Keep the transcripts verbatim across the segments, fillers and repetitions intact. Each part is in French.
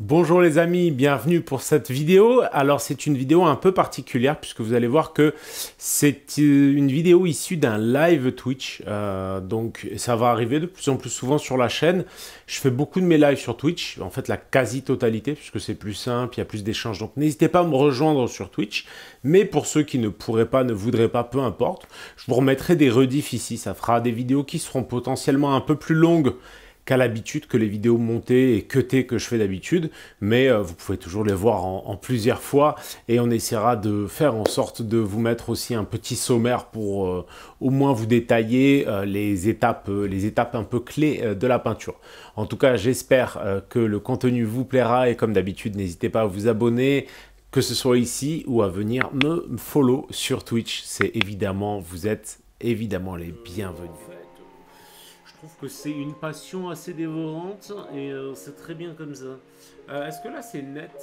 Bonjour les amis, bienvenue pour cette vidéo. Alors c'est une vidéo un peu particulière puisque vous allez voir que c'est une vidéo issue d'un live Twitch. Euh, donc ça va arriver de plus en plus souvent sur la chaîne. Je fais beaucoup de mes lives sur Twitch, en fait la quasi-totalité puisque c'est plus simple, il y a plus d'échanges. Donc n'hésitez pas à me rejoindre sur Twitch. Mais pour ceux qui ne pourraient pas, ne voudraient pas, peu importe, je vous remettrai des rediffs ici. Ça fera des vidéos qui seront potentiellement un peu plus longues qu'à l'habitude, que les vidéos montées et cutées que je fais d'habitude, mais euh, vous pouvez toujours les voir en, en plusieurs fois et on essaiera de faire en sorte de vous mettre aussi un petit sommaire pour euh, au moins vous détailler euh, les étapes, euh, les étapes un peu clés euh, de la peinture. En tout cas, j'espère euh, que le contenu vous plaira et comme d'habitude, n'hésitez pas à vous abonner, que ce soit ici ou à venir me follow sur Twitch. C'est évidemment, vous êtes évidemment les bienvenus. Je trouve que c'est une passion assez dévorante et euh, c'est très bien comme ça. Euh, Est-ce que là c'est net?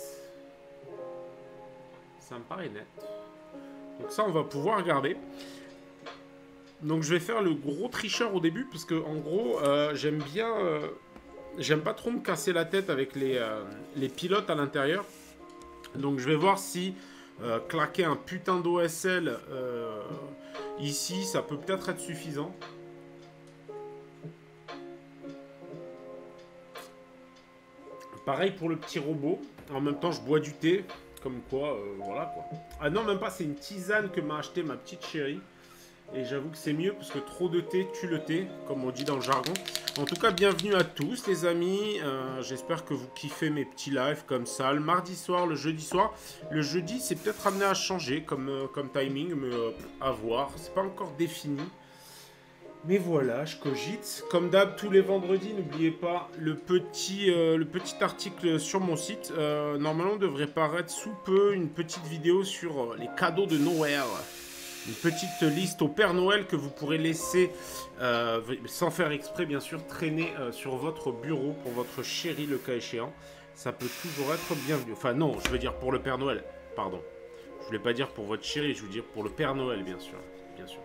Ça me paraît net. Donc ça on va pouvoir regarder. Donc je vais faire le gros tricheur au début parce que en gros euh, j'aime bien... Euh, j'aime pas trop me casser la tête avec les, euh, les pilotes à l'intérieur. Donc je vais voir si euh, claquer un putain d'O S L euh, ici ça peut peut-être être suffisant. Pareil pour le petit robot. En même temps, je bois du thé. Comme quoi, euh, voilà quoi. Ah non, même pas, c'est une tisane que m'a acheté ma petite chérie. Et j'avoue que c'est mieux parce que trop de thé tue le thé, comme on dit dans le jargon. En tout cas, bienvenue à tous les amis. Euh, J'espère que vous kiffez mes petits lives comme ça. Le mardi soir, le jeudi soir. Le jeudi, c'est peut-être amené à changer comme, euh, comme timing, mais euh, à voir. C'est pas encore défini. Mais voilà, je cogite. Comme d'hab, tous les vendredis, n'oubliez pas le petit, euh, le petit article sur mon site. Euh, normalement, devrait paraître sous peu une petite vidéo sur euh, les cadeaux de Noël. Une petite liste au Père Noël que vous pourrez laisser, euh, sans faire exprès, bien sûr, traîner euh, sur votre bureau pour votre chéri, le cas échéant. Ça peut toujours être bienvenu. Enfin, non, je veux dire pour le Père Noël. Pardon. Je voulais pas dire pour votre chéri, je veux dire pour le Père Noël, bien sûr. Bien sûr.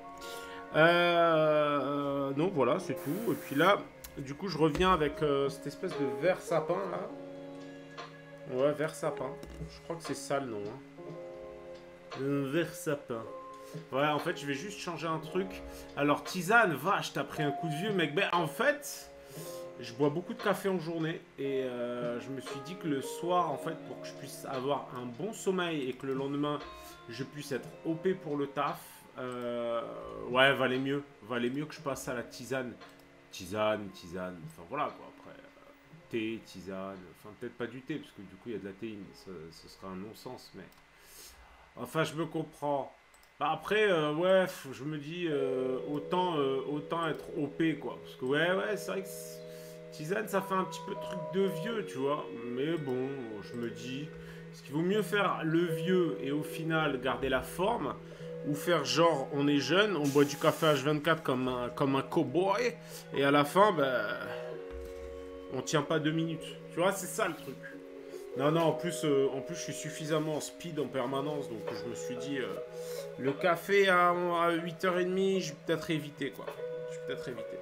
Euh, non, voilà, c'est tout. Et puis là, du coup, je reviens avec euh, cette espèce de verre sapin, là. Ouais, verre sapin. Je crois que c'est ça le nom. Hein. Un verre sapin. Ouais, en fait, je vais juste changer un truc. Alors, tisane, vache, t'as pris un coup de vieux, mec. Ben, en fait, je bois beaucoup de café en journée. Et euh, je me suis dit que le soir, en fait, pour que je puisse avoir un bon sommeil et que le lendemain, je puisse être O P pour le taf, Euh, ouais, valait mieux. Valait mieux que je passe à la tisane. Tisane, tisane. Enfin voilà quoi. Après, euh, thé, tisane. Enfin, peut-être pas du thé, parce que du coup, il y a de la théine. Ça, ce sera un non-sens, mais. Enfin, je me comprends. Bah, après, euh, ouais, je me dis, euh, autant, euh, autant être O P quoi. Parce que, ouais, ouais, c'est vrai que tisane, ça fait un petit peu truc de vieux, tu vois. Mais bon, je me dis, est-ce qu'il vaut mieux faire le vieux et au final garder la forme? Ou faire genre on est jeune, on boit du café H vingt-quatre comme un, comme un cow-boy, et à la fin, ben, on tient pas deux minutes. Tu vois, c'est ça le truc. Non, non, en plus, euh, en plus, je suis suffisamment speed en permanence, donc je me suis dit, euh, le café à, à huit heures trente, je vais peut-être éviter, quoi. Je vais peut-être éviter.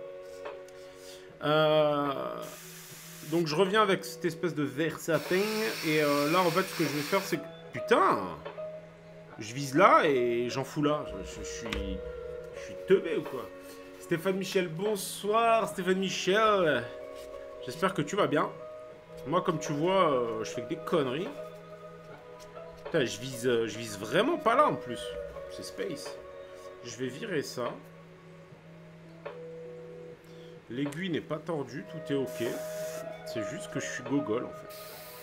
Euh, donc je reviens avec cette espèce de verre sapin, et euh, là, en fait, ce que je vais faire, c'est que, putain, je vise là et j'en fous là. Je, je, je suis. Je suis teubé ou quoi? Stéphane Michel, bonsoir Stéphane Michel. J'espère que tu vas bien. Moi, comme tu vois, euh, je fais que des conneries. Putain, je vise, euh, je vise vraiment pas là en plus. C'est space. Je vais virer ça. L'aiguille n'est pas tordue, tout est ok. C'est juste que je suis gogol en fait.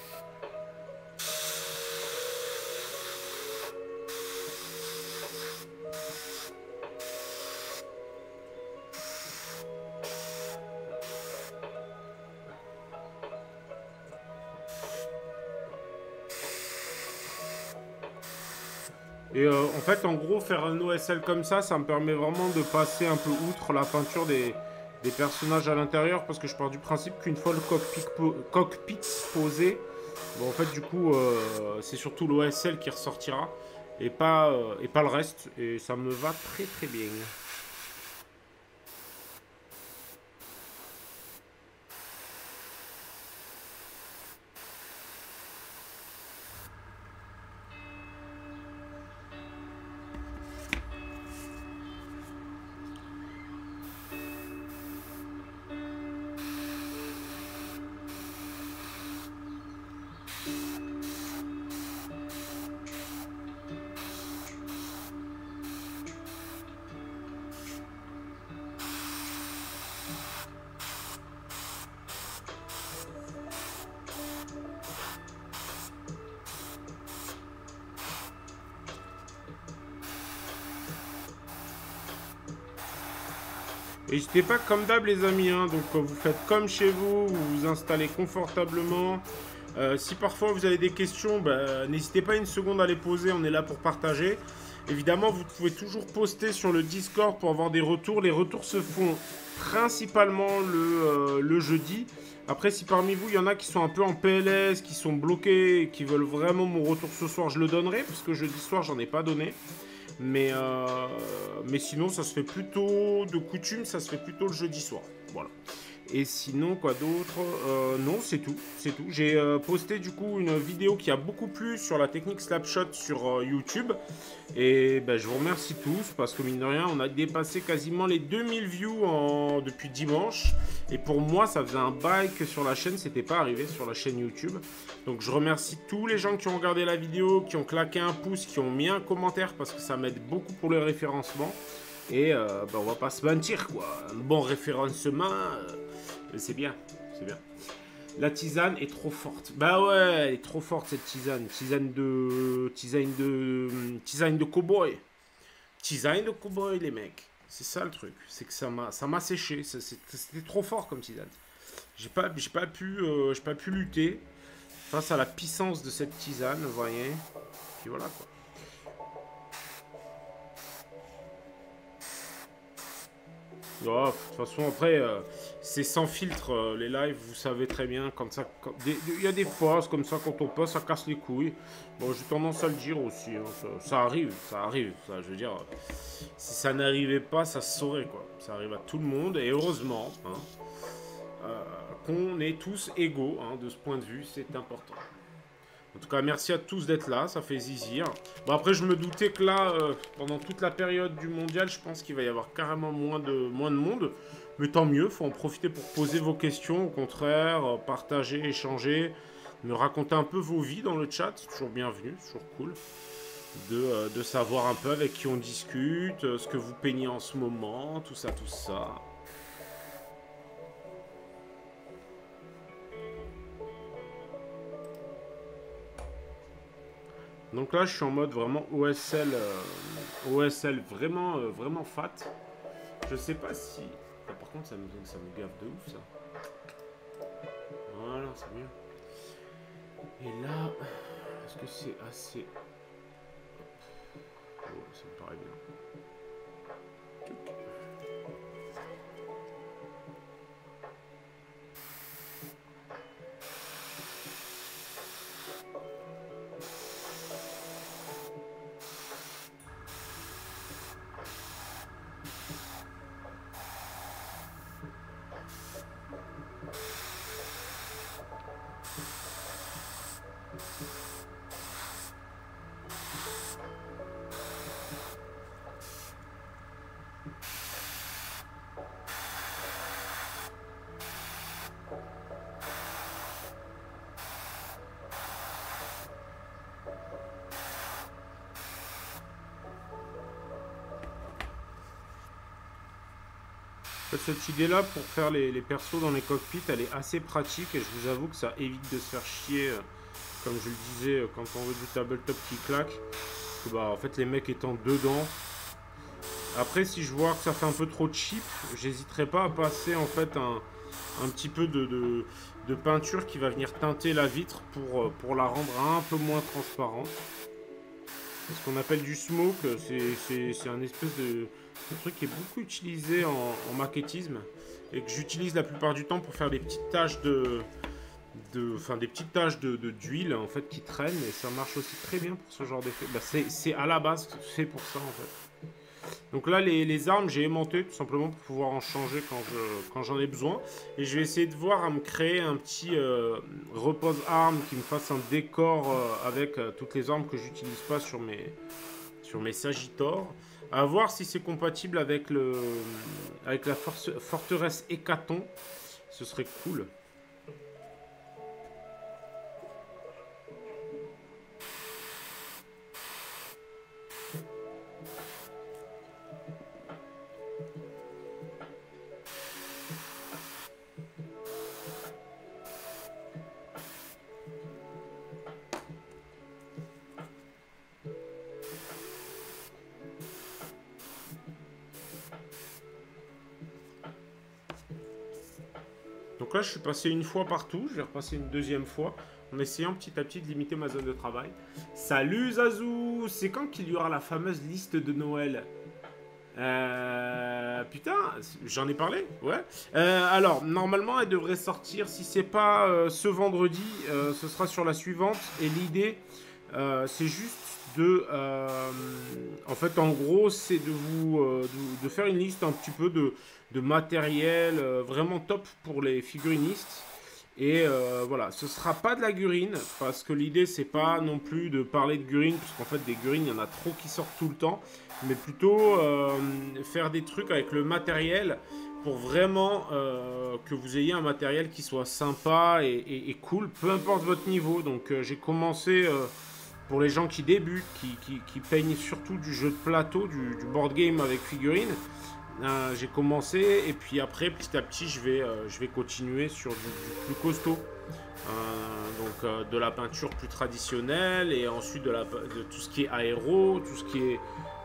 Et euh, en fait, en gros, faire un O S L comme ça, ça me permet vraiment de passer un peu outre la peinture des, des personnages à l'intérieur, parce que je pars du principe qu'une fois le cockpit, po cockpit posé, bon, en fait, du coup, euh, c'est surtout l'O S L qui ressortira, et pas, euh, et pas le reste, et ça me va très très bien. N'hésitez pas, comme d'hab les amis, hein, donc vous faites comme chez vous, vous vous installez confortablement. Euh, si parfois vous avez des questions, bah, n'hésitez pas une seconde à les poser, on est là pour partager. Évidemment, vous pouvez toujours poster sur le Discord pour avoir des retours. Les retours se font principalement le, euh, le jeudi. Après, si parmi vous, il y en a qui sont un peu en P L S, qui sont bloqués, qui veulent vraiment mon retour ce soir, je le donnerai, parce que jeudi soir, j'en ai pas donné. Mais, euh, mais sinon, ça se fait plutôt de coutume, ça se fait plutôt le jeudi soir. Voilà. Et sinon, quoi d'autre? euh, Non, c'est tout. C'est tout. J'ai euh, posté du coup une vidéo qui a beaucoup plu sur la technique Slapshot sur euh, YouTube. Et ben, je vous remercie tous parce que mine de rien, on a dépassé quasiment les deux mille views en... depuis dimanche. Et pour moi, ça faisait un bail que sur la chaîne, c'était pas arrivé sur la chaîne YouTube. Donc je remercie tous les gens qui ont regardé la vidéo, qui ont claqué un pouce, qui ont mis un commentaire parce que ça m'aide beaucoup pour le référencement. Et euh, ben, on va pas se mentir quoi. Un bon référencement, euh, c'est bien, c'est bien. La tisane est trop forte. Bah ouais, elle est trop forte cette tisane. Tisane de... Tisane de... Tisane de cow-boy. Tisane de cow-boy les mecs. C'est ça le truc. C'est que ça m'a ça m'a séché. C'était trop fort comme tisane. J'ai pas, j'ai pas pu euh, j'ai pas pu lutter face à la puissance de cette tisane, vous voyez. Puis voilà quoi. Oh, de toute façon, après, euh, c'est sans filtre, euh, les lives, vous savez très bien, quand ça... Il y a des fois, comme ça, quand on passe, ça casse les couilles. Bon, j'ai tendance à le dire aussi, hein, ça, ça arrive, ça arrive, ça, je veux dire, si ça n'arrivait pas, ça se saurait, quoi. Ça arrive à tout le monde, et heureusement, hein, euh, qu'on est tous égaux, hein, de ce point de vue, c'est important. En tout cas, merci à tous d'être là, ça fait zizir. Bon, après, je me doutais que là, euh, pendant toute la période du mondial, je pense qu'il va y avoir carrément moins de, moins de monde. Mais tant mieux, faut en profiter pour poser vos questions, au contraire, euh, partager, échanger, me raconter un peu vos vies dans le chat, c'est toujours bienvenu, c'est toujours cool. De, euh, de savoir un peu avec qui on discute, euh, ce que vous peignez en ce moment, tout ça, tout ça. Donc là, je suis en mode vraiment O S L, euh, O S L vraiment, euh, vraiment fat. Je sais pas si... Ah, par contre, ça me, ça me gaffe de ouf, ça. Voilà, c'est mieux. Et là, est-ce que c'est assez... Oh, ça me paraît bien. Cette idée-là pour faire les, les persos dans les cockpits, elle est assez pratique et je vous avoue que ça évite de se faire chier, euh, comme je le disais, quand on veut du tabletop qui claque. Que, bah, en fait, les mecs étant dedans. Après, si je vois que ça fait un peu trop cheap, j'hésiterai pas à passer en fait un, un petit peu de, de, de peinture qui va venir teinter la vitre pour, pour la rendre un peu moins transparente. Ce qu'on appelle du smoke, c'est un espèce de, de truc qui est beaucoup utilisé en, en maquettisme et que j'utilise la plupart du temps pour faire des petites taches de, de enfin des petites taches de d'huile en fait qui traînent et ça marche aussi très bien pour ce genre d'effet. Bah, c'est à la base fait pour ça en fait. Donc là, les, les armes, j'ai aimanté tout simplement pour pouvoir en changer quand je quand j'en ai besoin. Et je vais essayer de voir à me créer un petit euh, repose armes qui me fasse un décor euh, avec euh, toutes les armes que j'utilise pas sur mes sur mes Sagittors. À voir si c'est compatible avec le avec la force, forteresse Hécaton. Ce serait cool. Donc là, je suis passé une fois partout. Je vais repasser une deuxième fois en essayant petit à petit de limiter ma zone de travail. Salut Zazou! C'est quand qu'il y aura la fameuse liste de Noël? Euh, putain, j'en ai parlé, ouais. Euh, alors, normalement, elle devrait sortir, si c'est pas euh, ce vendredi, euh, ce sera sur la suivante. Et l'idée, euh, c'est juste de... Euh, en fait, en gros, c'est de vous euh, de, de faire une liste un petit peu de, de matériel euh, vraiment top pour les figurinistes. Et euh, voilà, ce sera pas de la gurine, parce que l'idée, c'est pas non plus de parler de gurine, parce qu'en fait, des gurines, il y en a trop qui sortent tout le temps, mais plutôt euh, faire des trucs avec le matériel pour vraiment euh, que vous ayez un matériel qui soit sympa et, et, et cool, peu importe votre niveau. Donc, euh, j'ai commencé, euh, pour les gens qui débutent, qui, qui, qui peignent surtout du jeu de plateau, du, du board game avec figurines. Euh, j'ai commencé et puis après petit à petit je vais, euh, je vais continuer sur du, du plus costaud, euh, donc euh, de la peinture plus traditionnelle et ensuite de, la, de tout ce qui est aéro, tout ce qui est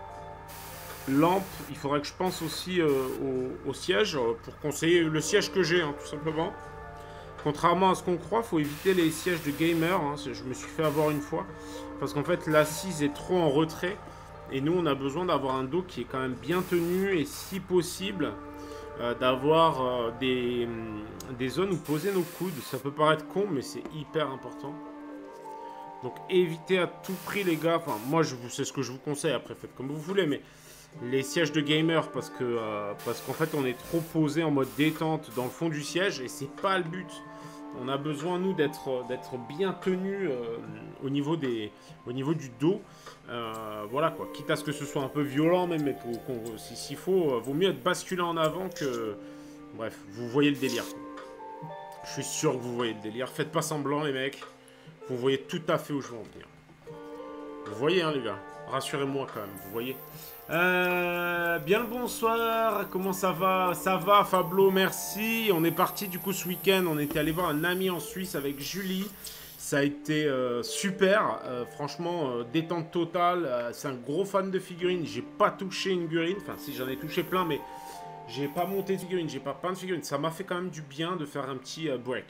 lampe. Il faudrait que je pense aussi euh, au, au siège pour conseiller le siège que j'ai, hein, tout simplement. Contrairement à ce qu'on croit, il faut éviter les sièges de gamer, hein. Je me suis fait avoir une fois parce qu'en fait l'assise est trop en retrait. Et nous, on a besoin d'avoir un dos qui est quand même bien tenu et si possible, euh, d'avoir euh, des, des zones où poser nos coudes. Ça peut paraître con, mais c'est hyper important. Donc, évitez à tout prix, les gars. Enfin, moi, je vous c'est ce que je vous conseille. Après, faites comme vous voulez, mais les sièges de gamer, parce que euh, parce qu'en fait, on est trop posé en mode détente dans le fond du siège et c'est pas le but. On a besoin, nous, d'être d'être bien tenu euh, au niveau des au niveau du dos. Euh, voilà quoi, quitte à ce que ce soit un peu violent même, mais pour, pour, si, s'il faut, euh, vaut mieux être basculé en avant que... Bref, vous voyez le délire. Je suis sûr que vous voyez le délire. Faites pas semblant les mecs. Vous voyez tout à fait où je veux en venir. Vous voyez hein les gars. Rassurez-moi quand même, vous voyez. Euh, bien le bonsoir, comment ça va? Ça va Fablo, merci. On est parti du coup ce week-end, on était allé voir un ami en Suisse avec Julie. Ça a été euh, super, euh, franchement, euh, détente totale. Euh, c'est un gros fan de figurines. J'ai pas touché une figurine, enfin, si j'en ai touché plein, mais j'ai pas monté de figurines, j'ai pas peint de figurines. Ça m'a fait quand même du bien de faire un petit euh, break.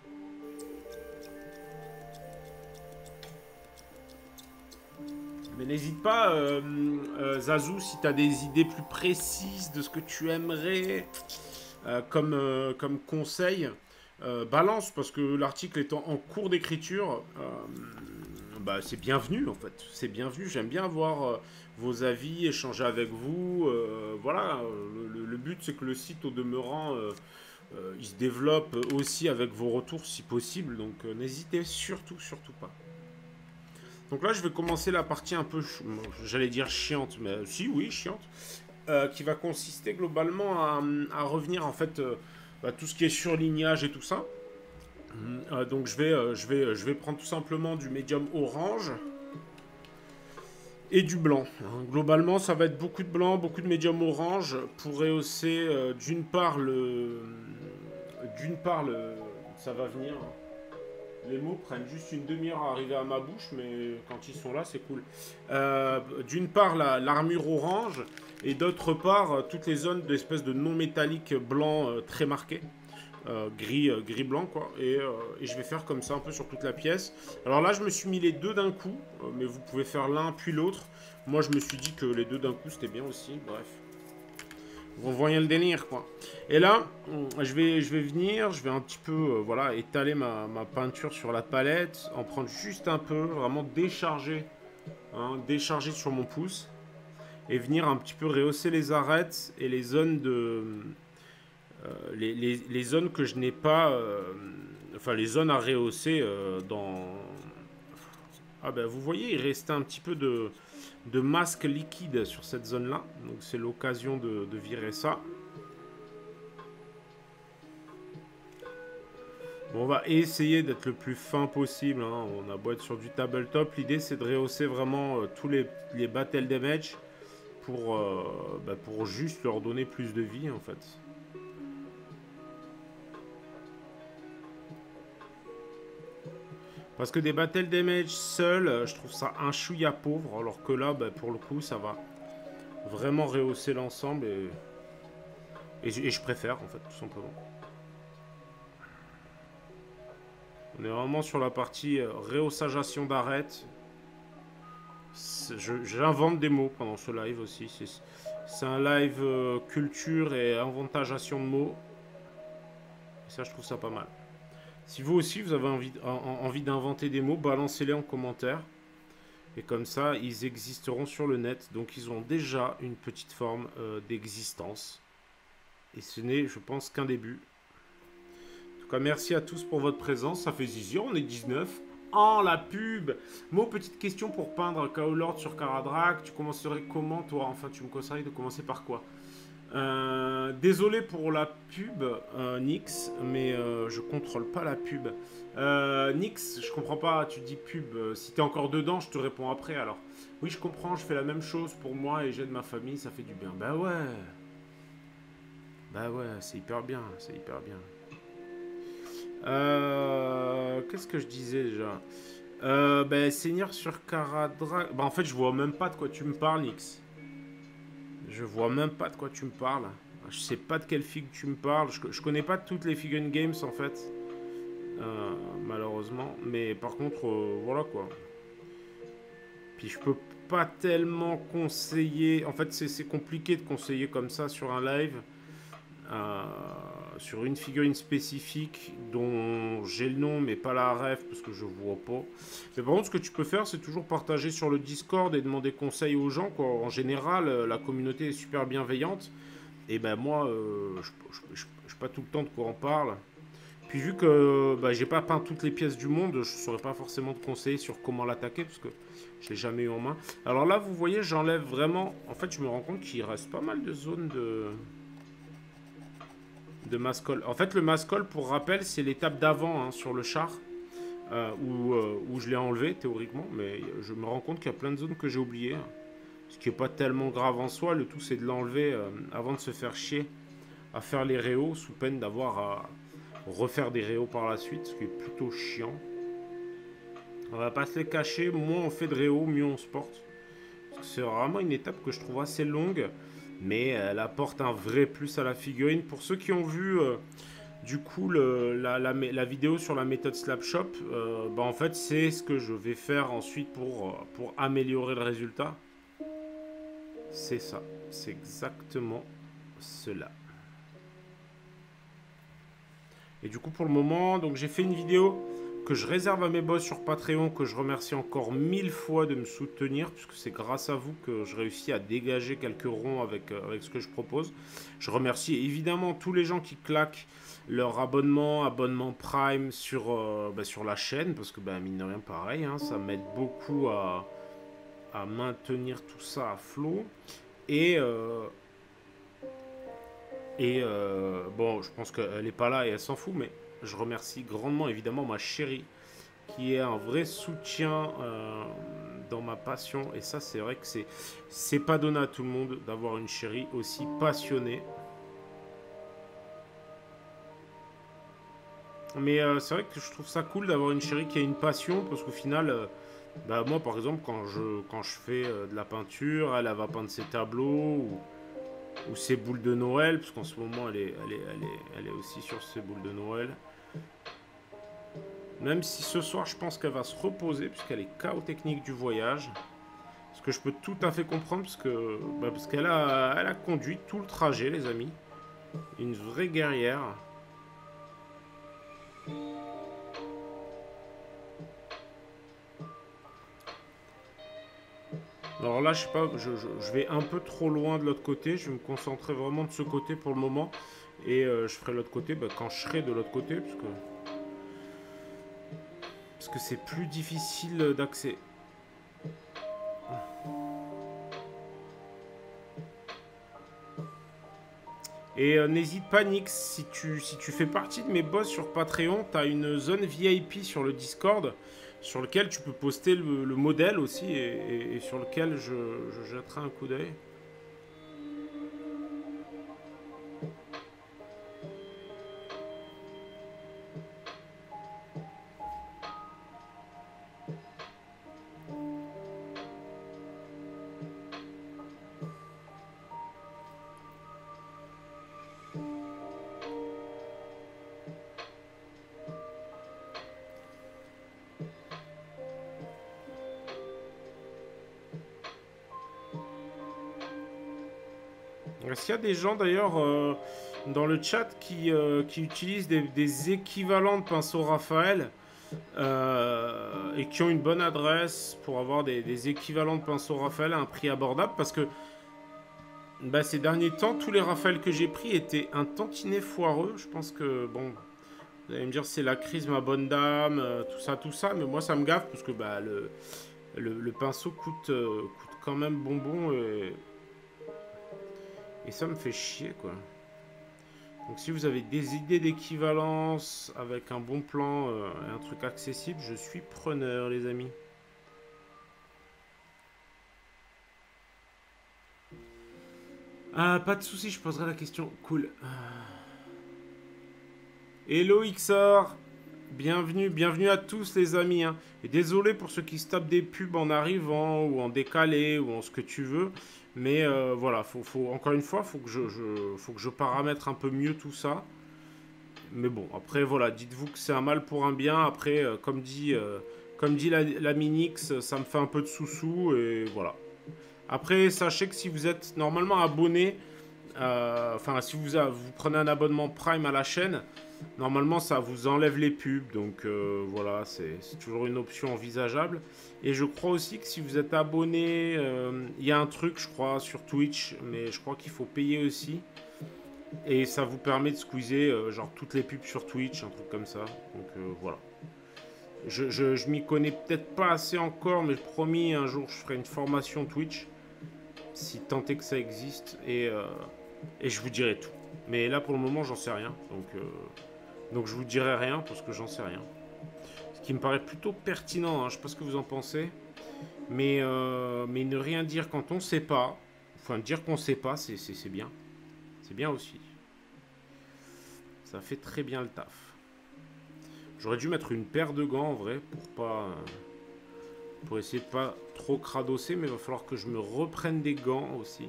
Mais n'hésite pas, euh, euh, Zazou, si tu as des idées plus précises de ce que tu aimerais euh, comme, euh, comme conseil. Euh, balance, parce que l'article étant en cours d'écriture, euh, bah, c'est bienvenu en fait. C'est bienvenu. J'aime bien avoir euh, vos avis, échanger avec vous. Euh, voilà, le, le but c'est que le site au demeurant euh, euh, il se développe aussi avec vos retours si possible. Donc euh, n'hésitez surtout, surtout pas. Donc là, je vais commencer la partie un peu, j'allais dire chiante, mais si, oui, chiante, euh, qui va consister globalement à, à revenir en fait. Euh, Bah, tout ce qui est surlignage et tout ça. Euh, donc je vais, euh, je, vais, je vais prendre tout simplement du médium orange et du blanc. Hein. Globalement, ça va être beaucoup de blanc, beaucoup de médium orange pour rehausser euh, d'une part le... D'une part le... Ça va venir... Les mots prennent juste une demi-heure à arriver à ma bouche, mais quand ils sont là, c'est cool. Euh, d'une part, l'armure la, orange, et d'autre part, toutes les zones d'espèce de non métallique blanc euh, très marqué. Euh, gris, euh, gris blanc, quoi. Et, euh, et je vais faire comme ça un peu sur toute la pièce. Alors là, je me suis mis les deux d'un coup, euh, mais vous pouvez faire l'un puis l'autre. Moi, je me suis dit que les deux d'un coup, c'était bien aussi. Bref. Vous voyez le délire, quoi. Et là, je vais, je vais venir, je vais un petit peu, euh, voilà, étaler ma, ma peinture sur la palette, en prendre juste un peu, vraiment décharger, hein, décharger sur mon pouce, et venir un petit peu rehausser les arêtes et les zones de, euh, les, les, les zones que je n'ai pas, euh, enfin les zones à rehausser euh, dans. Ah ben vous voyez, il restait un petit peu de de masque liquide sur cette zone là, donc c'est l'occasion de, de virer ça. Bon, on va essayer d'être le plus fin possible, hein. On a beau être sur du tabletop, l'idée c'est de rehausser vraiment euh, tous les, les battle damage pour, euh, bah, pour juste leur donner plus de vie en fait. Parce que des battle damage seuls, je trouve ça un chouïa pauvre, alors que là, bah, pour le coup, ça va vraiment rehausser l'ensemble et... Et, et je préfère, en fait, tout simplement. On est vraiment sur la partie euh, réhaussagation d'arête. J'invente des mots pendant ce live aussi. C'est un live euh, culture et inventageation de mots. Et ça, je trouve ça pas mal. Si vous aussi, vous avez envie, en, envie d'inventer des mots, balancez-les en commentaire. Et comme ça, ils existeront sur le net. Donc, ils ont déjà une petite forme euh, d'existence. Et ce n'est, je pense, qu'un début. En tout cas, merci à tous pour votre présence. Ça fait zizi, on est dix-neuf. Oh, la pub! Mo, petite question pour peindre Chaos Lord sur Caradrak. Tu commencerais comment, toi? Enfin, tu me conseillerais de commencer par quoi? euh, Désolé pour la pub, euh, Nix, mais euh, je contrôle pas la pub. Euh, Nix, je comprends pas, tu dis pub. Euh, si t'es encore dedans, je te réponds après, alors. Oui, je comprends, je fais la même chose pour moi et j'aide ma famille, ça fait du bien. Bah ouais. Bah ouais, c'est hyper bien, c'est hyper bien. Euh, Qu'est-ce que je disais déjà? euh, Bah, Seigneur sur Caradrak. Bah, en fait, je vois même pas de quoi tu me parles, Nix. Je vois même pas de quoi tu me parles. Je sais pas de quelle figue tu me parles. Je, je connais pas toutes les Figure Games en fait. Euh, malheureusement. Mais par contre, euh, voilà quoi. Puis je peux pas tellement conseiller. En fait, c'est compliqué de conseiller comme ça sur un live. Euh, sur une figurine spécifique dont j'ai le nom mais pas la ref parce que je vois pas. Mais par contre, ce que tu peux faire, c'est toujours partager sur le Discord et demander conseil aux gens, quoi. En général, la communauté est super bienveillante. Et ben moi, euh, je n'ai pas tout le temps de quoi en parle. Puis vu que bah, j'ai pas peint toutes les pièces du monde, je saurais pas forcément te conseiller sur comment l'attaquer parce que je l'ai jamais eu en main. Alors là, vous voyez, j'enlève vraiment. En fait, je me rends compte qu'il reste pas mal de zones de de mascol. En fait, le mascol, pour rappel, c'est l'étape d'avant hein, sur le char euh, où, euh, où je l'ai enlevé théoriquement, mais je me rends compte qu'il y a plein de zones que j'ai oubliées. Ce qui n'est pas tellement grave en soi. Le tout, c'est de l'enlever euh, avant de se faire chier à faire les réos sous peine d'avoir à refaire des réos par la suite, ce qui est plutôt chiant. On va pas se les cacher, moins on fait de réos, mieux on se porte. C'est vraiment une étape que je trouve assez longue, mais elle apporte un vrai plus à la figurine. Pour ceux qui ont vu euh, du coup le, la, la, la vidéo sur la méthode Slapshop, euh, bah en fait c'est ce que je vais faire ensuite pour, pour améliorer le résultat. C'est ça, c'est exactement cela. Et du coup pour le moment, donc j'ai fait une vidéo que je réserve à mes boss sur Patreon, que je remercie encore mille fois de me soutenir, puisque c'est grâce à vous que je réussis à dégager quelques ronds avec, euh, avec ce que je propose. Je remercie évidemment tous les gens qui claquent leur abonnement, abonnement Prime sur, euh, bah, sur la chaîne, parce que bah, mine de rien pareil, hein, ça m'aide beaucoup à, à maintenir tout ça à flot. Et... Euh, Et euh, bon, je pense qu'elle n'est pas là et elle s'en fout, mais je remercie grandement évidemment ma chérie qui est un vrai soutien euh, dans ma passion. Et ça, c'est vrai que c'est c'est pas donné à tout le monde d'avoir une chérie aussi passionnée. Mais euh, c'est vrai que je trouve ça cool d'avoir une chérie qui a une passion parce qu'au final, euh, bah, moi par exemple, quand je, quand je fais euh, de la peinture, elle, elle va peindre ses tableaux ou. Ou ses boules de Noël, parce qu'en ce moment elle est, elle, est, elle, est, elle est aussi sur ses boules de Noël. Même si ce soir je pense qu'elle va se reposer, puisqu'elle est K O technique du voyage. Ce que je peux tout à fait comprendre, parce que bah parce qu'elle a, elle a conduit tout le trajet, les amis. Une vraie guerrière. Alors là, je sais pas, je, je, je vais un peu trop loin de l'autre côté. Je vais me concentrer vraiment de ce côté pour le moment. Et euh, je ferai l'autre côté bah, quand je serai de l'autre côté. Parce que parce que c'est plus difficile d'accès. Et euh, n'hésite pas, Nix, si tu, si tu fais partie de mes boss sur Patreon, tu as une zone V I P sur le Discord sur lequel tu peux poster le, le modèle aussi et, et, et sur lequel je, je jetterai un coup d'œil. Est-ce qu'il y a des gens d'ailleurs euh, dans le chat qui, euh, qui utilisent des, des équivalents de pinceau Raphaël euh, et qui ont une bonne adresse pour avoir des, des équivalents de pinceau Raphaël à un prix abordable? Parce que bah, ces derniers temps, tous les Raphaël que j'ai pris étaient un tantinet foireux. Je pense que, bon, vous allez me dire c'est la crise, ma bonne dame, euh, tout ça, tout ça. Mais moi, ça me gaffe parce que bah, le, le, le pinceau coûte, euh, coûte quand même bonbon. Et, et ça me fait chier, quoi. Donc si vous avez des idées d'équivalence avec un bon plan euh, et un truc accessible, je suis preneur, les amis. Ah, pas de soucis, je poserai la question. Cool. Hello X R, bienvenue, bienvenue à tous les amis. Hein. Et désolé pour ceux qui se tapent des pubs en arrivant ou en décalé ou en ce que tu veux. Mais euh, voilà, faut, faut, encore une fois, faut que je, je, faut que je paramètre un peu mieux tout ça. Mais bon, après voilà, dites-vous que c'est un mal pour un bien. Après, euh, comme dit, euh, comme dit la, la Minix, ça me fait un peu de sous-sous et voilà. Après, sachez que si vous êtes normalement abonné, euh, enfin si vous, vous prenez un abonnement Prime à la chaîne, normalement ça vous enlève les pubs. Donc euh, voilà, c'est toujours une option envisageable. Et je crois aussi que si vous êtes abonné, euh, il y a un truc, je crois, sur Twitch, mais je crois qu'il faut payer aussi. Et ça vous permet de squeezer euh, genre toutes les pubs sur Twitch, un truc comme ça. Donc euh, voilà. Je, je, je m'y connais peut-être pas assez encore, mais promis, un jour je ferai une formation Twitch. Si tant est que ça existe. Et, euh, et je vous dirai tout. Mais là pour le moment j'en sais rien. Donc, euh, donc je vous dirai rien parce que j'en sais rien. Ce qui me paraît plutôt pertinent. Hein, je sais pas ce que vous en pensez. Mais, euh, mais ne rien dire quand on sait pas. Enfin dire qu'on sait pas, c'est bien. C'est bien aussi. Ça fait très bien le taf. J'aurais dû mettre une paire de gants en vrai pour pas pour essayer de pas trop cradosser, mais il va falloir que je me reprenne des gants aussi.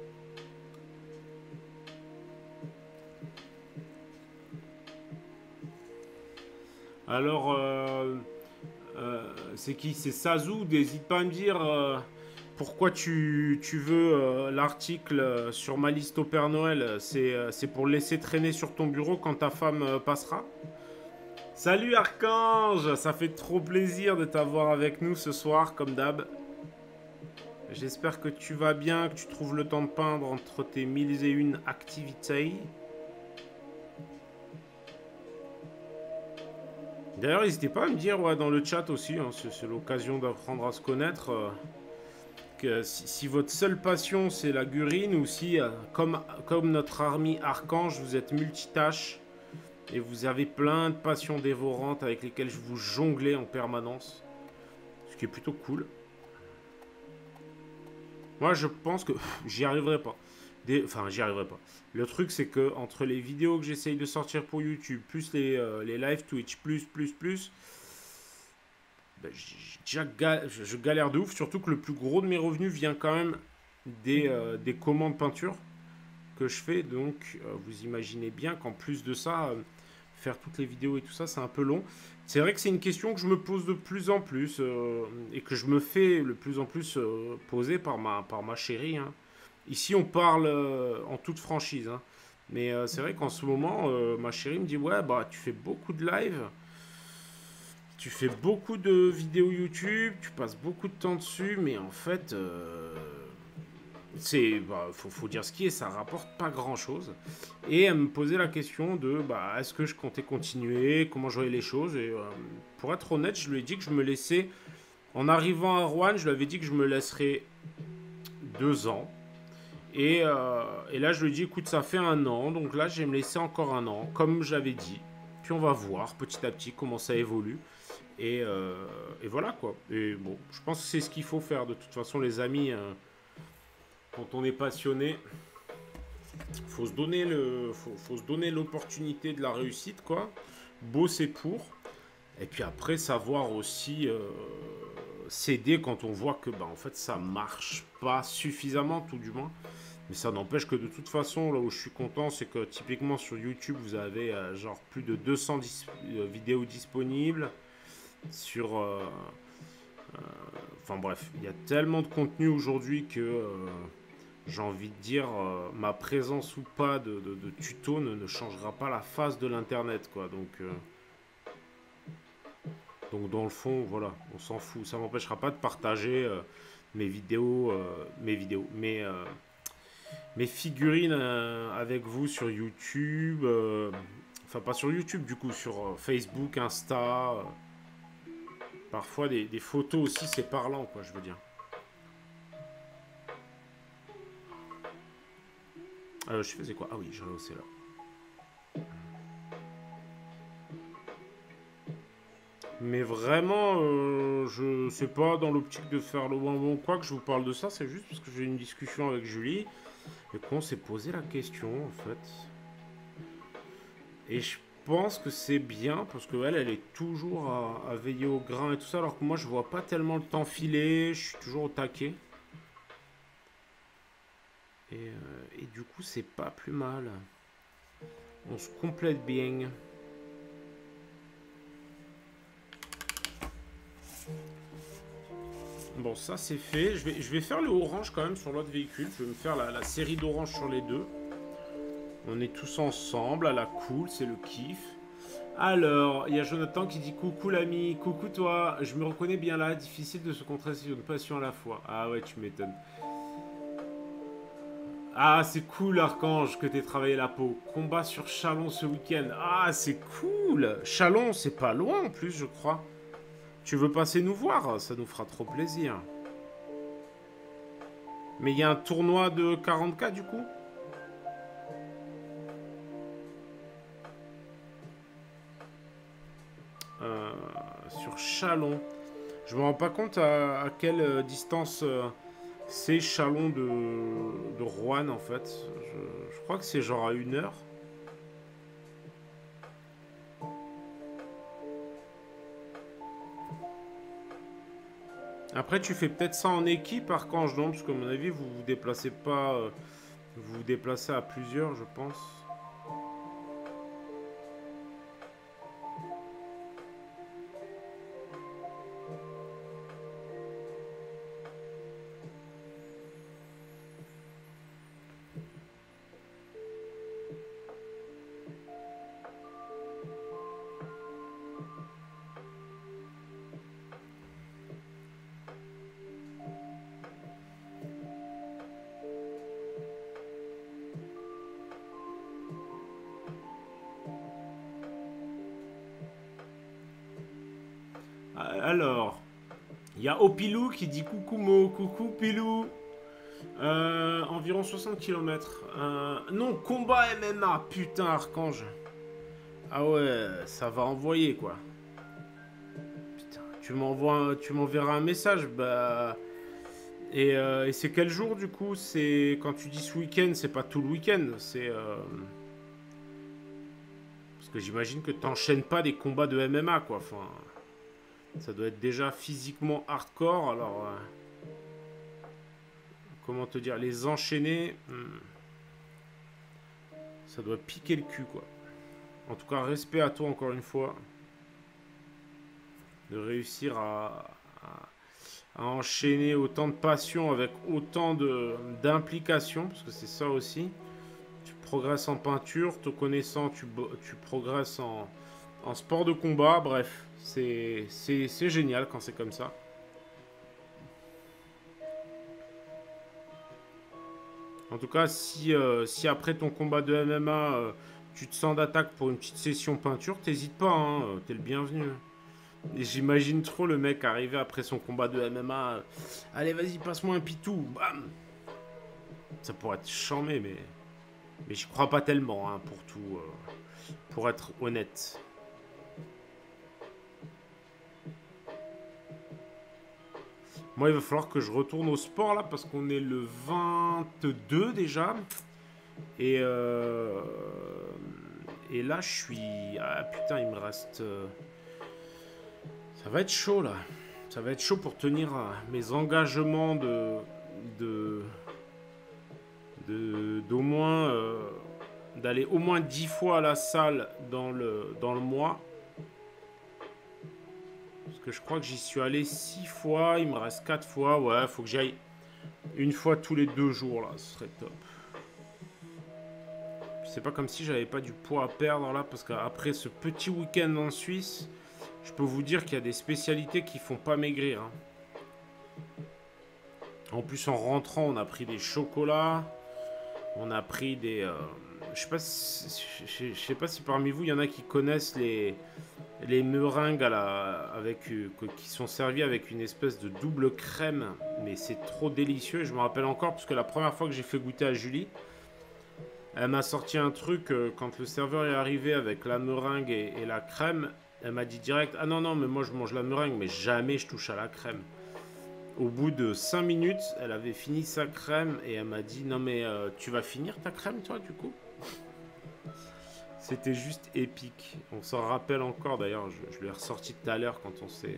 Alors euh, euh, c'est qui? C'est Sazou. N'hésite pas à me dire euh, pourquoi tu, tu veux euh, l'article sur ma liste au Père Noël. C'est euh, pour le laisser traîner sur ton bureau quand ta femme euh, passera. Salut Archange, ça fait trop plaisir de t'avoir avec nous ce soir, comme d'hab. J'espère que tu vas bien, que tu trouves le temps de peindre entre tes mille et une activités. D'ailleurs, n'hésitez pas à me dire ouais, dans le chat aussi, hein, c'est l'occasion d'apprendre à se connaître, euh, que si, si votre seule passion c'est la gurine, ou si, euh, comme, comme notre ami Archange, vous êtes multitâche. Et vous avez plein de passions dévorantes avec lesquelles je vous jonglais en permanence. Ce qui est plutôt cool. Moi, je pense que j'y arriverai pas. Des... Enfin, j'y arriverai pas. Le truc, c'est que entre les vidéos que j'essaye de sortir pour YouTube, plus les, euh, les live Twitch, plus, plus, plus... Ben, déjà ga... je galère de ouf. Surtout que le plus gros de mes revenus vient quand même des, euh, des commandes peinture que je fais. Donc, euh, vous imaginez bien qu'en plus de ça... Euh, faire toutes les vidéos et tout ça, c'est un peu long. C'est vrai que c'est une question que je me pose de plus en plus euh, et que je me fais le plus en plus euh, poser par ma, par ma chérie. Hein. Ici, on parle euh, en toute franchise. Hein. Mais euh, c'est vrai qu'en ce moment, euh, ma chérie me dit « Ouais, bah, tu fais beaucoup de live, tu fais beaucoup de vidéos YouTube, tu passes beaucoup de temps dessus, mais en fait... Euh, c'est bah, faut, faut dire ce qui est, ça rapporte pas grand chose. Et elle me posait la question de bah, est-ce que je comptais continuer, comment je voyais les choses. Et euh, pour être honnête, je lui ai dit que je me laissais, en arrivant à Rouen, je lui avais dit que je me laisserais deux ans. Et, euh, et là, je lui ai dit écoute, ça fait un an, donc là, je vais me laisser encore un an, comme j'avais dit. Puis on va voir petit à petit comment ça évolue. Et, euh, et voilà quoi. Et bon, je pense que c'est ce qu'il faut faire. De toute façon, les amis. Euh, Quand on est passionné, faut se donner le, faut, faut se donner l'opportunité de la réussite, quoi. Bosser pour. Et puis après, savoir aussi euh, céder quand on voit que, bah, en fait, ça marche pas suffisamment, tout du moins. Mais ça n'empêche que de toute façon, là où je suis content, c'est que typiquement sur YouTube, vous avez euh, genre plus de deux cents dis euh, vidéos disponibles sur. Euh, euh, enfin bref, il y a tellement de contenu aujourd'hui que. Euh, j'ai envie de dire, euh, ma présence ou pas de, de, de tuto ne, ne changera pas la face de l'internet, quoi. Donc, euh, donc dans le fond, voilà, on s'en fout. Ça m'empêchera pas de partager euh, mes vidéos, euh, mes vidéos, mes, euh, mes figurines euh, avec vous sur YouTube. euh, enfin, pas sur YouTube, du coup, sur euh, Facebook, Insta. euh, parfois, des, des photos aussi, c'est parlant, quoi, je veux dire. Euh, je faisais quoi? Ah oui, j'ai rehaussé là. Mais vraiment, euh, je sais pas dans l'optique de faire le bonbon quoi que je vous parle de ça, c'est juste parce que j'ai eu une discussion avec Julie et qu'on s'est posé la question en fait. Et je pense que c'est bien parce qu'elle, elle est toujours à, à veiller au grain et tout ça, alors que moi je vois pas tellement le temps filer, je suis toujours au taquet. Et, euh, et du coup, c'est pas plus mal. On se complète bien. Bon, ça c'est fait. Je vais, je vais faire le orange quand même sur l'autre véhicule. Je vais me faire la, la série d'orange sur les deux. On est tous ensemble, à la cool, c'est le kiff. Alors, il y a Jonathan qui dit coucou l'ami, coucou toi. Je me reconnais bien là, difficile de se concentrer sur une passion à la fois. Ah ouais, tu m'étonnes. Ah, c'est cool Archange que t'aies travaillé la peau. Combat sur Chalon ce week-end. Ah, c'est cool. Chalon, c'est pas loin en plus, je crois. Tu veux passer nous voir? Ça nous fera trop plaisir. Mais il y a un tournoi de quarante K du coup? euh, Sur Chalon. Je me rends pas compte à, à quelle euh, distance euh, c'est Chalon de, de Rouen en fait. Je, je crois que c'est genre à une heure. Après, tu fais peut-être ça en équipe, Archange, non? Parce qu'à mon avis, vous vous déplacez pas. euh, vous vous déplacez à plusieurs, je pense. Alors, il y a Opilou qui dit coucou Mo, coucou Pilou. Euh, environ soixante kilomètres. Euh, non, combat M M A, putain, Archange. Ah ouais, ça va envoyer quoi. Putain, tu m'envoies, tu m'enverras un message, bah. Et, euh, et c'est quel jour du coup? C'est quand tu dis ce week-end, c'est pas tout le week-end, c'est euh... parce que j'imagine que t'enchaînes pas des combats de M M A quoi. Enfin, ça doit être déjà physiquement hardcore. Alors, euh... comment te dire, les enchaîner, hmm, ça doit piquer le cul quoi. En tout cas, respect à toi encore une fois de réussir à, à, à enchaîner autant de passion avec autant de d'implication, parce que c'est ça aussi. Tu progresses en peinture, te connaissant, tu, tu progresses en, en sport de combat. Bref, c'est c'est génial quand c'est comme ça. En tout cas, si, euh, si après ton combat de M M A, euh, tu te sens d'attaque pour une petite session peinture, t'hésites pas, hein, euh, t'es le bienvenu. Et j'imagine trop le mec arriver après son combat de M M A. euh, Allez, vas-y, passe-moi un pitou. Bam. Ça pourrait être chambé, mais, mais j'y crois pas tellement, hein, pour tout, euh, pour être honnête. Moi, il va falloir que je retourne au sport là parce qu'on est le vingt-deux déjà. Et, euh, et là, je suis. Ah putain, il me reste. euh, Ça va être chaud là. Ça va être chaud pour tenir euh, mes engagements de. de. de- d'au moins. euh, d'aller au moins dix fois à la salle dans le, dans le mois. Parce que je crois que j'y suis allé six fois, il me reste quatre fois. Ouais, faut que j'aille. Une fois tous les deux jours, là, ce serait top. C'est pas comme si j'avais pas du poids à perdre, là, parce qu'après ce petit week-end en Suisse, je peux vous dire qu'il y a des spécialités qui font pas maigrir. Hein. En plus, en rentrant, on a pris des chocolats. On a pris des... Euh, je sais pas si, je, je sais pas si parmi vous, il y en a qui connaissent les, les meringues à la, avec, euh, qui sont servies avec une espèce de double crème. Mais c'est trop délicieux. Je me rappelle encore, parce que la première fois que j'ai fait goûter à Julie, elle m'a sorti un truc, euh, quand le serveur est arrivé avec la meringue et, et la crème, elle m'a dit direct, ah non, non, mais moi je mange la meringue, mais jamais je touche à la crème. Au bout de cinq minutes, elle avait fini sa crème et elle m'a dit, non mais euh, tu vas finir ta crème toi du coup? C'était juste épique. On s'en rappelle encore d'ailleurs, je, je l'ai ressorti tout à l'heure quand on s'est...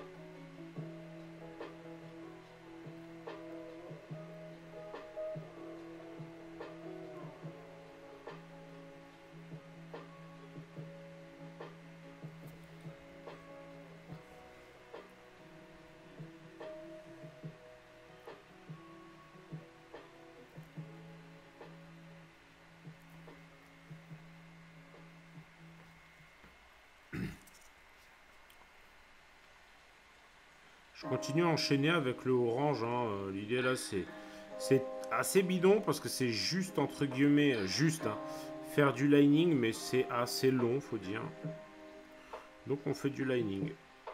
Je continue à enchaîner avec le orange. Hein. L'idée là, c'est c'est assez bidon parce que c'est juste, entre guillemets, juste, hein, faire du lining, mais c'est assez long, faut dire. Donc on fait du lining.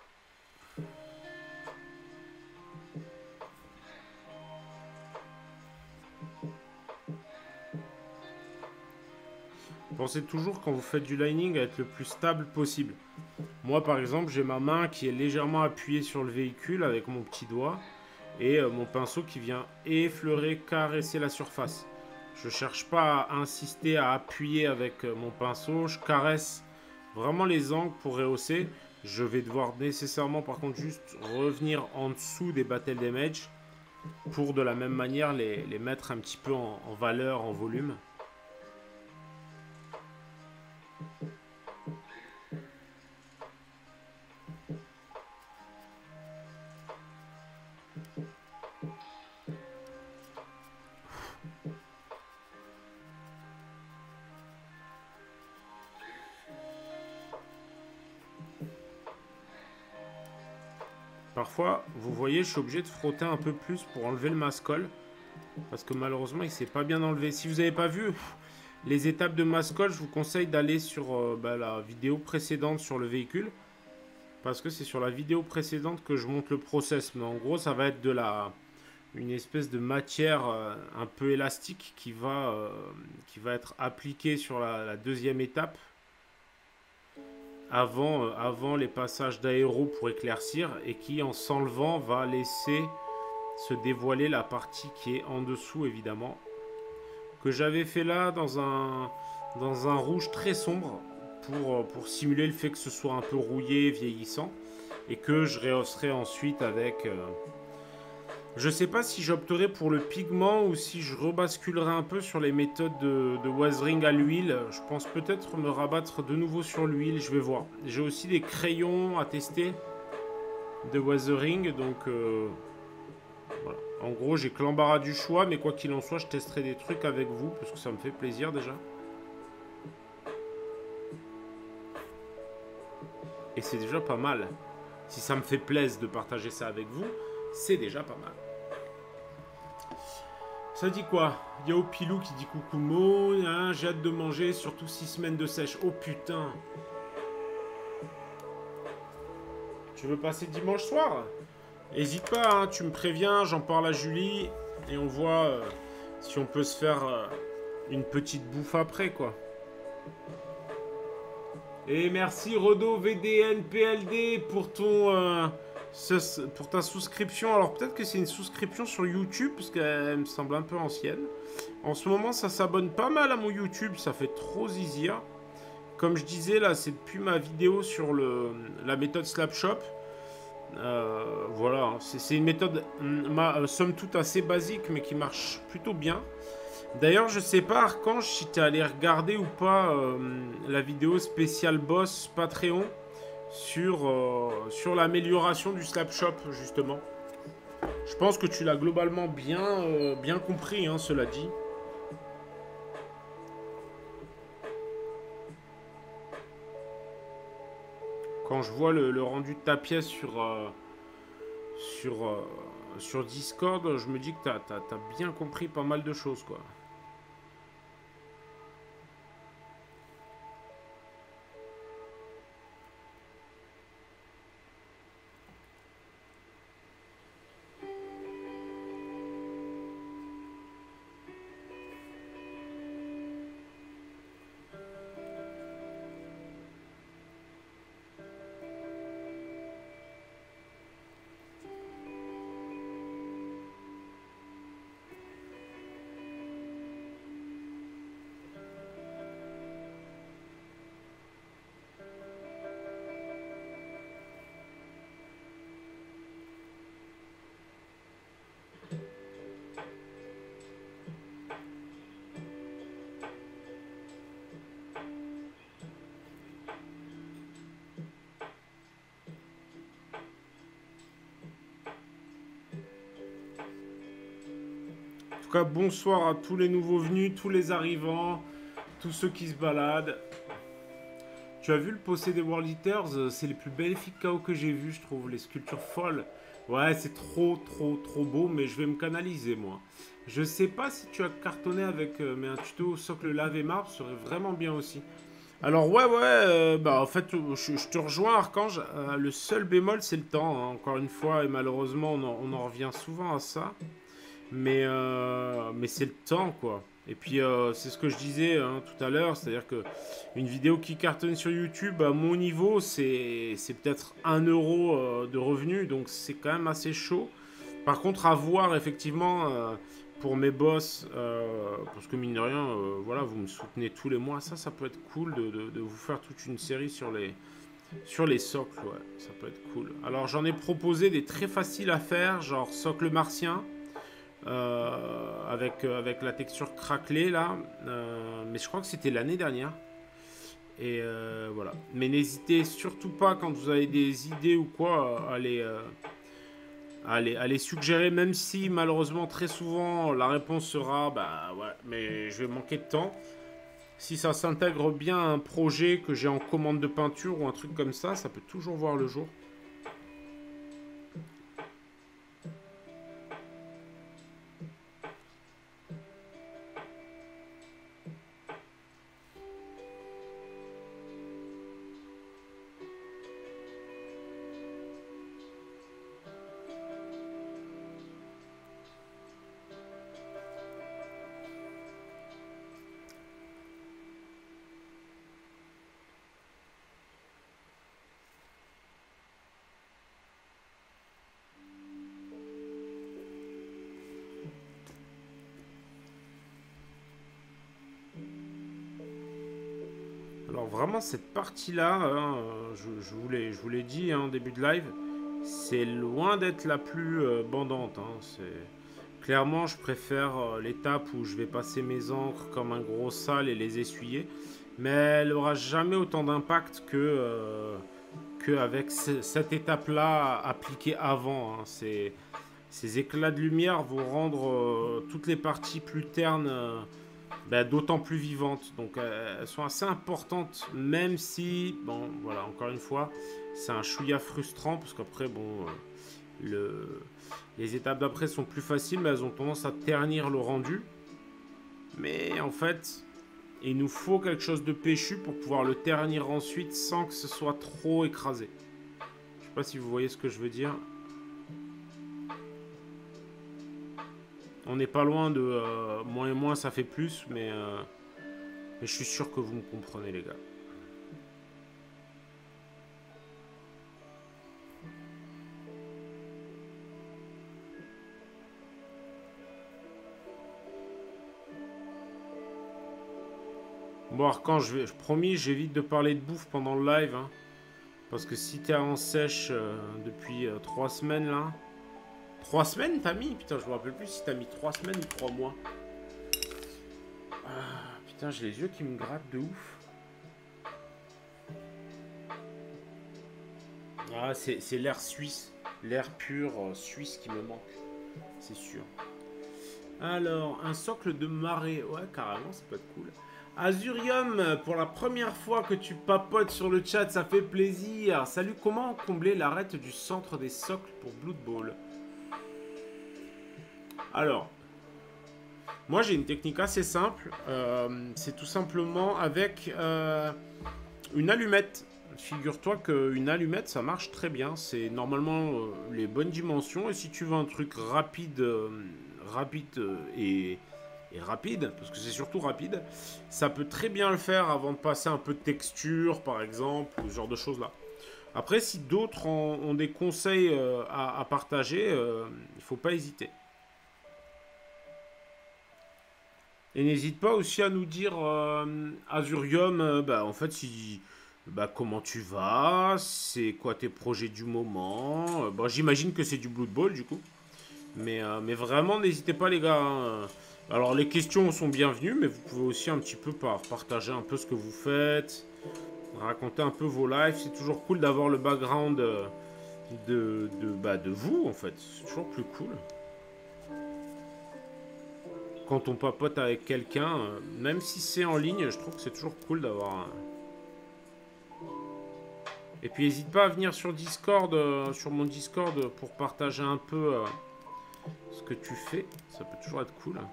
Pensez toujours quand vous faites du lining à être le plus stable possible. Moi par exemple j'ai ma main qui est légèrement appuyée sur le véhicule avec mon petit doigt et euh, mon pinceau qui vient effleurer, caresser la surface. Je cherche pas à insister à appuyer avec euh, mon pinceau, je caresse vraiment les angles pour rehausser. Je vais devoir nécessairement par contre juste revenir en dessous des battle damage pour de la même manière les, les mettre un petit peu en, en valeur, en volume. Parfois, vous voyez, je suis obligé de frotter un peu plus pour enlever le mascol. Parce que malheureusement, il ne s'est pas bien enlevé. Si vous n'avez pas vu les étapes de mascol, je vous conseille d'aller sur euh, bah, la vidéo précédente sur le véhicule. Parce que c'est sur la vidéo précédente que je montre le process. Mais en gros, ça va être de la... une espèce de matière euh, un peu élastique qui va, euh, qui va être appliquée sur la, la deuxième étape. Avant, euh, avant les passages d'aéro pour éclaircir et qui en s'enlevant va laisser se dévoiler la partie qui est en dessous évidemment, que j'avais fait là dans un, dans un rouge très sombre pour, pour simuler le fait que ce soit un peu rouillé, vieillissant, et que je rehausserai ensuite avec... Euh, je sais pas si j'opterai pour le pigment ou si je rebasculerai un peu sur les méthodes de, de Wazering à l'huile. Je pense peut-être me rabattre de nouveau sur l'huile, je vais voir. J'ai aussi des crayons à tester de Wazering, donc euh, voilà. En gros, j'ai que l'embarras du choix, mais quoi qu'il en soit, je testerai des trucs avec vous, parce que ça me fait plaisir déjà. Et c'est déjà pas mal. Si ça me fait plaisir de partager ça avec vous, c'est déjà pas mal. Ça dit quoi? Yao Pilou qui dit coucou Mo, hein, j'ai hâte de manger, surtout six semaines de sèche. Oh putain. Tu veux passer dimanche soir? Hésite pas, hein, tu me préviens, j'en parle à Julie et on voit euh, si on peut se faire euh, une petite bouffe après quoi. Et merci Rodo V D N P L D pour ton... Euh, Ce, pour ta souscription. Alors peut-être que c'est une souscription sur YouTube parce qu'elle me semble un peu ancienne. En ce moment ça s'abonne pas mal à mon YouTube, ça fait trop zizir. Comme je disais là, c'est depuis ma vidéo sur le, la méthode Slapshot. Euh, voilà, c'est une méthode ma, euh, somme toute assez basique mais qui marche plutôt bien. D'ailleurs je sais pas Archange si tu es allé regarder ou pas euh, la vidéo spéciale boss Patreon sur, euh, sur l'amélioration du Slapshot justement. Je pense que tu l'as globalement bien, euh, bien compris, hein, cela dit. Quand je vois le, le rendu de ta pièce sur, euh, sur, euh, sur Discord, je me dis que t'as, t'as, t'as bien compris pas mal de choses, quoi. En tout cas, bonsoir à tous les nouveaux venus, tous les arrivants, tous ceux qui se baladent. Tu as vu le possédé World Eaters? C'est les plus magnifiques K O que j'ai vu, je trouve. Les sculptures folles. Ouais, c'est trop, trop, trop beau, mais je vais me canaliser, moi. Je sais pas si tu as cartonné avec, euh, mais un tuto socle lave et marbre serait vraiment bien aussi. Alors, ouais, ouais, euh, bah en fait, je, je te rejoins, Archange. Euh, le seul bémol, c'est le temps, hein, encore une fois, et malheureusement, on en, on en revient souvent à ça. Mais, euh, mais c'est le temps, quoi. Et puis, euh, c'est ce que je disais hein, tout à l'heure, c'est-à-dire que une vidéo qui cartonne sur YouTube, à mon niveau, c'est c'est peut-être un euro euh, de revenus, donc c'est quand même assez chaud. Par contre, à voir, effectivement, euh, pour mes boss, euh, parce que mine de rien, euh, voilà, vous me soutenez tous les mois, ça, ça peut être cool de, de, de vous faire toute une série sur les, sur les socles, ouais, ça peut être cool. Alors, j'en ai proposé des très faciles à faire, genre socle martien. Euh, avec, euh, avec la texture craquelée là, euh, mais je crois que c'était l'année dernière. Et euh, voilà. Mais n'hésitez surtout pas quand vous avez des idées ou quoi à les, euh, à les, à les suggérer, même si malheureusement très souvent la réponse sera bah ouais, mais je vais manquer de temps. Si ça s'intègre bien à un projet que j'ai en commande de peinture ou un truc comme ça, ça peut toujours voir le jour. Alors vraiment cette partie-là, hein, euh, je, je vous l'ai, je vous l'ai dit hein, en début de live, c'est loin d'être la plus euh, bandante. Hein, c'est... Clairement, je préfère euh, l'étape où je vais passer mes encres comme un gros sale et les essuyer. Mais elle n'aura jamais autant d'impact que, euh, que avec ce- cette étape-là appliquée avant. Hein. C'est, ces éclats de lumière vont rendre euh, toutes les parties plus ternes. Euh, bah, d'autant plus vivantes. Donc euh, elles sont assez importantes, même si, bon, voilà, encore une fois, c'est un chouïa frustrant, parce qu'après, bon, euh, le... les étapes d'après sont plus faciles, mais elles ont tendance à ternir le rendu. Mais en fait, il nous faut quelque chose de péchu pour pouvoir le ternir ensuite sans que ce soit trop écrasé. Je sais pas si vous voyez ce que je veux dire. On n'est pas loin de euh, moins et moins, ça fait plus, mais, euh, mais je suis sûr que vous me comprenez, les gars. Bon, Archange, je, vais, je promis, j'évite de parler de bouffe pendant le live. Hein, parce que si t'es en sèche euh, depuis euh, trois semaines là. Trois semaines t'as mis? Putain, je me rappelle plus si t'as mis trois semaines ou trois mois. Ah, putain, j'ai les yeux qui me grattent de ouf. Ah, c'est l'air suisse. l'air pur euh, suisse qui me manque. C'est sûr. Alors, un socle de marée. Ouais, carrément, ça peut être cool. Azurium, pour la première fois que tu papotes sur le chat, ça fait plaisir. Salut, comment combler l'arête du centre des socles pour Blood Bowl? Alors, moi j'ai une technique assez simple. Euh, c'est tout simplement avec euh, une allumette. Figure-toi qu'une allumette, ça marche très bien. C'est normalement euh, les bonnes dimensions. Et si tu veux un truc rapide, euh, rapide euh, et, et rapide, parce que c'est surtout rapide, ça peut très bien le faire avant de passer un peu de texture, par exemple, ou ce genre de choses-là. Après, si d'autres ont, ont des conseils euh, à, à partager, euh, il ne faut pas hésiter. Et n'hésite pas aussi à nous dire, euh, Azurium, euh, bah, en fait, si, bah, comment tu vas, c'est quoi tes projets du moment. Euh, bon, j'imagine que c'est du Blood Bowl, du coup. Mais, euh, mais vraiment, n'hésitez pas, les gars. Hein. Alors, les questions sont bienvenues, mais vous pouvez aussi un petit peu par partager un peu ce que vous faites, raconter un peu vos lives. C'est toujours cool d'avoir le background de, de, de, bah, de vous, en fait. C'est toujours plus cool. Quand on papote avec quelqu'un, euh, même si c'est en ligne, je trouve que c'est toujours cool d'avoir un... Et puis n'hésite pas à venir sur Discord, euh, sur mon Discord, pour partager un peu euh, ce que tu fais. Ça peut toujours être cool.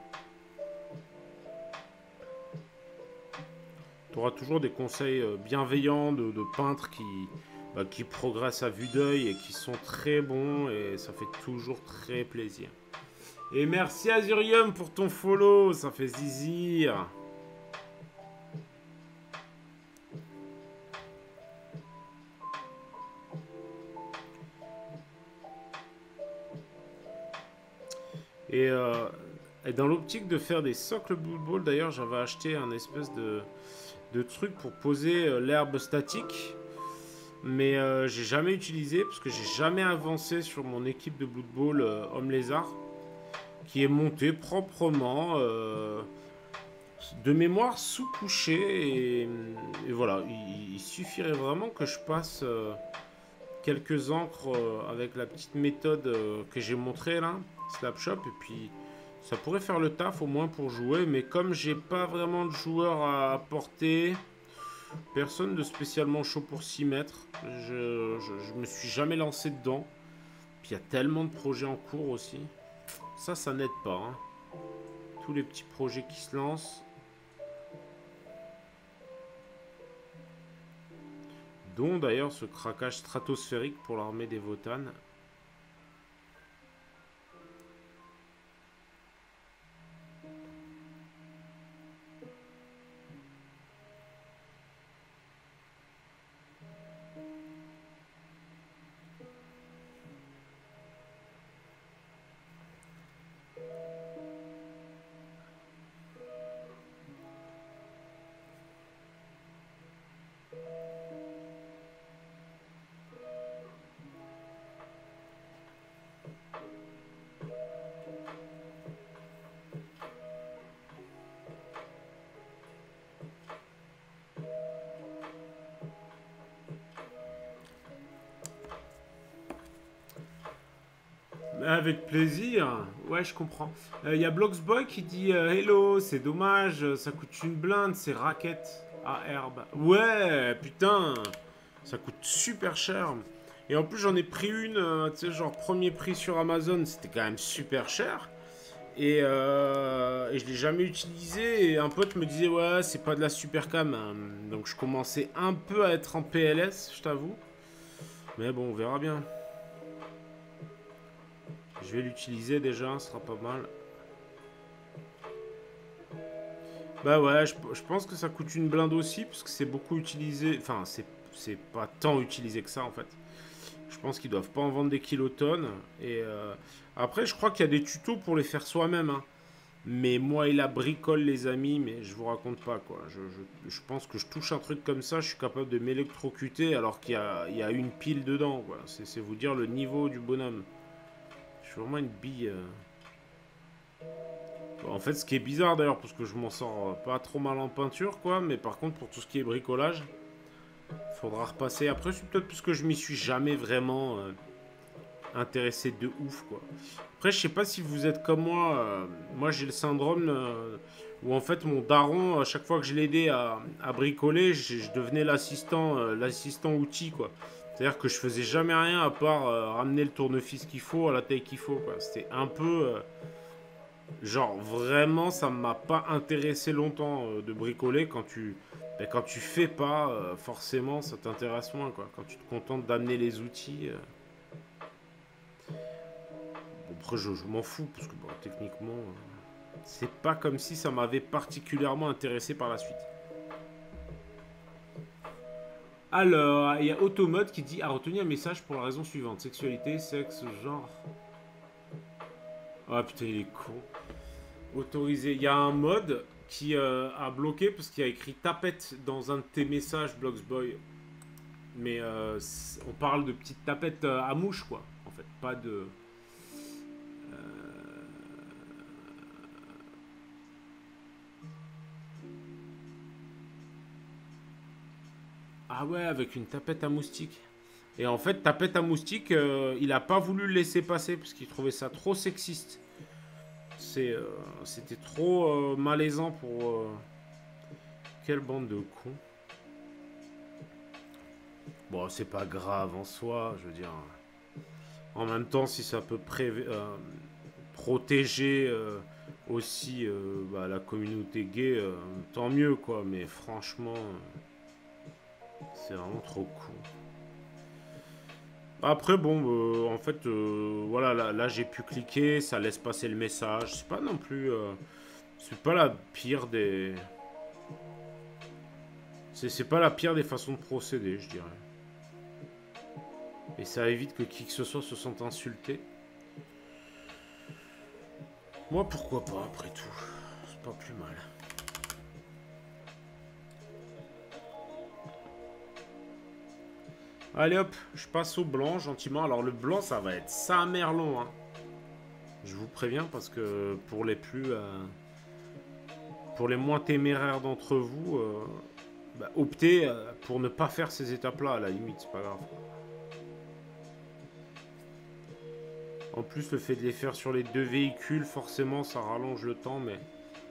Tu auras toujours des conseils euh, bienveillants de, de peintres qui, bah, qui progressent à vue d'œil et qui sont très bons, et ça fait toujours très plaisir. Et merci Azurium pour ton follow, ça fait zizir. Et, euh, et dans l'optique de faire des socles Blood Bowl, d'ailleurs, j'avais acheté un espèce de, de truc pour poser euh, l'herbe statique. Mais euh, j'ai jamais utilisé parce que j'ai jamais avancé sur mon équipe de Blood Bowl euh, Homme Lézard, qui est montée proprement euh, de mémoire sous couché. Et, et voilà, il, il suffirait vraiment que je passe euh, quelques encres euh, avec la petite méthode euh, que j'ai montrée là. Slapshot, et puis ça pourrait faire le taf au moins pour jouer, mais comme j'ai pas vraiment de joueurs à apporter, personne de spécialement chaud pour s'y mettre, je, je, je me suis jamais lancé dedans. Puis il y a tellement de projets en cours aussi, ça ça n'aide pas hein. Tous les petits projets qui se lancent, dont d'ailleurs ce craquage stratosphérique pour l'armée des Votanes. Avec plaisir, ouais je comprends. Il euh, y a Bloxboy qui dit euh, hello, c'est dommage, ça coûte une blinde ces raquettes à herbe. Ouais, putain, ça coûte super cher. Et en plus j'en ai pris une, euh, tu sais genre premier prix sur Amazon, c'était quand même super cher. Et, euh, et je l'ai jamais utilisé, et un pote me disait ouais c'est pas de la super cam. Hein. Donc je commençais un peu à être en P L S, je t'avoue. Mais bon, on verra bien. Je vais l'utiliser déjà, ce sera pas mal. Bah ouais, je, je pense que ça coûte une blinde aussi, parce que c'est beaucoup utilisé. Enfin, c'est pas tant utilisé que ça en fait. Je pense qu'ils doivent pas en vendre des kilotonnes. Et euh, après, je crois qu'il y a des tutos pour les faire soi-même. Hein. Mais moi, il a bricole, les amis, mais je vous raconte pas quoi. Je, je, je pense que je touche un truc comme ça, je suis capable de m'électrocuter alors qu'il y, y a une pile dedans. C'est vous dire le niveau du bonhomme. Je suis vraiment une bille. Euh... Bon, en fait, ce qui est bizarre d'ailleurs, parce que je m'en sors pas trop mal en peinture, quoi. Mais par contre, pour tout ce qui est bricolage, faudra repasser. Après, c'est peut-être parce que je m'y suis jamais vraiment, euh, intéressé de ouf, quoi. Après, je sais pas si vous êtes comme moi. Euh, moi, j'ai le syndrome euh, où, en fait, mon daron, à chaque fois que je l'aidais à, à bricoler, je, je devenais l'assistant euh, l'assistant outil, quoi. C'est-à-dire que je faisais jamais rien à part euh, ramener le tournevis qu'il faut à la taille qu'il faut, quoi. C'était un peu... euh, genre, vraiment, ça m'a pas intéressé longtemps euh, de bricoler. Quand tu, ben, quand tu fais pas, euh, forcément, ça t'intéresse moins, quoi. Quand tu te contentes d'amener les outils... euh, Après, je, je m'en fous, parce que bon, techniquement, euh, c'est pas comme si ça m'avait particulièrement intéressé par la suite. Alors, il y a Automode qui dit a retenu un message pour la raison suivante: sexualité, sexe, genre. Ah putain, il est con. Autorisé. Il y a un mode qui euh, a bloqué parce qu'il y a écrit tapette dans un de tes messages, Bloxboy. Mais euh, on parle de petites tapettes euh, à mouche, quoi. En fait, pas de. Ah ouais, avec une tapette à moustique. Et en fait, tapette à moustique, euh, il a pas voulu le laisser passer parce qu'il trouvait ça trop sexiste. C'est, euh, c'était trop euh, malaisant pour... euh, Quelle bande de cons. Bon, c'est pas grave en soi, je veux dire. En même temps, si ça peut pré- euh, protéger euh, aussi euh, bah, la communauté gay, euh, tant mieux, quoi. Mais franchement, euh, c'est vraiment trop con. Après, bon, euh, en fait, euh, voilà, là, là, j'ai pu cliquer, ça laisse passer le message. C'est pas non plus... euh, c'est pas la pire des... C'est c'est pas la pire des façons de procéder, je dirais. Et ça évite que qui que ce soit se sente insulté. Moi, pourquoi pas, après tout. C'est pas plus mal. Allez hop, je passe au blanc, gentiment. Alors, le blanc, ça va être sa mère long, hein. Je vous préviens, parce que pour les plus... Euh, pour les moins téméraires d'entre vous... Euh, bah, optez euh, pour ne pas faire ces étapes-là, à la limite, c'est pas grave. En plus, le fait de les faire sur les deux véhicules, forcément, ça rallonge le temps, mais...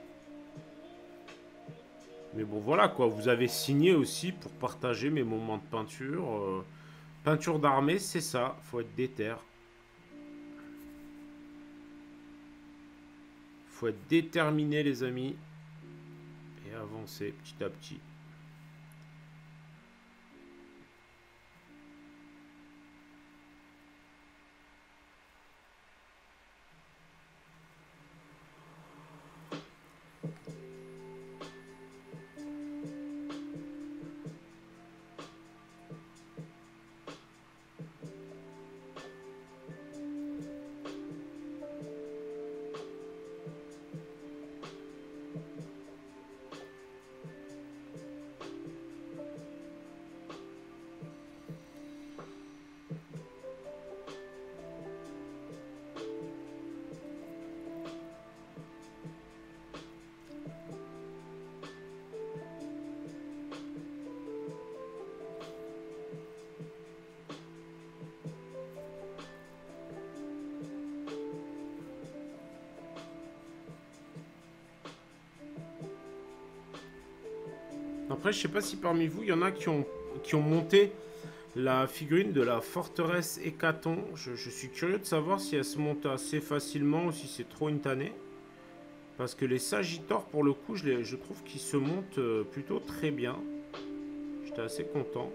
Mais bon, voilà, quoi. Vous avez signé aussi pour partager mes moments de peinture. Euh, peinture d'armée, c'est ça. Faut être déter. Faut être déterminé, les amis. Et avancer petit à petit. Après, je sais pas si parmi vous, il y en a qui ont, qui ont monté la figurine de la forteresse Hécaton. Je, je suis curieux de savoir si elle se monte assez facilement ou si c'est trop une tannée. Parce que les Sagittores, pour le coup, je, les, je trouve qu'ils se montent euh, plutôt très bien. J'étais assez content.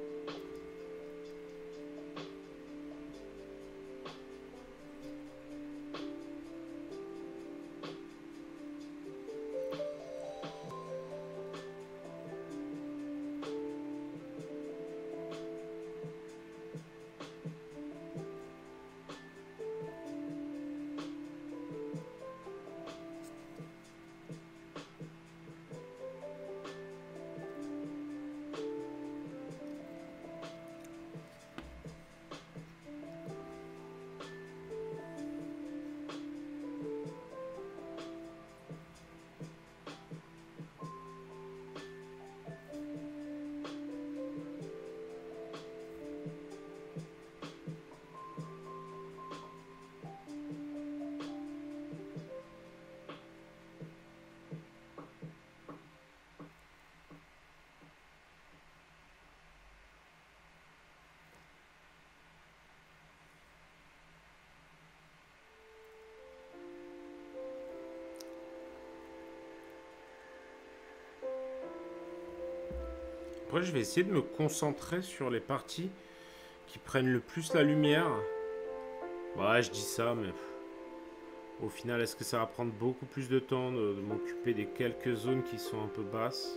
Après, je vais essayer de me concentrer sur les parties qui prennent le plus la lumière. Ouais, je dis ça, mais... Au final, est-ce que ça va prendre beaucoup plus de temps de, de m'occuper des quelques zones qui sont un peu basses?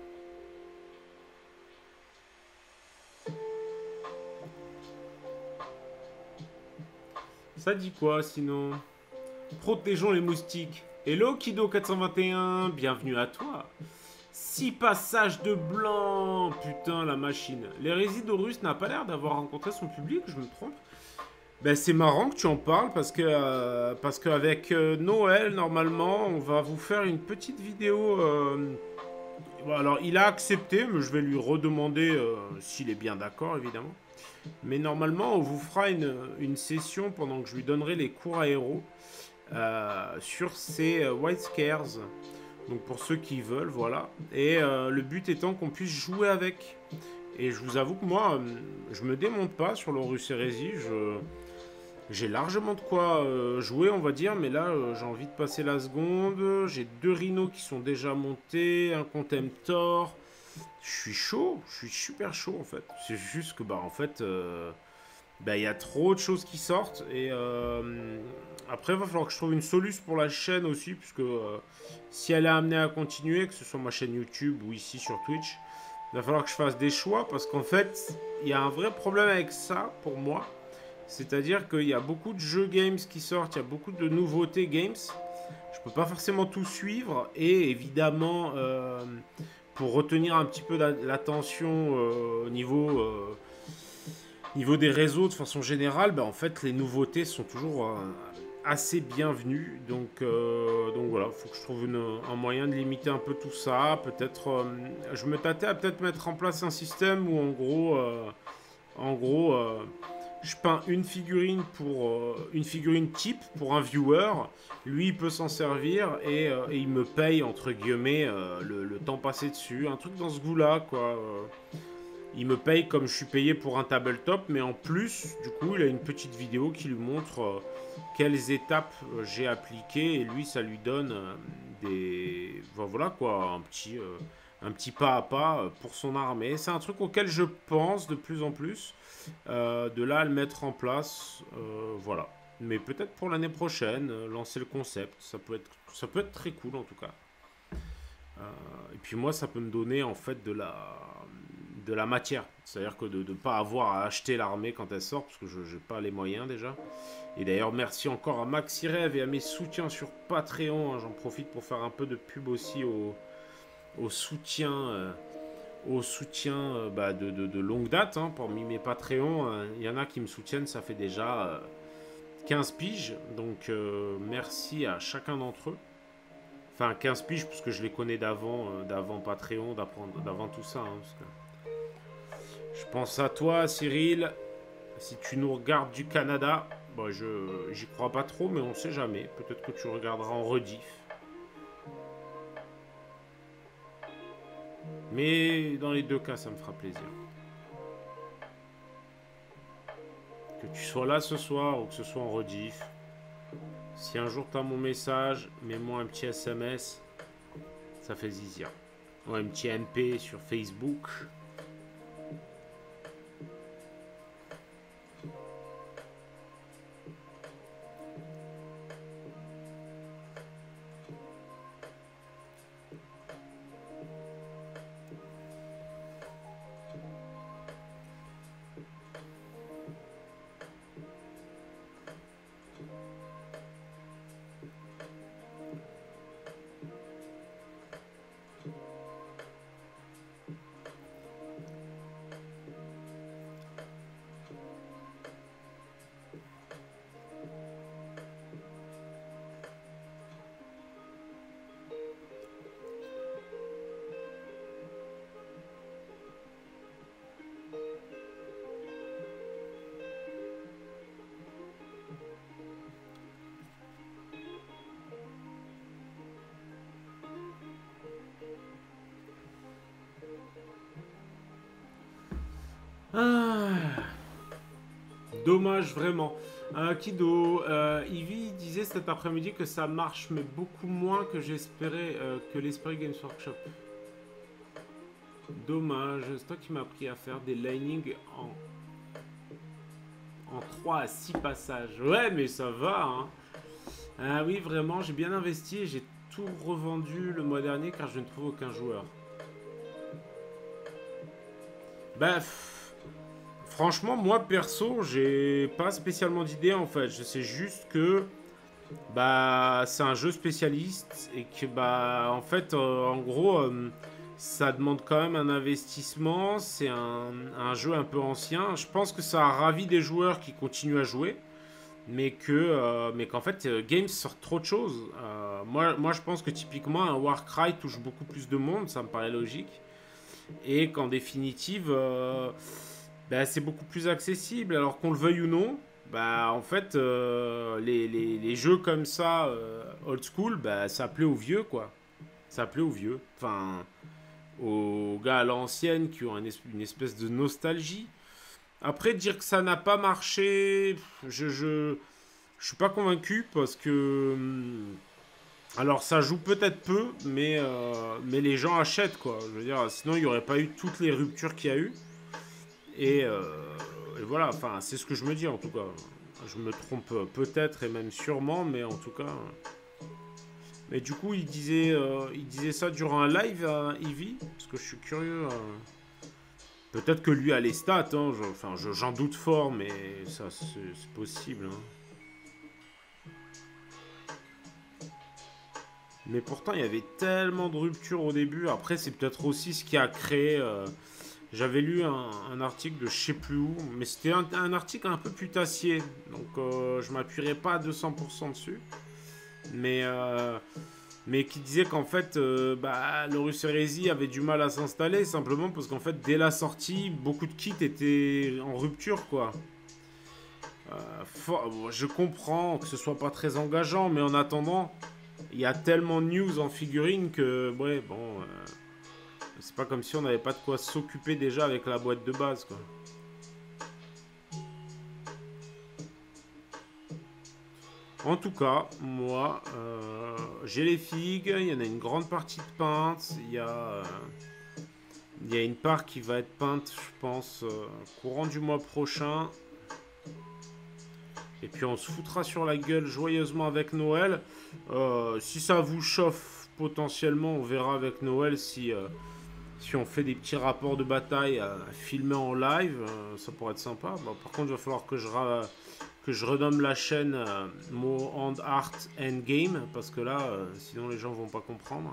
Ça dit quoi, sinon? Protégeons les moustiques. Hello, Kido quatre cent vingt et un, bienvenue à toi. Six passages de blanc. Putain, la machine. L'Hérésidorus n'a pas l'air d'avoir rencontré son public, je me trompe? Ben, c'est marrant que tu en parles parce que euh, parce qu'avec euh, Noël, normalement, on va vous faire une petite vidéo. Euh, bon, alors, il a accepté, mais je vais lui redemander euh, s'il est bien d'accord, évidemment. Mais normalement, on vous fera une, une session pendant que je lui donnerai les cours aéros euh, sur ces euh, White Scares. Donc, pour ceux qui veulent, voilà. Et euh, le but étant qu'on puisse jouer avec. Et je vous avoue que moi, euh, je me démonte pas sur l'Horus Heresy. Je... J'ai largement de quoi euh, jouer, on va dire, mais là, euh, j'ai envie de passer la seconde. J'ai deux rhinos qui sont déjà montés, un Contemptor. Je suis chaud, je suis super chaud, en fait. C'est juste que, bah, en fait, euh, bah, y a trop de choses qui sortent. Et euh, après, il va falloir que je trouve une solution pour la chaîne aussi, puisque euh, si elle est amenée à continuer, que ce soit ma chaîne YouTube ou ici sur Twitch, il va falloir que je fasse des choix, parce qu'en fait, il y a un vrai problème avec ça, pour moi. C'est-à-dire qu'il y a beaucoup de jeux games qui sortent, il y a beaucoup de nouveautés games. Je peux pas forcément tout suivre. Et évidemment, euh, pour retenir un petit peu l'attention euh, au niveau, euh, niveau des réseaux de façon générale, bah, en fait, les nouveautés sont toujours euh, assez bienvenues. Donc, euh, donc voilà, il faut que je trouve une, un moyen de limiter un peu tout ça. Peut-être, euh, je me tâtais à peut-être mettre en place un système où en gros, euh, en gros... Euh, je peins une figurine pour euh, une figurine type pour un viewer. Lui, il peut s'en servir et, euh, et il me paye entre guillemets euh, le, le temps passé dessus. Un truc dans ce goût-là, quoi. Euh, il me paye comme je suis payé pour un tabletop, mais en plus, du coup, il a une petite vidéo qui lui montre euh, quelles étapes euh, j'ai appliquées et lui, ça lui donne euh, des, enfin, voilà quoi, un petit, euh, un petit pas à pas pour son armée. C'est un truc auquel je pense de plus en plus. Euh, de là à le mettre en place, euh, voilà. Mais peut-être pour l'année prochaine, euh, lancer le concept, ça peut être, ça peut être très cool en tout cas. Euh, et puis moi, ça peut me donner en fait de la, de la matière. C'est-à-dire que de ne pas avoir à acheter l'armée quand elle sort, parce que je n'ai pas les moyens déjà. Et d'ailleurs, merci encore à Maxirev et à mes soutiens sur Patreon. Hein, j'en profite pour faire un peu de pub aussi au, au soutien... Euh, au soutien euh, bah, de, de, de longue date, hein, parmi mes Patreons, il euh, y en a qui me soutiennent, ça fait déjà euh, quinze piges, donc euh, merci à chacun d'entre eux. Enfin quinze piges, parce que je les connais d'avant, euh, d'avant Patreon, d'avant tout ça. Hein, parce que... Je pense à toi, Cyril, si tu nous regardes du Canada, bah, je j'y crois pas trop, mais on sait jamais, peut-être que tu regarderas en rediff. Mais dans les deux cas, ça me fera plaisir. Que tu sois là ce soir ou que ce soit en rediff. Si un jour tu as mon message, mets-moi un petit S M S. Ça fait zizir. Ou un petit M P sur Facebook. Ah, dommage vraiment. Euh, Kido, euh, Ivy disait cet après-midi que ça marche, mais beaucoup moins que j'espérais, euh, que l'Esprit Games Workshop. Dommage, c'est toi qui m'as appris à faire des linings en, en trois à six passages. Ouais, mais ça va, hein. Ah oui, vraiment, j'ai bien investi et j'ai tout revendu le mois dernier car je ne trouve aucun joueur. Bah, franchement, moi perso, j'ai pas spécialement d'idée en fait. Je sais juste que bah c'est un jeu spécialiste et que bah en fait, euh, en gros, euh, ça demande quand même un investissement. C'est un, un jeu un peu ancien. Je pense que ça a ravi des joueurs qui continuent à jouer. Mais que euh, mais qu'en fait euh, Games sort trop de choses. Euh, moi, moi je pense que typiquement un Warcry touche beaucoup plus de monde, ça me paraît logique. Et qu'en définitive, euh, bah, c'est beaucoup plus accessible, alors qu'on le veuille ou non. Bah, en fait, euh, les, les, les jeux comme ça, euh, old school, bah, ça plaît aux vieux, quoi. Ça plaît aux vieux. Enfin, aux gars à l'ancienne qui ont un es- une espèce de nostalgie. Après, dire que ça n'a pas marché, je, je, je suis pas convaincu parce que. hum, Alors, ça joue peut-être peu, mais, euh, mais les gens achètent, quoi. Je veux dire, sinon, il n'y aurait pas eu toutes les ruptures qu'il y a eu. Et, euh, et voilà, enfin, c'est ce que je me dis en tout cas. Je me trompe peut-être et même sûrement, mais en tout cas. Mais du coup, il disait, euh, il disait ça durant un live à Eevee, parce que je suis curieux. euh. Peut-être que lui a les stats, hein, je- enfin, je- j'en doute fort, mais ça, c'est c'est possible. Hein. Mais pourtant, il y avait tellement de ruptures au début. Après, c'est peut-être aussi ce qui a créé. euh, J'avais lu un, un article de je sais plus où, mais c'était un, un article un peu putassier. Donc, euh, je m'appuierai pas à deux cents pour cent dessus. Mais, euh, mais qui disait qu'en fait, euh, bah, l'Horus Heresy avait du mal à s'installer, simplement parce qu'en fait, dès la sortie, beaucoup de kits étaient en rupture, quoi. Euh, for- bon, je comprends que ce soit pas très engageant, mais en attendant, il y a tellement de news en figurine que, ouais, bon, euh, c'est pas comme si on n'avait pas de quoi s'occuper déjà avec la boîte de base, quoi. En tout cas, moi, euh, j'ai les figues, il y en a une grande partie de peinte, il y a, euh, il y a une part qui va être peinte, je pense, euh, courant du mois prochain. Et puis on se foutra sur la gueule joyeusement avec Noël. Euh, si ça vous chauffe potentiellement, on verra avec Noël si, euh, si on fait des petits rapports de bataille à, à filmer en live. Euh, ça pourrait être sympa. Bon, par contre, il va falloir que je, ra- que je renomme la chaîne euh, Mo Hand Art and Game. Parce que là, euh, sinon les gens vont pas comprendre.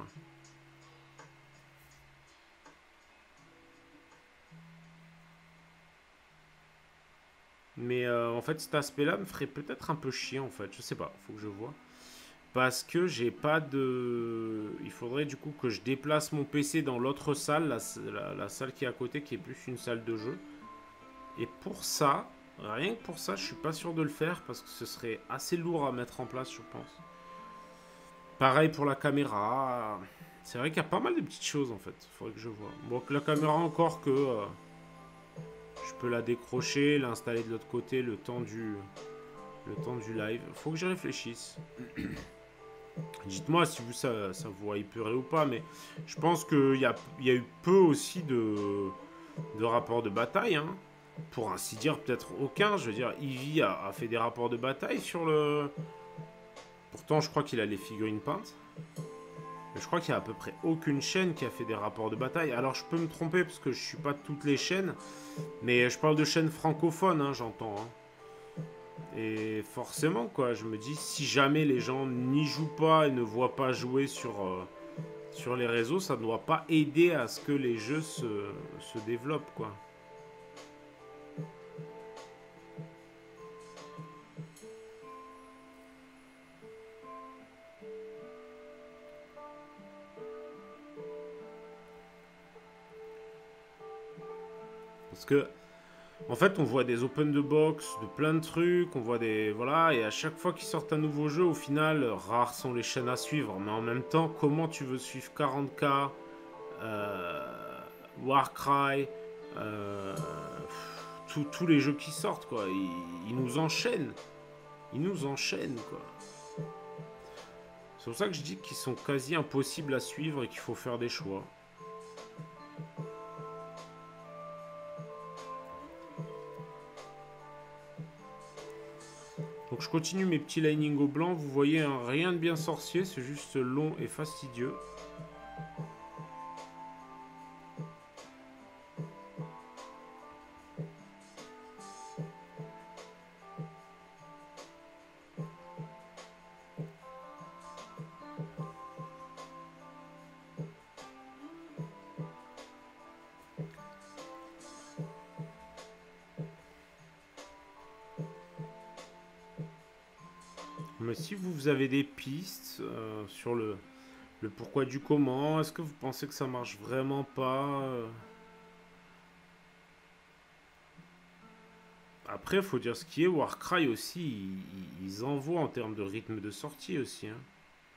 Mais euh, en fait, cet aspect-là me ferait peut-être un peu chier en fait. Je sais pas, faut que je vois. Parce que j'ai pas de. Il faudrait du coup que je déplace mon P C dans l'autre salle, la, la- la salle qui est à côté, qui est plus une salle de jeu. Et pour ça, rien que pour ça, je suis pas sûr de le faire parce que ce serait assez lourd à mettre en place, je pense. Pareil pour la caméra. C'est vrai qu'il y a pas mal de petites choses en fait. Faudrait que je vois. Bon, la caméra encore que euh, je peux la décrocher, l'installer de l'autre côté le temps du le temps du live. Faut que j'y réfléchisse. Dites-moi si vous ça, ça vous a épuré ou pas, mais je pense qu'il y a, il y a eu peu aussi de, de rapports de bataille. Hein. Pour ainsi dire, peut-être aucun. Je veux dire, Eevee a, a fait des rapports de bataille sur le. Pourtant, je crois qu'il a les figurines peintes. Mais je crois qu'il y a à peu près aucune chaîne qui a fait des rapports de bataille. Alors, je peux me tromper parce que je suis pas de toutes les chaînes. Mais je parle de chaînes francophones, hein, j'entends. Hein. Et forcément, quoi, je me dis, si jamais les gens n'y jouent pas et ne voient pas jouer sur, euh, sur les réseaux, ça ne doit pas aider à ce que les jeux se, se développent, quoi. Parce que, en fait, on voit des open de box, de plein de trucs, on voit des. Voilà, et à chaque fois qu'ils sortent un nouveau jeu, au final, rares sont les chaînes à suivre. Mais en même temps, comment tu veux suivre quarante K, euh, Warcry, euh, tous les jeux qui sortent, quoi. Ils, ils nous enchaînent. Ils nous enchaînent, quoi. C'est pour ça que je dis qu'ils sont quasi impossibles à suivre et qu'il faut faire des choix. Donc je continue mes petits lining au blanc. Vous voyez, hein, rien de bien sorcier, c'est juste long et fastidieux. Mais si vous avez des pistes euh, sur le, le pourquoi du comment, est-ce que vous pensez que ça marche vraiment pas euh... Après, il faut dire ce qui est, Warcry aussi, ils, ils envoient en termes de rythme de sortie aussi. Hein.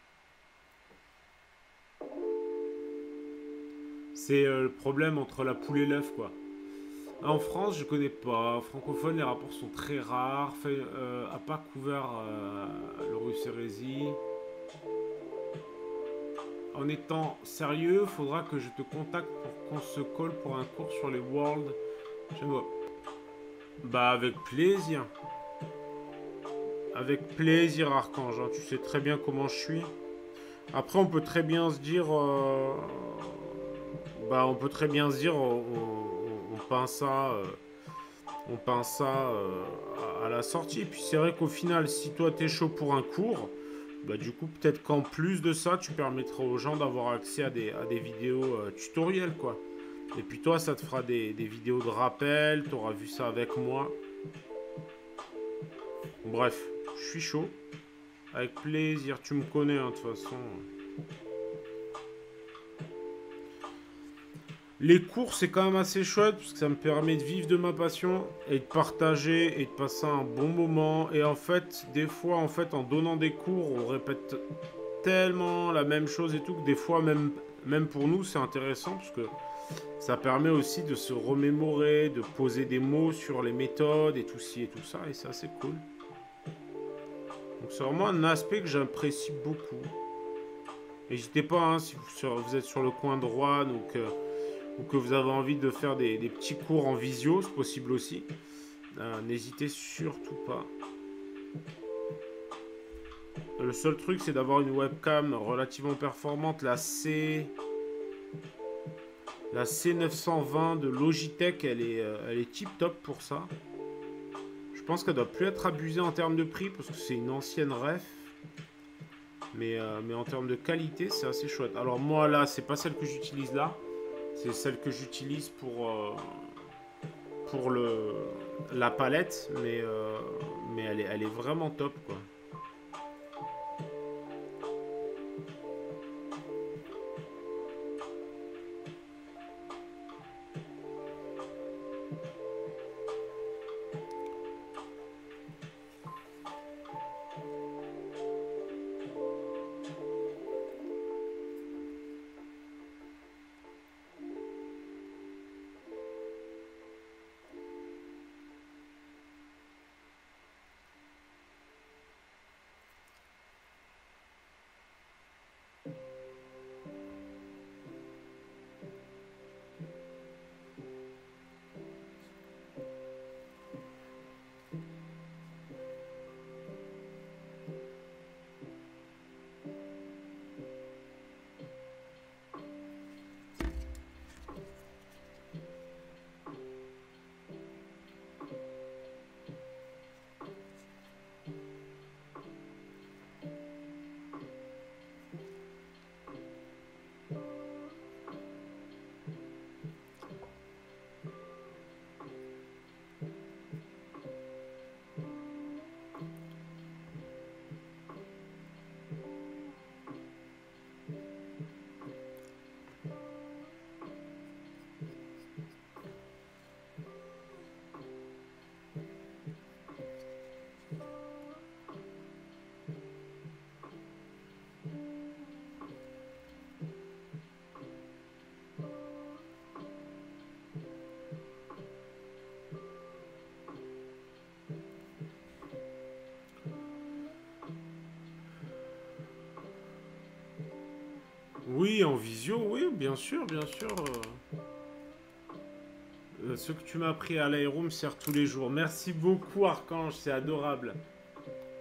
C'est euh, le problème entre la poule et l'œuf, quoi. En France, je connais pas. Francophone, les rapports sont très rares. Fait, euh, a pas couvert euh, le Russe Hérésie. En étant sérieux, faudra que je te contacte pour qu'on se colle pour un cours sur les Worlds. Je vois. Bah, avec plaisir. Avec plaisir, Archange. Hein. Tu sais très bien comment je suis. Après, on peut très bien se dire... Euh... Bah, on peut très bien se dire... On, on, on peint ça... Euh... On peint ça euh, à, à la sortie. Et puis c'est vrai qu'au final, si toi t'es chaud pour un cours, bah du coup peut-être qu'en plus de ça, tu permettras aux gens d'avoir accès à des, à des vidéos euh, tutoriels, quoi. Et puis toi, ça te fera des, des vidéos de rappel, t'auras vu ça avec moi. Bref, je suis chaud. Avec plaisir, tu me connais, hein, de toute façon. Les cours, c'est quand même assez chouette parce que ça me permet de vivre de ma passion et de partager et de passer un bon moment. Et en fait, des fois, en fait, en donnant des cours, on répète tellement la même chose et tout que des fois, même, même pour nous, c'est intéressant parce que ça permet aussi de se remémorer, de poser des mots sur les méthodes et tout ci et tout ça. Et c'est assez cool. Donc c'est vraiment un aspect que j'apprécie beaucoup. N'hésitez pas, hein, si vous, vous êtes sur le coin droit, donc... Euh, ou que vous avez envie de faire des, des petits cours en visio, c'est possible aussi. Euh, N'hésitez surtout pas. Le seul truc, c'est d'avoir une webcam relativement performante. La C... La C neuf cent vingt de Logitech, elle est, euh, elle est tip top pour ça. Je pense qu'elle doit plus être abusée en termes de prix, parce que c'est une ancienne ref. Mais, euh, mais en termes de qualité, c'est assez chouette. Alors moi, là, c'est pas celle que j'utilise là. C'est celle que j'utilise pour, euh, pour le, la palette, mais, euh, mais elle, est, elle est vraiment top, quoi. Oui, en visio, oui, bien sûr, bien sûr. Euh, ce que tu m'as appris à l'Aeroom sert tous les jours. Merci beaucoup, Archange, c'est adorable.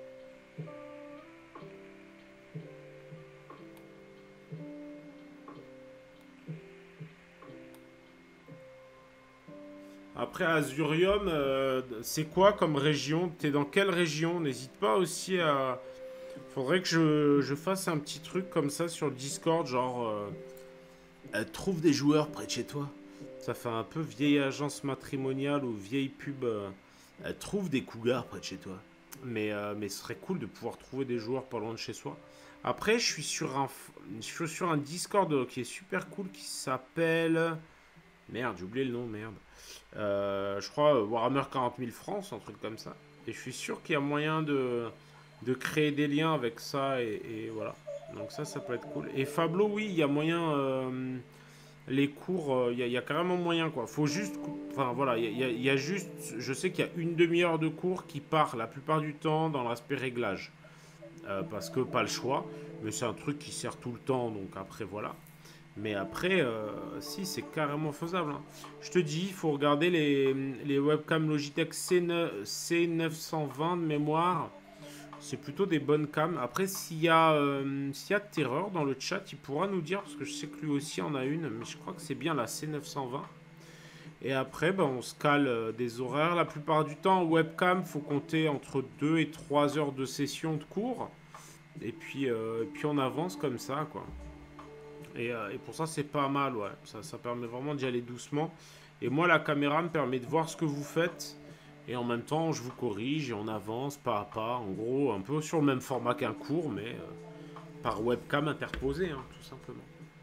Après, Azurium, euh, c'est quoi comme région? T'es dans quelle région? N'hésite pas aussi à... Faudrait que je, je fasse un petit truc comme ça sur le Discord, genre... Euh, euh, trouve des joueurs près de chez toi. Ça fait un peu vieille agence matrimoniale ou vieille pub. Euh, euh, trouve des cougars près de chez toi. Mais, euh, mais ce serait cool de pouvoir trouver des joueurs pas loin de chez soi. Après, je suis sur un, je suis sur un Discord qui est super cool, qui s'appelle... Merde, j'ai oublié le nom, merde. Euh, je crois Warhammer quarante mille France, un truc comme ça. Et je suis sûr qu'il y a moyen de, de créer des liens avec ça, et, et voilà. Donc ça, ça peut être cool. Et Fablo, oui, il y a moyen... Euh, les cours, il euh, y, y a carrément moyen, quoi. Faut juste... Enfin, voilà, il y, y, y a juste... Je sais qu'il y a une demi-heure de cours qui part la plupart du temps dans l'aspect réglage. Euh, parce que pas le choix. Mais c'est un truc qui sert tout le temps, donc après, voilà. Mais après, euh, si, c'est carrément faisable. Hein. Je te dis, il faut regarder les, les webcams Logitech C neuf cent vingt de mémoire. C'est plutôt des bonnes cams. Après, s'il y a, euh, s'il y a Terreur dans le chat, il pourra nous dire, parce que je sais que lui aussi en a une, mais je crois que c'est bien la C neuf cent vingt. Et après, ben, on se cale euh, des horaires. La plupart du temps, webcam, il faut compter entre deux et trois heures de session de cours. Et puis, euh, et puis on avance comme ça, quoi. Et, euh, et pour ça, c'est pas mal, ouais. Ça, ça permet vraiment d'y aller doucement. Et moi, la caméra me permet de voir ce que vous faites. Et en même temps, je vous corrige et on avance pas à pas. En gros, un peu sur le même format qu'un cours, mais euh, par webcam interposée, hein, tout simplement.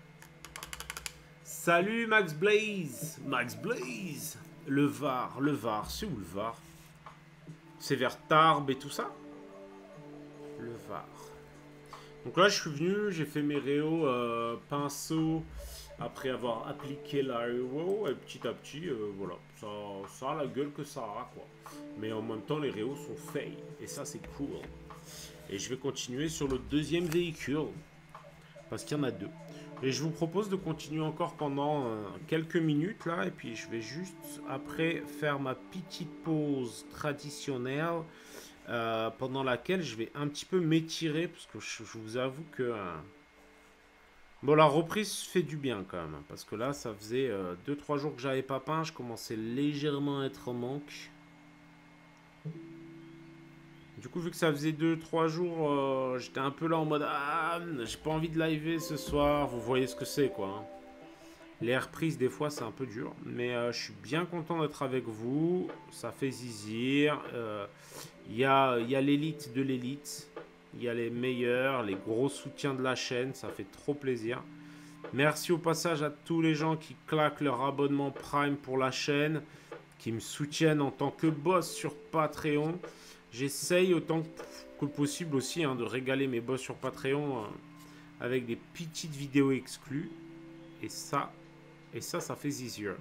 Salut Max Blaze. Max Blaze. Le Var, le Var, c'est où le Var? C'est vers Tarbes et tout ça? Le Var. Donc là, je suis venu, j'ai fait mes réos euh, pinceau après avoir appliqué l'aéro, et petit à petit, euh, voilà, ça, ça a la gueule que ça a, quoi. Mais en même temps, les réos sont faits, et ça, c'est cool. Et je vais continuer sur le deuxième véhicule, parce qu'il y en a deux. Et je vous propose de continuer encore pendant euh, quelques minutes, là, et puis je vais juste, après, faire ma petite pause traditionnelle, Euh, pendant laquelle je vais un petit peu m'étirer parce que je, je vous avoue que euh... bon, la reprise fait du bien quand même, parce que là ça faisait deux trois jours que j'avais pas peint, je commençais légèrement à être en manque. Du coup, vu que ça faisait deux trois jours, euh, j'étais un peu là en mode ah, j'ai pas envie de liver ce soir, vous voyez ce que c'est, quoi, hein. Les reprises, des fois, c'est un peu dur. Mais euh, je suis bien content d'être avec vous. Ça fait zizir. Il euh, y a, y a l'élite de l'élite. Il y a les meilleurs, les gros soutiens de la chaîne. Ça fait trop plaisir. Merci au passage à tous les gens qui claquent leur abonnement Prime pour la chaîne, qui me soutiennent en tant que boss sur Patreon. J'essaye autant que possible aussi, hein, de régaler mes boss sur Patreon euh, avec des petites vidéos exclues. Et ça... Et ça, ça fait zizir.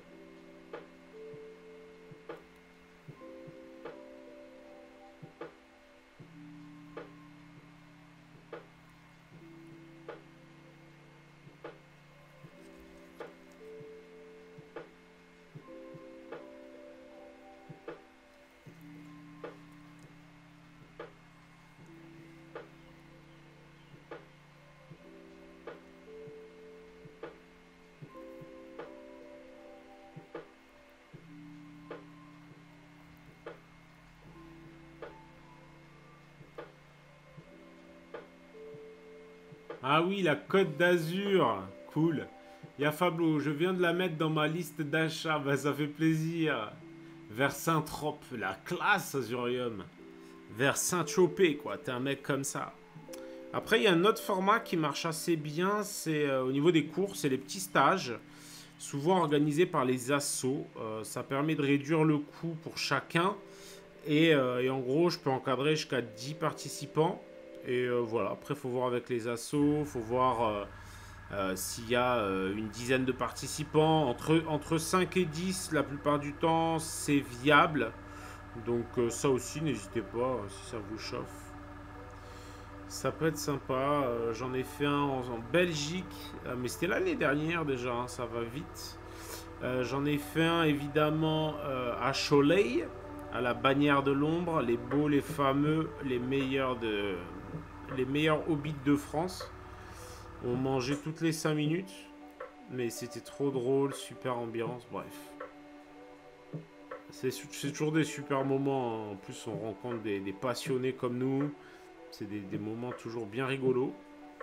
Ah oui, la Côte d'Azur. Cool. Il y a Fablo, je viens de la mettre dans ma liste d'achat. Bah, ça fait plaisir. Vers Saint-Trope, la classe Azurium. Vers Saint-Tropez, quoi. T'es un mec comme ça. Après, il y a un autre format qui marche assez bien. C'est euh, au niveau des cours, c'est les petits stages. Souvent organisés par les assos. Euh, ça permet de réduire le coût pour chacun. Et, euh, et en gros, je peux encadrer jusqu'à dix participants. Et euh, voilà, après il faut voir avec les assos, il faut voir euh, euh, s'il y a euh, une dizaine de participants. Entre, entre cinq et dix, la plupart du temps, c'est viable. Donc euh, ça aussi, n'hésitez pas, euh, si ça vous chauffe. Ça peut être sympa. Euh, J'en ai fait un en, en Belgique, euh, mais c'était l'année dernière déjà, hein, ça va vite. Euh, J'en ai fait un évidemment euh, à Cholet, à la Bannière de l'Ombre, les beaux, les fameux, les meilleurs de... les meilleurs hobbits de France. On mangeait toutes les cinq minutes. Mais c'était trop drôle, super ambiance, bref. C'est toujours des super moments. En plus, on rencontre des, des passionnés comme nous. C'est des, des moments toujours bien rigolos.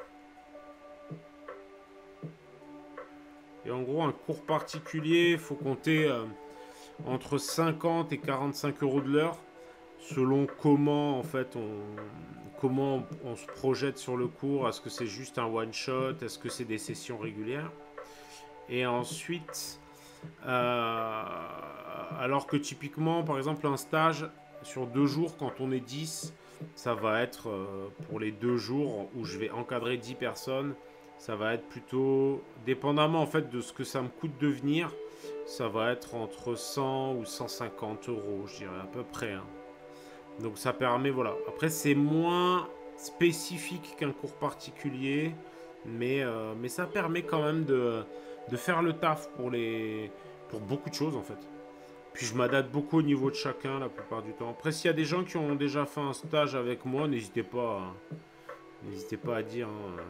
Et en gros, un cours particulier, il faut compter euh, entre cinquante et quarante-cinq euros de l'heure, selon comment en fait on, comment on se projette sur le cours. Est-ce que c'est juste un one shot? Est-ce que c'est des sessions régulières? Et ensuite, euh, alors que typiquement, par exemple, un stage sur deux jours, quand on est dix, ça va être euh, pour les deux jours où je vais encadrer dix personnes. Ça va être plutôt, dépendamment en fait de ce que ça me coûte de venir, ça va être entre cent ou cent cinquante euros, je dirais à peu près. Hein. Donc ça permet, voilà. Après, c'est moins spécifique qu'un cours particulier, mais, euh, mais ça permet quand même de, de faire le taf pour, les, pour beaucoup de choses en fait. Puis je m'adapte beaucoup au niveau de chacun la plupart du temps. Après, s'il y a des gens qui ont déjà fait un stage avec moi, n'hésitez pas, hein. N'hésitez pas à dire. Hein,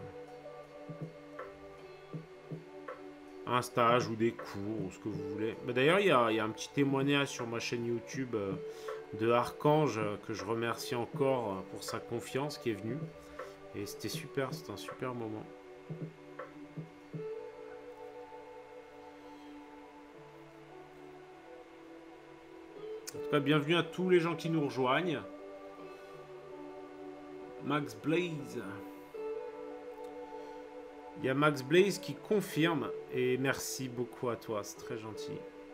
un stage ou des cours ou ce que vous voulez. D'ailleurs, il y, y a un petit témoignage sur ma chaîne YouTube euh, de Archange euh, que je remercie encore euh, pour sa confiance qui est venue. Et c'était super, c'était un super moment. En tout cas, bienvenue à tous les gens qui nous rejoignent. Max Blaze. Il y a Max Blaze qui confirme. Et merci beaucoup à toi, c'est très gentil.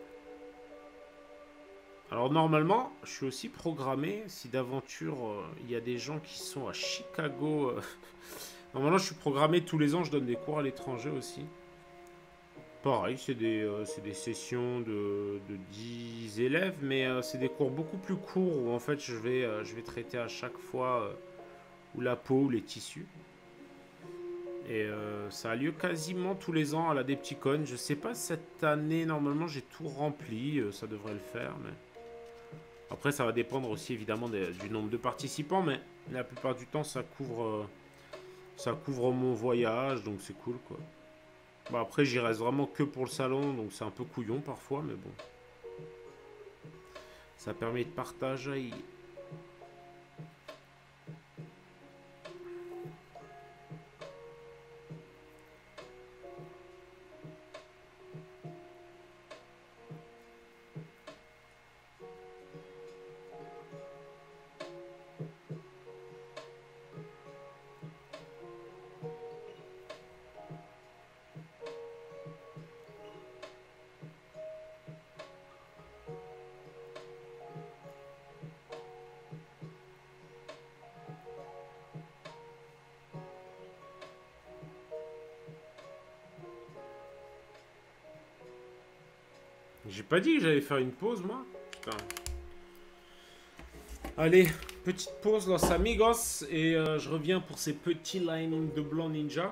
Alors normalement, je suis aussi programmé, si d'aventure euh, il y a des gens qui sont à Chicago. Euh, normalement, je suis programmé tous les ans, je donne des cours à l'étranger aussi. Pareil, c'est des, euh, des sessions de, de dix élèves, mais euh, c'est des cours beaucoup plus courts où en fait je vais, euh, je vais traiter à chaque fois euh, ou la peau ou les tissus. Et euh, ça a lieu quasiment tous les ans à la Depticon. Je sais pas cette année, normalement j'ai tout rempli, euh, ça devrait le faire, mais... Après, ça va dépendre aussi évidemment des, du nombre de participants, mais la plupart du temps, ça couvre, euh, ça couvre mon voyage, donc c'est cool, quoi. Bon, après, j'y reste vraiment que pour le salon, donc c'est un peu couillon parfois, mais bon. Ça permet de partager. J'ai pas dit que j'allais faire une pause, moi. Putain. Allez, petite pause, los amigos. Et euh, je reviens pour ces petits linings de blanc ninja.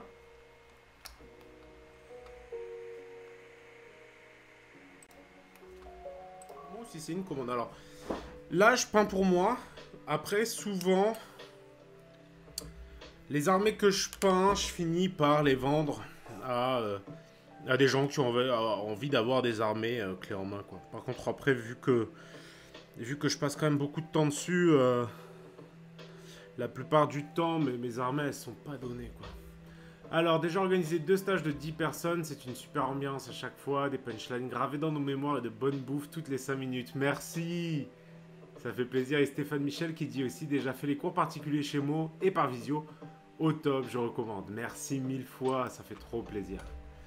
Moi aussi, c'est une commande. Alors, là, je peins pour moi. Après, souvent, les armées que je peins, je finis par les vendre à... Euh, à des gens qui ont envie d'avoir des armées euh, clés en main, quoi. Par contre, après, vu que vu que je passe quand même beaucoup de temps dessus, euh, la plupart du temps, mes, mes armées, elles sont pas données, quoi. Alors, déjà organisé deux stages de dix personnes, c'est une super ambiance à chaque fois, des punchlines gravées dans nos mémoires et de bonnes bouffes toutes les cinq minutes. Merci. Ça fait plaisir. Et Stéphane Michel qui dit aussi déjà fait les cours particuliers chez moi et par visio. Au top, je recommande. Merci mille fois, ça fait trop plaisir.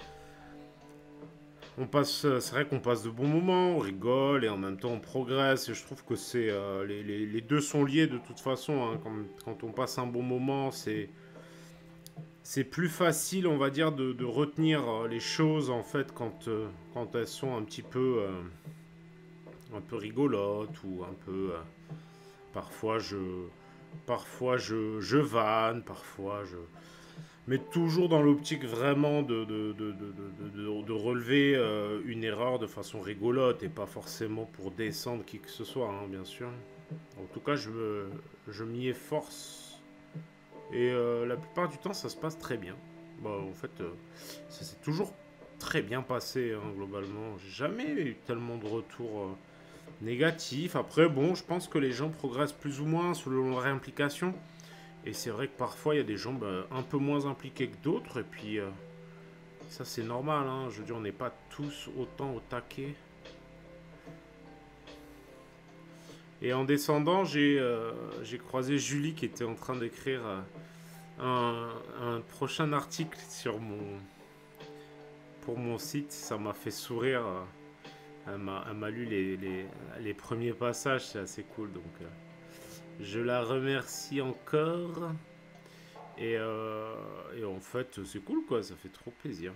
On passe, c'est vrai qu'on passe de bons moments, on rigole et en même temps on progresse. Et je trouve que c'est euh, les, les, les deux sont liés de toute façon. Hein. Quand, quand on passe un bon moment, c'est c'est plus facile, on va dire, de, de retenir les choses en fait quand euh, quand elles sont un petit peu euh, un peu rigolotes ou un peu euh, parfois je parfois je je vanne, parfois je mais toujours dans l'optique vraiment de, de, de, de, de, de relever euh, une erreur de façon rigolote et pas forcément pour descendre qui que ce soit, hein, bien sûr. En tout cas, je, me, je m'y efforce. Et euh, la plupart du temps, ça se passe très bien. Bon, en fait, euh, ça s'est toujours très bien passé, hein, globalement. J'ai jamais eu tellement de retours négatif. Après, bon, je pense que les gens progressent plus ou moins selon leur implication. Et c'est vrai que parfois, il y a des gens bah, un peu moins impliqués que d'autres. Et puis, euh, ça, c'est normal. Hein. Je veux dire, on n'est pas tous autant au taquet. Et en descendant, j'ai euh, j'ai croisé Julie qui était en train d'écrire euh, un, un prochain article sur mon, pour mon site. Ça m'a fait sourire. euh, Elle m'a lu les, les, les premiers passages, c'est assez cool. Donc, euh, je la remercie encore. Et, euh, et en fait, c'est cool, quoi. Ça fait trop plaisir.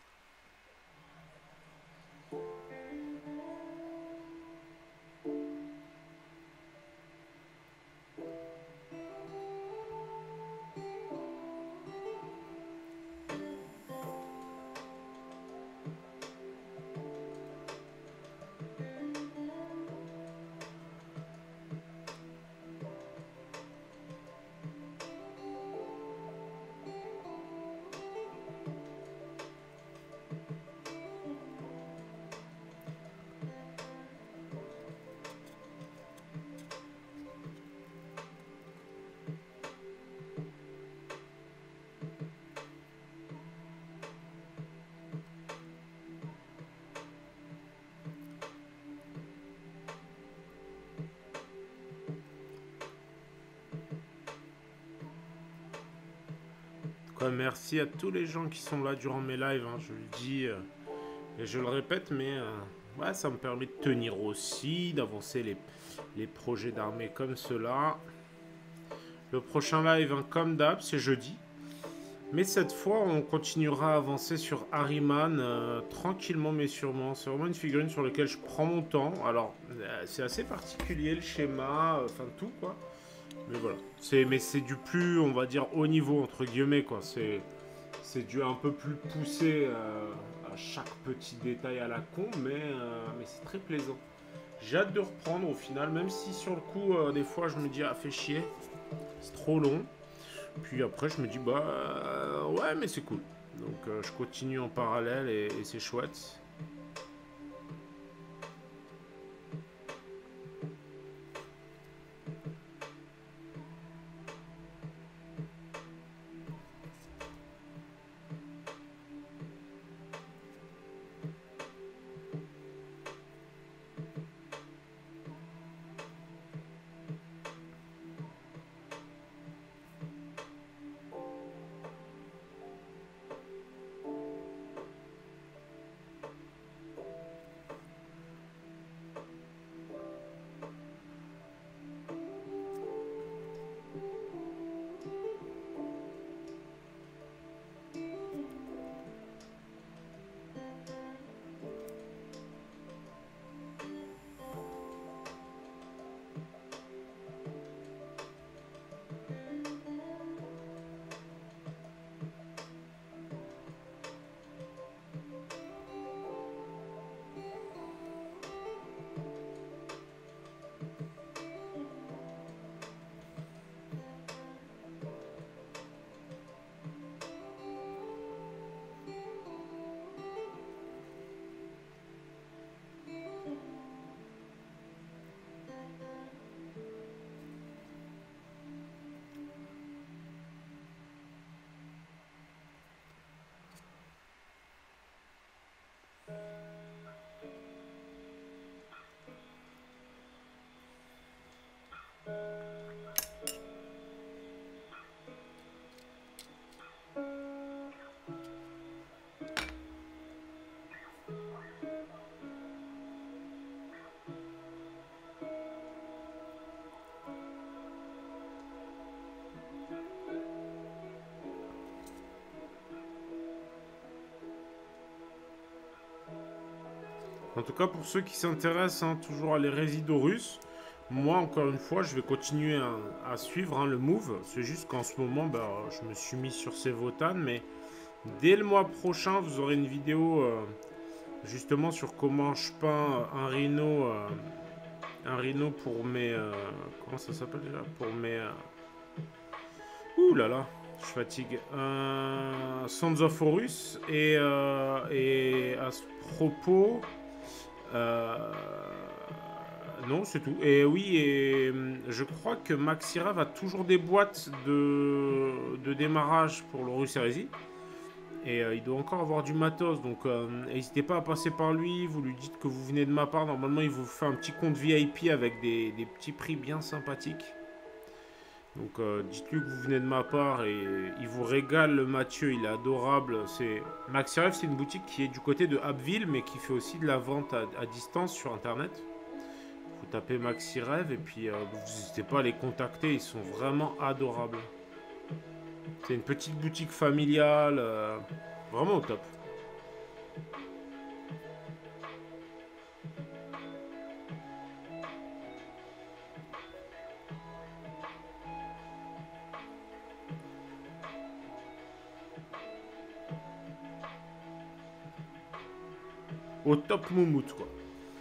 Quoi, merci à tous les gens qui sont là durant mes lives. Hein, je le dis euh, et je le répète, mais euh, ouais, ça me permet de tenir aussi, d'avancer les, les projets d'armée comme cela. Le prochain live, hein, comme d'hab, c'est jeudi. Mais cette fois, on continuera à avancer sur Ahriman euh, tranquillement mais sûrement. C'est vraiment une figurine sur laquelle je prends mon temps. Alors, euh, c'est assez particulier le schéma, euh, enfin tout quoi. Mais voilà. Mais c'est du plus, on va dire, haut niveau entre guillemets quoi. C'est du un peu plus poussé euh, à chaque petit détail à la con, mais, euh, mais c'est très plaisant. J'ai hâte de reprendre au final, même si sur le coup, euh, des fois, je me dis, ah, fait chier, c'est trop long. Puis après, je me dis, bah euh, ouais, mais c'est cool. Donc euh, je continue en parallèle et, et c'est chouette. En tout cas, pour ceux qui s'intéressent hein, toujours à les Résidorus, moi, encore une fois, je vais continuer à, à suivre hein, le move. C'est juste qu'en ce moment, bah, je me suis mis sur ces Votan, mais dès le mois prochain, vous aurez une vidéo euh, justement sur comment je peins un rhino, euh, un rhino pour mes... Euh, comment ça s'appelle déjà? Pour mes... Euh, ouh là là, je fatigue. Euh, Sons of Horus. Et, euh, et à ce propos... Euh, non, c'est tout. Et oui, et hum, je crois que Maxirav a toujours des boîtes de, de démarrage pour l'Horus Heresy. Et euh, il doit encore avoir du matos, donc euh, n'hésitez pas à passer par lui. Vous lui dites que vous venez de ma part. Normalement, il vous fait un petit compte V I P avec des, des petits prix bien sympathiques. Donc euh, dites-lui que vous venez de ma part et il vous régale, le Mathieu, il est adorable. C'est Maxirav, c'est une boutique qui est du côté de Abbeville, mais qui fait aussi de la vente à, à distance sur internet. Vous tapez Maxirav et puis euh, vous n'hésitez pas à les contacter, ils sont vraiment adorables. C'est une petite boutique familiale, euh, vraiment au top. Au top moumoute, quoi.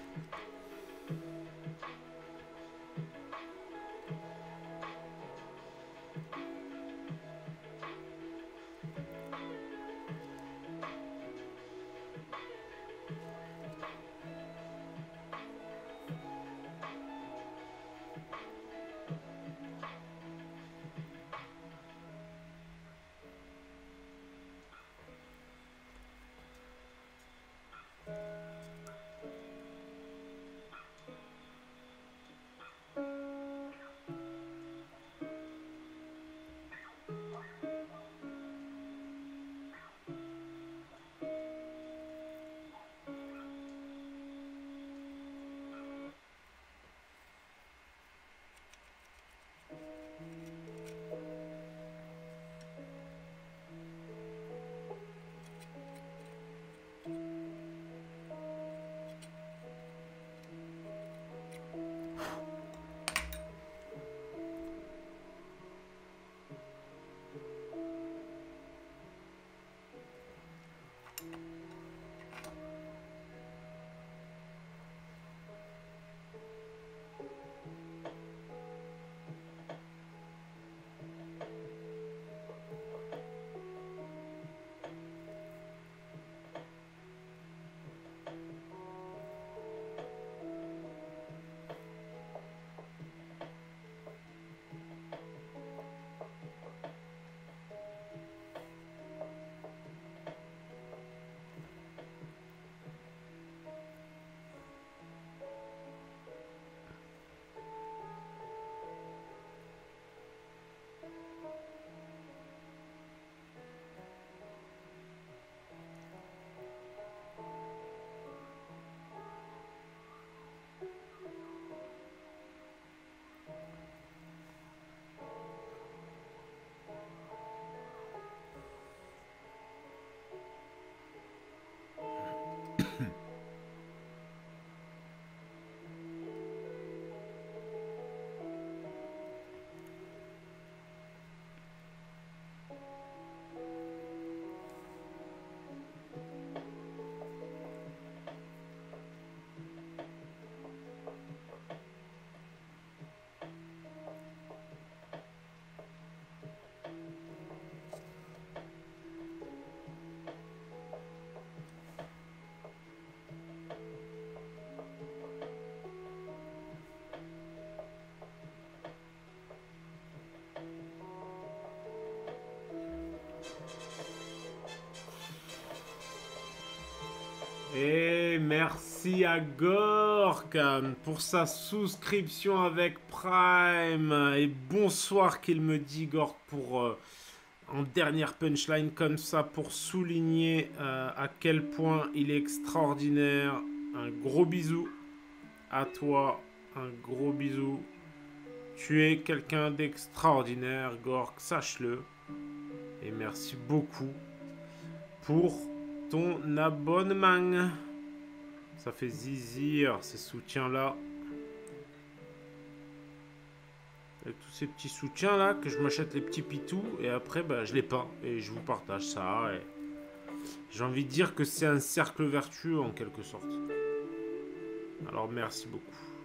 Et merci à Gork pour sa souscription avec Prime. Et bonsoir qu'il me dit, Gork, pour euh, en dernière punchline comme ça, pour souligner euh, à quel point il est extraordinaire. Un gros bisou à toi, un gros bisou. Tu es quelqu'un d'extraordinaire, Gork, sache-le. Et merci beaucoup pour ton abonnement. Ça fait zizir ces soutiens-là. Avec tous ces petits soutiens-là, que je m'achète les petits pitous. Et après, bah, je les peins. Et je vous partage ça. Et j'ai envie de dire que c'est un cercle vertueux, en quelque sorte. Alors, merci beaucoup.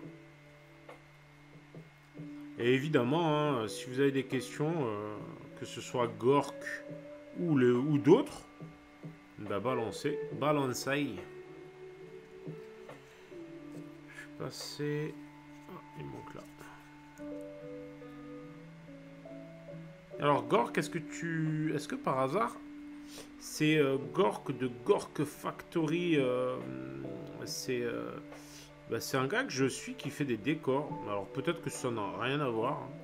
Et évidemment, hein, si vous avez des questions, euh, que ce soit Gork ou, le, ou d'autres, bah balancez, balancez. Je suis passé il manque là. Alors Gork, est-ce que tu... Est-ce que par hasard, c'est euh, Gork de Gork Factory, euh, c'est euh, bah, c'est un gars que je suis qui fait des décors. Alors peut-être que ça n'a rien à voir. Hein.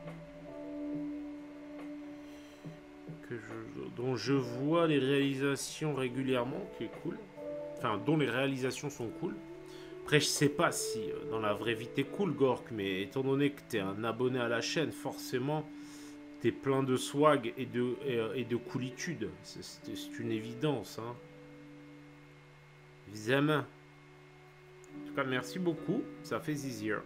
Que je, dont je vois les réalisations régulièrement, qui est cool. Enfin, dont les réalisations sont cool. Après, je sais pas si euh, dans la vraie vie t'es cool, Gork, mais étant donné que t'es un abonné à la chaîne, forcément... T'es plein de swag et de, et, et de coolitude. C'est une évidence. Hein. Évidemment. En tout cas, merci beaucoup. Ça fait zizir.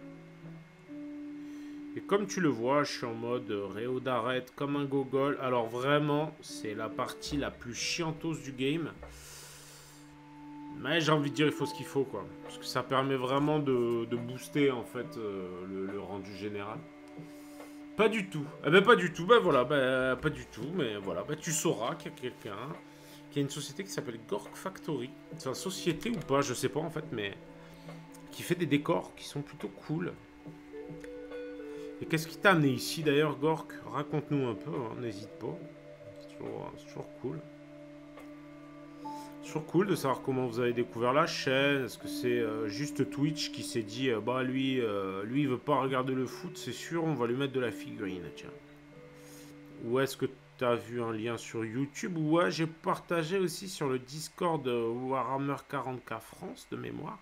Et comme tu le vois, je suis en mode réo d'arrête comme un gogol. Alors vraiment, c'est la partie la plus chiantos du game. Mais j'ai envie de dire, il faut ce qu'il faut, quoi. Parce que ça permet vraiment de, de booster, en fait, euh, le, le rendu général. Pas du tout. Eh ben pas du tout. Ben voilà, ben pas du tout. Mais voilà, ben tu sauras qu'il y a quelqu'un qui a une société qui s'appelle Gork Factory. C'est une société ou pas, je sais pas en fait, mais qui fait des décors qui sont plutôt cool. Et qu'est-ce qui t'a amené ici d'ailleurs, Gork? Raconte-nous un peu, hein, n'hésite pas. C'est toujours, toujours cool. Toujours cool de savoir comment vous avez découvert la chaîne. Est-ce que c'est euh, juste Twitch qui s'est dit euh, bah lui, euh, lui il veut pas regarder le foot, c'est sûr, on va lui mettre de la figurine, tiens. Ou est-ce que tu as vu un lien sur YouTube? Ou ouais, j'ai partagé aussi sur le Discord euh, Warhammer quarante K France de mémoire.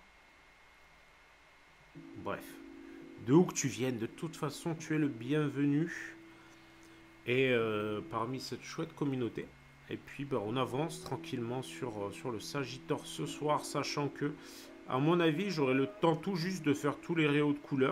Bref, de où que tu viennes, de toute façon, tu es le bienvenu. Et euh, parmi cette chouette communauté. Et puis bah, on avance tranquillement sur, euh, sur le Sagittor ce soir, sachant que, à mon avis, j'aurai le temps tout juste de faire tous les réaux de couleurs.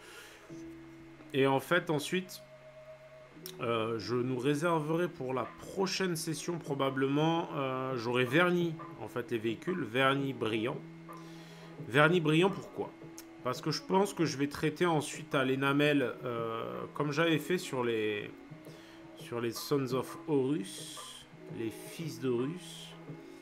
Et en fait, ensuite, euh, je nous réserverai pour la prochaine session probablement, euh, j'aurai verni en fait les véhicules, verni brillant. Verni brillant, pourquoi? Parce que je pense que je vais traiter ensuite à l'énamel, euh, comme j'avais fait sur les, sur les Sons of Horus. Les fils d'Horus.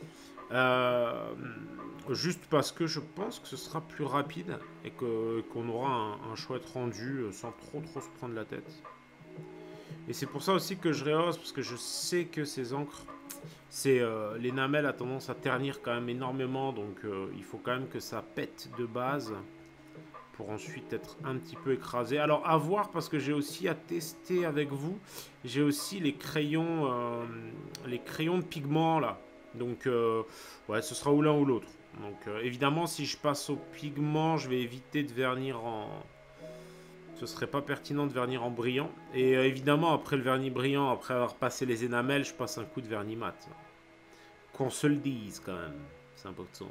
Euh, juste parce que je pense que ce sera plus rapide et que qu'on aura un, un chouette rendu sans trop trop se prendre la tête. Et c'est pour ça aussi que je rehausse, parce que je sais que ces encres, c'est euh, l'énamel a tendance à ternir quand même énormément, donc euh, il faut quand même que ça pète de base pour ensuite être un petit peu écrasé. Alors à voir, parce que j'ai aussi à tester avec vous, j'ai aussi les crayons, euh, les crayons de pigment là. Donc euh, ouais, ce sera ou l'un ou l'autre. Donc euh, évidemment, si je passe au pigment, je vais éviter de vernir en... Ce serait pas pertinent de vernir en brillant. Et euh, évidemment, après le vernis brillant, après avoir passé les énamels, je passe un coup de vernis mat. Qu'on se le dise quand même, c'est important.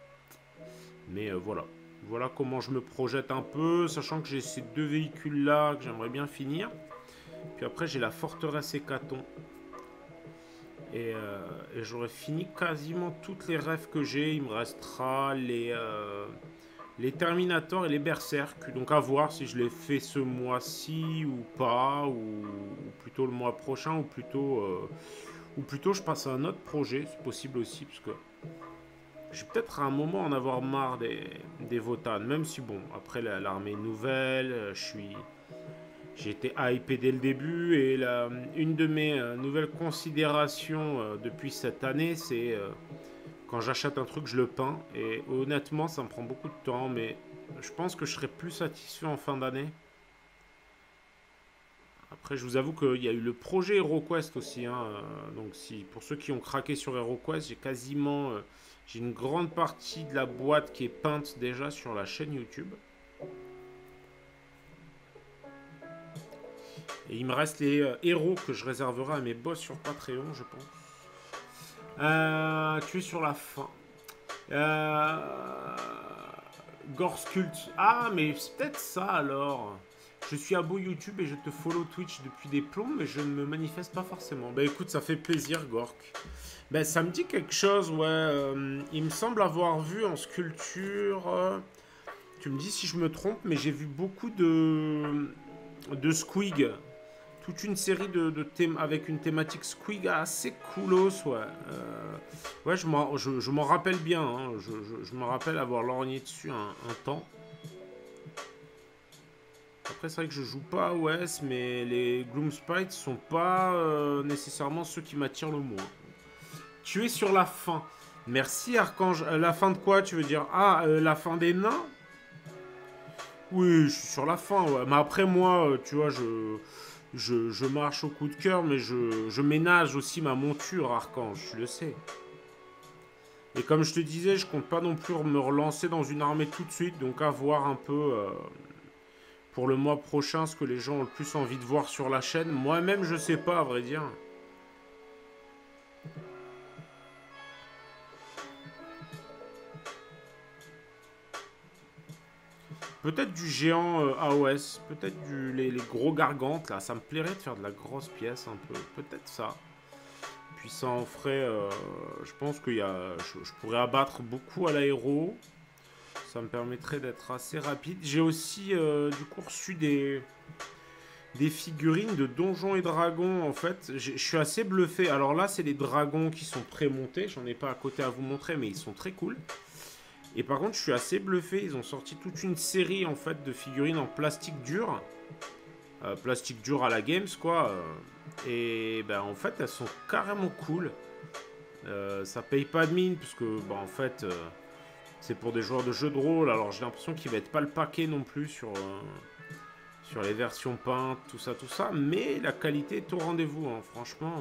Mais euh, voilà. Voilà comment je me projette un peu, sachant que j'ai ces deux véhicules-là que j'aimerais bien finir. Puis après, j'ai la forteresse Hécaton. Et, euh, et j'aurai fini quasiment toutes les rêves que j'ai. Il me restera les, euh, les Terminators et les Berserk. Donc à voir si je les fais ce mois-ci ou pas, ou, ou plutôt le mois prochain, ou plutôt, euh, ou plutôt je passe à un autre projet. C'est possible aussi, parce que... Je vais peut-être à un moment en avoir marre des, des Votann, même si bon, après l'armée nouvelle, je suis, j'ai été hypé dès le début, et la, une de mes euh, nouvelles considérations euh, depuis cette année, c'est euh, quand j'achète un truc, je le peins, et honnêtement, ça me prend beaucoup de temps, mais je pense que je serai plus satisfait en fin d'année. Après, je vous avoue qu'il y a eu le projet HeroQuest aussi, hein, euh, donc si, pour ceux qui ont craqué sur HeroQuest, j'ai quasiment... Euh, J'ai une grande partie de la boîte qui est peinte déjà sur la chaîne YouTube. Et il me reste les euh, héros que je réserverai à mes boss sur Patreon, je pense. Euh, tu es sur la fin. Euh, Gorskult. Ah, mais c'est peut-être ça alors. Je suis abo YouTube et je te follow Twitch depuis des plombs, mais je ne me manifeste pas forcément. Bah écoute, ça fait plaisir, Gork. Ben, ça me dit quelque chose, ouais. Euh, il me semble avoir vu en sculpture... Euh, tu me dis si je me trompe, mais j'ai vu beaucoup de, de Squig. Toute une série de, de thèmes avec une thématique Squig assez coolos, ouais. Euh, ouais, je m'en je, je m'en rappelle bien. Hein. Je, je, je me rappelle avoir lorgné dessus un, un temps. Après, c'est vrai que je joue pas à O S, mais les Gloomspite sont pas euh, nécessairement ceux qui m'attirent le moins. Tu es sur la fin. Merci, Archange. Euh, la fin de quoi, tu veux dire? Ah, euh, la fin des nains? Oui, je suis sur la fin, ouais. Mais après, moi, euh, tu vois, je, je, je marche au coup de cœur, mais je, je ménage aussi ma monture, Archange, tu le sais. Et comme je te disais, je compte pas non plus me relancer dans une armée tout de suite, donc à voir un peu euh, pour le mois prochain ce que les gens ont le plus envie de voir sur la chaîne. Moi-même, je sais pas, à vrai dire. Peut-être du géant euh, A O S, peut-être du les, les gros gargantes, là. Ça me plairait de faire de la grosse pièce un peu, peut-être ça. Puis ça en ferait, euh, je pense qu'il y a, je, je pourrais abattre beaucoup à l'aéro. Ça me permettrait d'être assez rapide. J'ai aussi euh, du coup reçu des, des figurines de Donjons et Dragons en fait. Je suis assez bluffé. Alors là, c'est des dragons qui sont pré-montés. J'en ai pas à côté à vous montrer, mais ils sont très cool. Et par contre, je suis assez bluffé. Ils ont sorti toute une série en fait de figurines en plastique dur. Euh, plastique dur à la Games quoi. Et ben en fait, elles sont carrément cool. Euh, ça paye pas de mine parce que bah, en fait euh, c'est pour des joueurs de jeux de rôle. Alors j'ai l'impression qu'ils mettent pas le paquet non plus sur euh, sur les versions peintes, tout ça, tout ça. Mais la qualité est au rendez-vous, hein, franchement.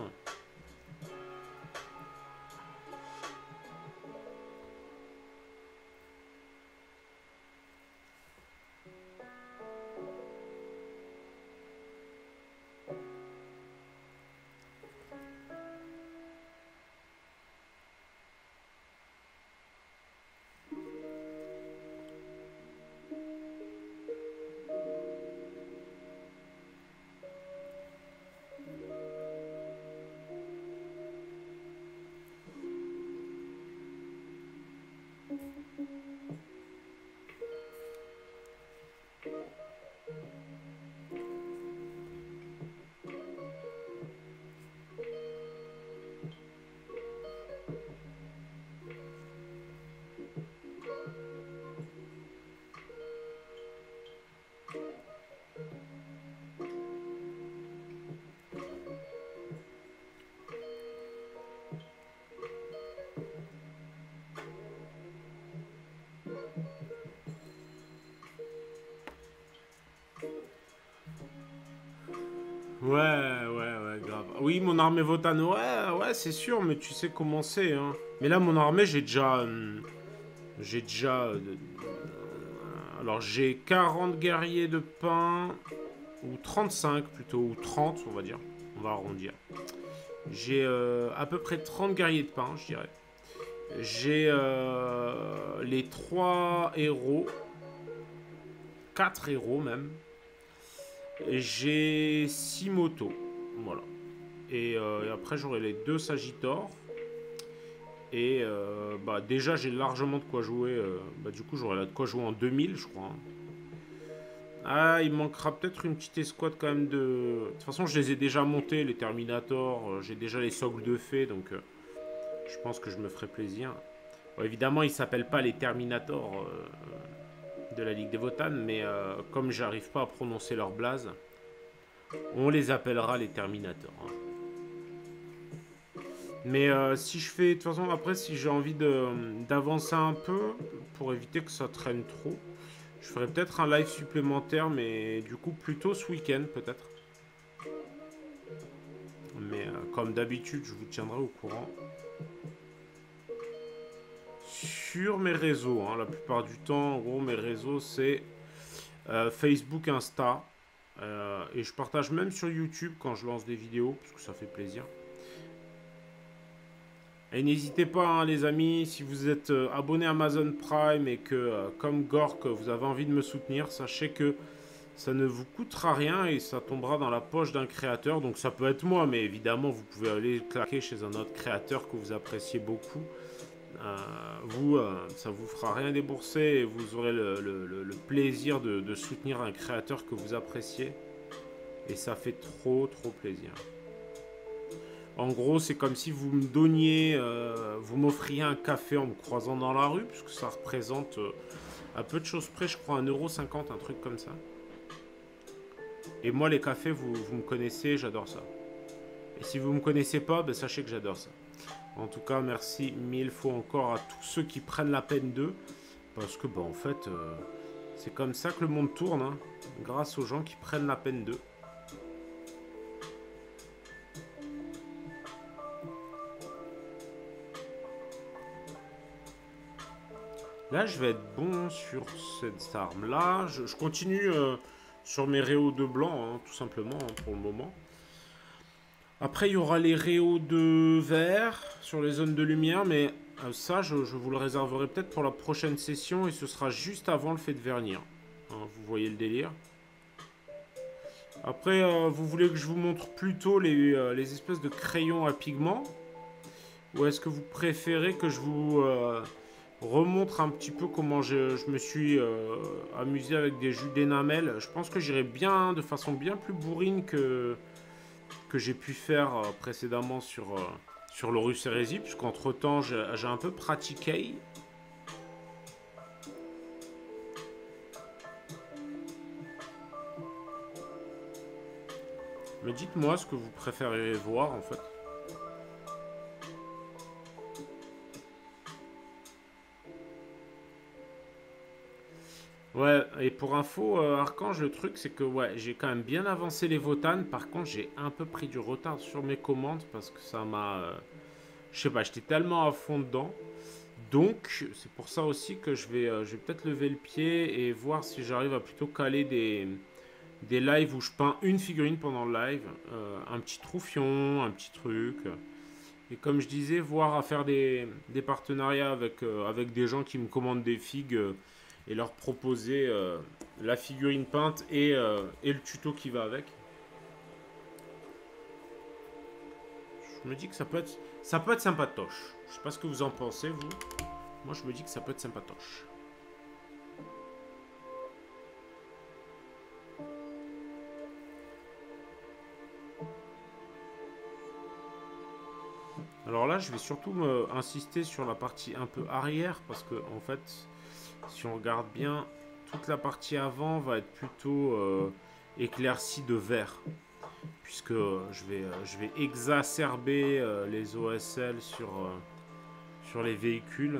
Ouais, ouais, ouais, grave. Oui, mon armée Votan, ouais, ouais, c'est sûr, mais tu sais comment c'est, hein. Mais là, mon armée, j'ai déjà... euh, j'ai déjà... euh, euh, alors, j'ai quarante guerriers de pain, ou trente-cinq plutôt, ou trente, on va dire. On va arrondir. J'ai euh, à peu près trente guerriers de pain, je dirais. J'ai euh, les trois héros. quatre héros, même. J'ai six motos. Voilà. Et, euh, et après, j'aurai les deux Sagittors. Et euh, bah, déjà, j'ai largement de quoi jouer. Euh, bah, du coup, j'aurai de quoi jouer en deux mille, je crois. Ah, il manquera peut-être une petite escouade quand même de... De toute façon, je les ai déjà montés, les Terminators. Euh, j'ai déjà les socles de fées, donc euh, je pense que je me ferai plaisir. Bon, évidemment, ils ne s'appellent pas les Terminators euh, de la Ligue des Votan, mais euh, comme j'arrive pas à prononcer leur blaze, on les appellera les Terminators. Hein. Mais euh, si je fais... De toute façon, après, si j'ai envie d'avancer un peu, pour éviter que ça traîne trop, je ferai peut-être un live supplémentaire, mais du coup, plutôt ce week-end, peut-être. Mais euh, comme d'habitude, je vous tiendrai au courant. Sur mes réseaux, hein, la plupart du temps, en gros, mes réseaux, c'est euh, Facebook, Insta. Euh, et je partage même sur YouTube quand je lance des vidéos, parce que ça fait plaisir. Et n'hésitez pas, hein, les amis, si vous êtes euh, abonné à Amazon Prime et que, euh, comme Gork, vous avez envie de me soutenir, sachez que ça ne vous coûtera rien et ça tombera dans la poche d'un créateur. Donc ça peut être moi, mais évidemment, vous pouvez aller claquer chez un autre créateur que vous appréciez beaucoup. Euh, vous, euh, ça vous fera rien débourser et vous aurez le, le, le, le plaisir de, de soutenir un créateur que vous appréciez. Et ça fait trop, trop plaisir. En gros, c'est comme si vous me donniez, euh, vous m'offriez un café en me croisant dans la rue, puisque ça représente, euh, à peu de choses près, je crois, un euro cinquante, un truc comme ça. Et moi, les cafés, vous, vous me connaissez, j'adore ça. Et si vous ne me connaissez pas, ben, sachez que j'adore ça. En tout cas, merci mille fois encore à tous ceux qui prennent la peine d'eux. Parce que, ben, en fait, euh, c'est comme ça que le monde tourne. Hein, grâce aux gens qui prennent la peine d'eux. Là, je vais être bon sur cette arme-là. Je, je continue euh, sur mes réaux de blanc, hein, tout simplement, hein, pour le moment. Après, il y aura les réaux de vert sur les zones de lumière, mais euh, ça, je, je vous le réserverai peut-être pour la prochaine session, et ce sera juste avant le fait de vernir. Hein, vous voyez le délire. Après, euh, vous voulez que je vous montre plutôt les, euh, les espèces de crayons à pigments? Ou est-ce que vous préférez que je vous... Euh, remontre un petit peu comment je, je me suis euh, amusé avec des jus d'énamel. Je pense que j'irai bien, de façon bien plus bourrine que, que j'ai pu faire euh, précédemment sur, euh, sur l'Horus Heresy, puisqu'entre temps j'ai un peu pratiqué. Mais dites-moi ce que vous préférez voir en fait. Ouais, et pour info, euh, Archange, le truc, c'est que ouais, j'ai quand même bien avancé les Votanes. Par contre, j'ai un peu pris du retard sur mes commandes parce que ça m'a... Euh, je sais pas, j'étais tellement à fond dedans. Donc, c'est pour ça aussi que je vais, euh, je vais peut-être lever le pied et voir si j'arrive à plutôt caler des, des lives où je peins une figurine pendant le live. Euh, un petit troufion, un petit truc. Et comme je disais, voir à faire des, des partenariats avec, euh, avec des gens qui me commandent des figues... Euh, et leur proposer euh, la figurine peinte et, euh, et le tuto qui va avec. Je me dis que ça peut être, ça peut être sympatoche. Je sais pas ce que vous en pensez, vous. Moi, je me dis que ça peut être sympatoche. Alors là, je vais surtout me insister sur la partie un peu arrière parce que, en fait, si on regarde bien, toute la partie avant va être plutôt euh, éclaircie de vert. Puisque je vais, je vais exacerber euh, les O S L sur, euh, sur les véhicules.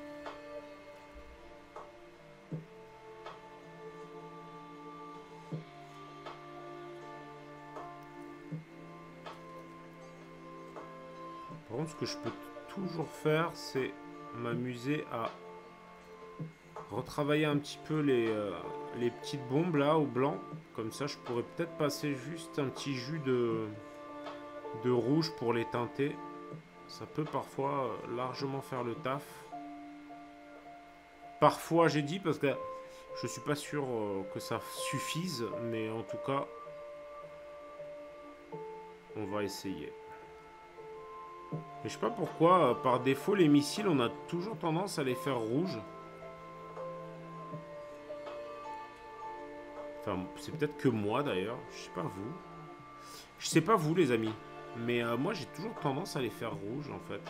Par contre, ce que je peux toujours faire, c'est m'amuser à retravailler un petit peu les, euh, les petites bombes là au blanc. Comme ça, je pourrais peut-être passer juste un petit jus de, de rouge pour les teinter. Ça peut parfois largement faire le taf. Parfois, j'ai dit parce que je suis pas sûr euh, que ça suffise, mais en tout cas, on va essayer. Mais je sais pas pourquoi, euh, par défaut, les missiles, on a toujours tendance à les faire rouges. Enfin, c'est peut-être que moi d'ailleurs, je sais pas vous. Je sais pas vous les amis, mais euh, moi j'ai toujours tendance à les faire rouges en fait.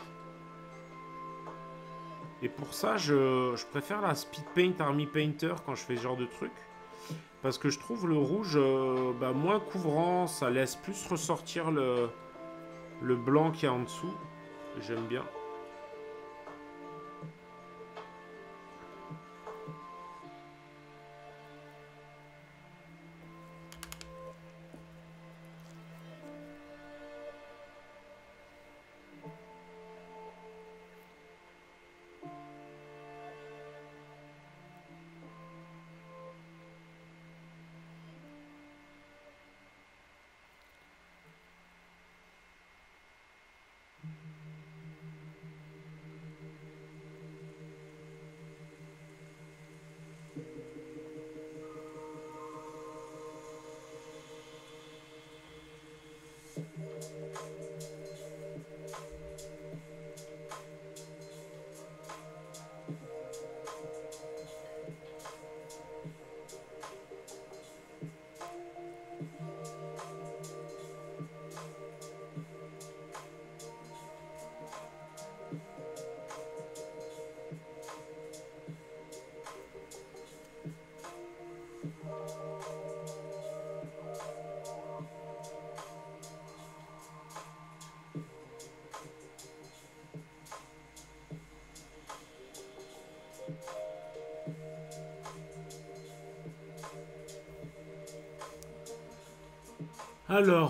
Et pour ça, je, je préfère la Speed Paint Army Painter quand je fais ce genre de truc. Parce que je trouve le rouge euh, bah, moins couvrant, ça laisse plus ressortir le, le blanc qui est en dessous. J'aime bien. Alors.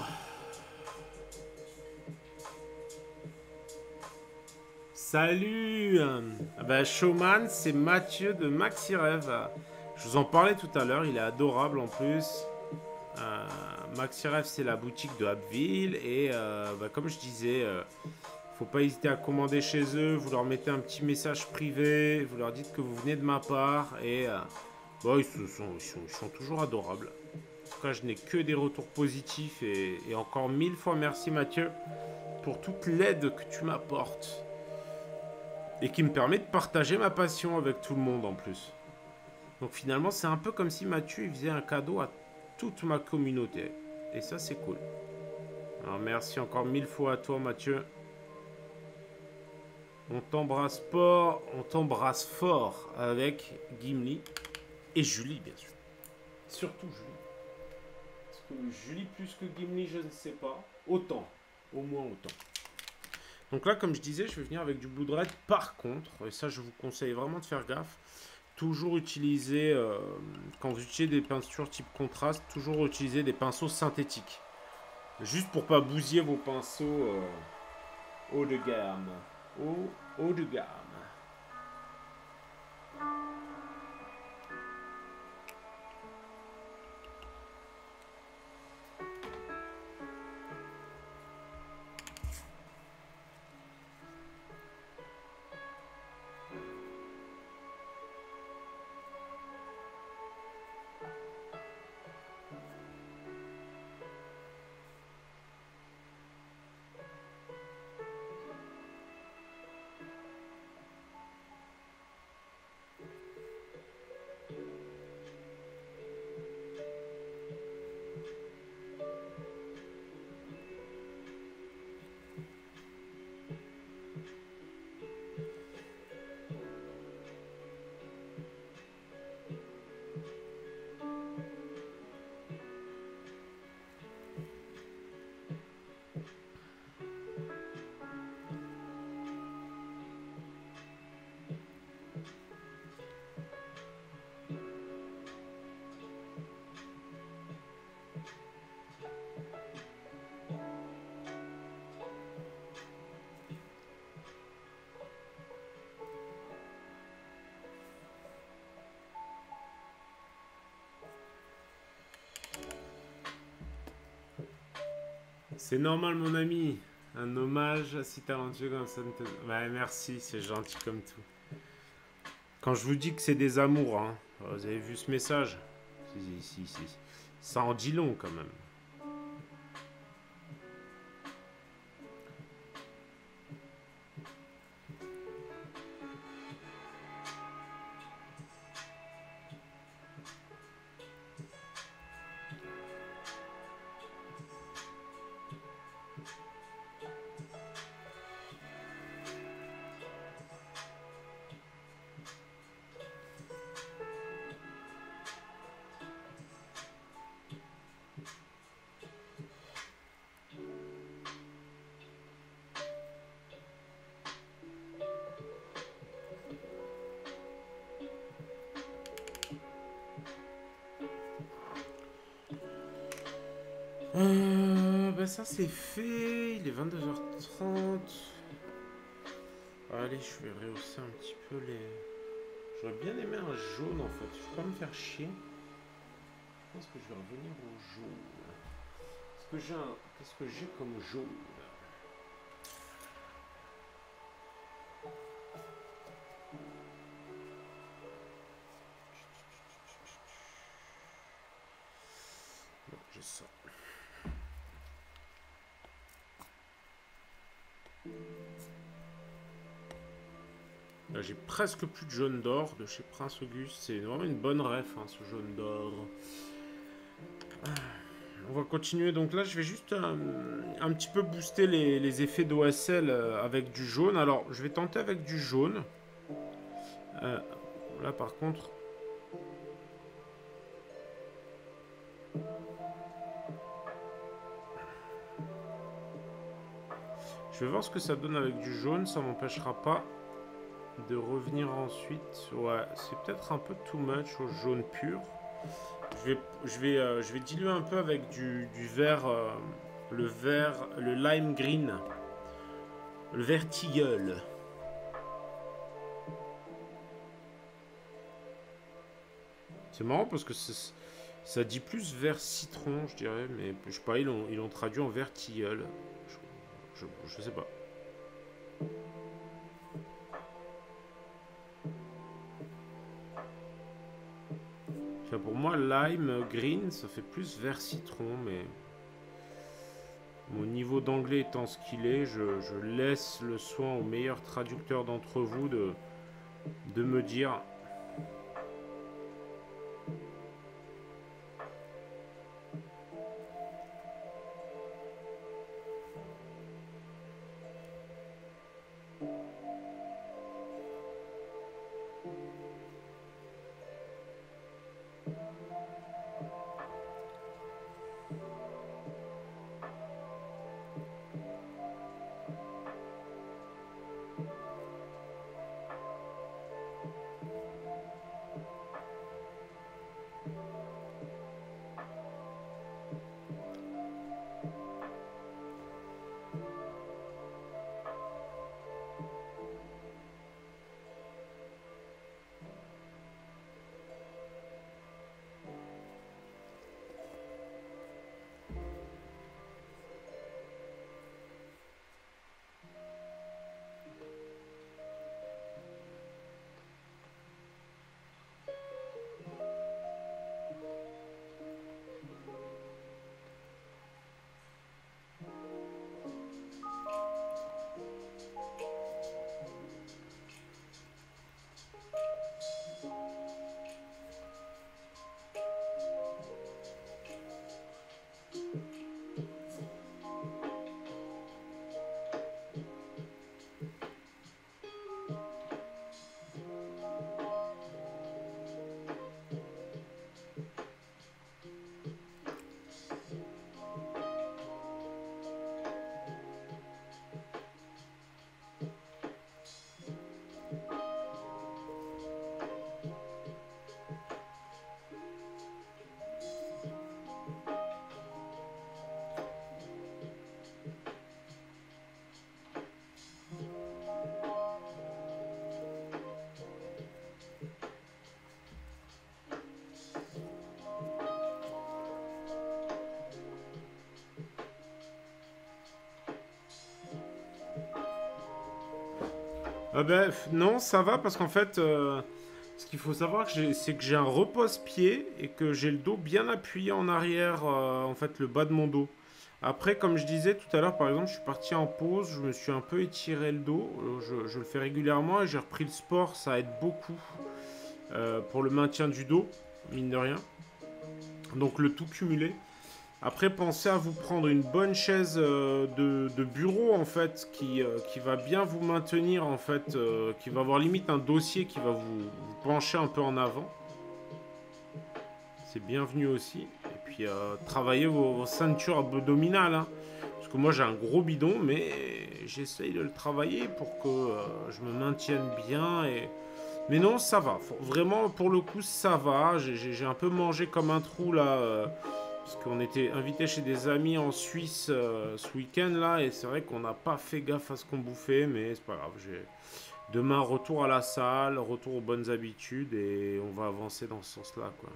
Salut. Bah, Showman, c'est Mathieu de Maxirêve. Je vous en parlais tout à l'heure, il est adorable en plus. Euh, Maxirêve, c'est la boutique de Abbeville. Et euh, bah, comme je disais, euh, faut pas hésiter à commander chez eux. Vous leur mettez un petit message privé, vous leur dites que vous venez de ma part. Et euh, bah, ils, sont, ils, sont, ils sont toujours adorables. En tout cas, je n'ai que des retours positifs. Et, et encore mille fois merci Mathieu pour toute l'aide que tu m'apportes. Et qui me permet de partager ma passion avec tout le monde en plus. Donc finalement, c'est un peu comme si Mathieu il faisait un cadeau à toute ma communauté. Et ça, c'est cool. Alors merci encore mille fois à toi, Mathieu. On t'embrasse fort, on t'embrasse fort avec Gimli et Julie, bien sûr. Surtout Julie. Parce que Julie plus que Gimli, je ne sais pas. Autant, au moins autant. Donc là, comme je disais, je vais venir avec du Blood Red. Par contre, et ça, je vous conseille vraiment de faire gaffe. Toujours utiliser, euh, quand vous utilisez des peintures type contraste, toujours utiliser des pinceaux synthétiques. Juste pour pas bousiller vos pinceaux euh, haut de gamme. Haut, haut de gamme. C'est normal, mon ami. Un hommage si talentueux comme ça. Te... Ouais, merci, c'est gentil comme tout. Quand je vous dis que c'est des amours, hein, vous avez vu ce message? Si, si, si. Ça en dit long quand même. Euh, bah ça c'est fait, il est vingt-deux heures trente. Allez, je vais rehausser un petit peu les... J'aurais bien aimé un jaune en fait, je vais pas me faire chier. Je pense que je vais revenir au jaune. Qu'est-ce que j'ai un... Qu'est-ce que j'ai comme jaune? Bon, j'ai ça. Là, j'ai presque plus de jaune d'or de chez Prince Auguste. C'est vraiment une bonne ref, hein, ce jaune d'or. Ah, on va continuer. Donc là, je vais juste un, un petit peu booster les, les effets d'O S L avec du jaune. Alors, je vais tenter avec du jaune. Euh, là, par contre... Je vais voir ce que ça donne avec du jaune. Ça m'empêchera pas de revenir ensuite. Ouais, c'est peut-être un peu too much au jaune pur. Je vais, je vais, euh, je vais diluer un peu avec du, du vert, euh, le vert, le lime green, le vert tilleul. C'est marrant parce que ça dit plus vert citron, je dirais, mais je sais pas, ils l'ont ils l'ont traduit en vert tilleul. Je, je, je sais pas. Enfin, pour moi, lime green, ça fait plus vert citron, mais mon niveau d'anglais étant ce qu'il est, je, je laisse le soin au meilleur traducteur d'entre vous de, de me dire. Ah ben, non, ça va parce qu'en fait, euh, ce qu'il faut savoir, c'est que j'ai un repose-pied et que j'ai le dos bien appuyé en arrière, euh, en fait, le bas de mon dos. Après, comme je disais tout à l'heure, par exemple, je suis parti en pause, je me suis un peu étiré le dos, je, je le fais régulièrement et j'ai repris le sport, ça aide beaucoup euh, pour le maintien du dos, mine de rien. Donc le tout cumulé. Après, pensez à vous prendre une bonne chaise euh, de, de bureau, en fait, qui, euh, qui va bien vous maintenir, en fait, euh, qui va avoir limite un dossier qui va vous, vous pencher un peu en avant. C'est bienvenu aussi. Et puis, euh, travaillez vos, vos ceintures abdominales, hein. Parce que moi, j'ai un gros bidon, mais j'essaye de le travailler pour que euh, je me maintienne bien. Et... Mais non, ça va. Faut, vraiment, pour le coup, ça va. J'ai un peu mangé comme un trou, là... Euh, parce qu'on était invité chez des amis en Suisse euh, ce week-end là, et c'est vrai qu'on n'a pas fait gaffe à ce qu'on bouffait, mais c'est pas grave. Demain, retour à la salle, retour aux bonnes habitudes, et on va avancer dans ce sens-là, quoi.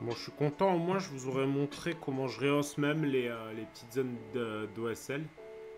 Bon, je suis content, au moins je vous aurais montré comment je rehausse même les, euh, les petites zones d'O S L.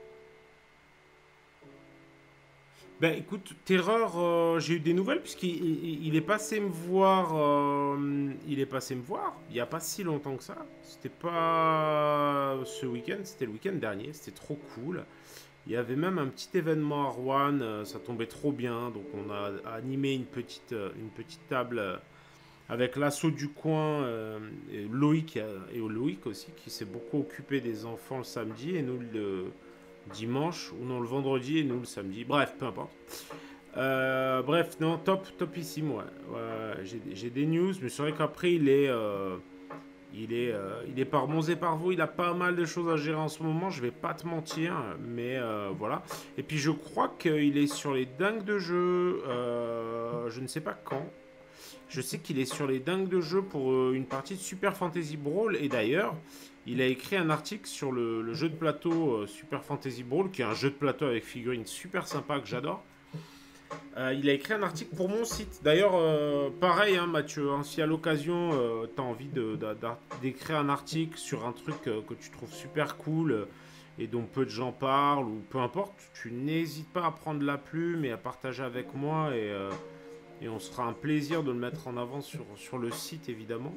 Ben écoute, Terreur, euh, j'ai eu des nouvelles puisqu'il il, il est passé me voir. Euh, il est passé me voir il n'y a pas si longtemps que ça. C'était pas ce week-end, c'était le week-end dernier. C'était trop cool. Il y avait même un petit événement à Rouen, euh, ça tombait trop bien. Donc on a animé une petite, euh, une petite table euh, avec l'assaut du coin euh, et Loïc euh, et Loïc aussi qui s'est beaucoup occupé des enfants le samedi et nous le dimanche ou non le vendredi et nous le samedi. Bref, peu importe. Euh, bref, non, top, topissime, ouais. Ouais, j'ai des news, mais c'est vrai qu'après il est, euh, il est, euh, il est par bons et par vous. Il a pas mal de choses à gérer en ce moment. Je vais pas te mentir, mais euh, voilà. Et puis je crois qu'il est sur les dingues de jeu. Euh, je ne sais pas quand. Je sais qu'il est sur les dingues de jeu pour euh, une partie de Super Fantasy Brawl. Et d'ailleurs, il a écrit un article sur le, le jeu de plateau euh, Super Fantasy Brawl, qui est un jeu de plateau avec figurines super sympa que j'adore. Euh, il a écrit un article pour mon site. D'ailleurs, euh, pareil, hein, Mathieu, hein, si à l'occasion, euh, tu as envie d'écrire un article sur un truc euh, que tu trouves super cool euh, et dont peu de gens parlent, ou peu importe, tu n'hésites pas à prendre la plume et à partager avec moi. Et, euh, et on sera un plaisir de le mettre en avant sur, sur le site, évidemment.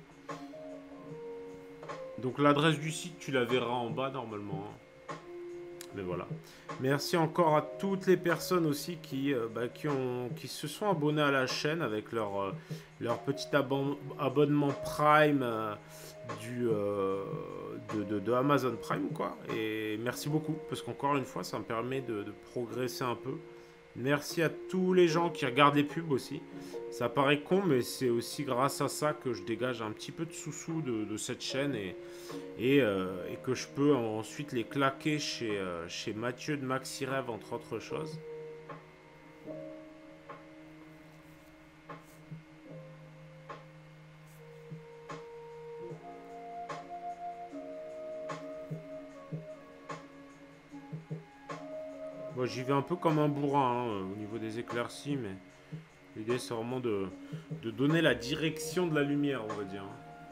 Donc l'adresse du site, tu la verras en bas normalement. Hein. Mais voilà. Merci encore à toutes les personnes aussi qui, euh, bah, qui, ont, qui se sont abonnées à la chaîne avec leur, euh, leur petit abon abonnement Prime euh, du, euh, de, de, de Amazon Prime, quoi. Et merci beaucoup, parce qu'encore une fois, ça me permet de, de progresser un peu. Merci à tous les gens qui regardent les pubs aussi. Ça paraît con, mais c'est aussi grâce à ça que je dégage un petit peu de sous-sous de, de cette chaîne et, et, euh, et que je peux ensuite les claquer chez, euh, chez Mathieu de MaxiRêve, entre autres choses. Moi, j'y vais un peu comme un bourrin hein, au niveau des éclaircies, mais l'idée c'est vraiment de, de donner la direction de la lumière, on va dire.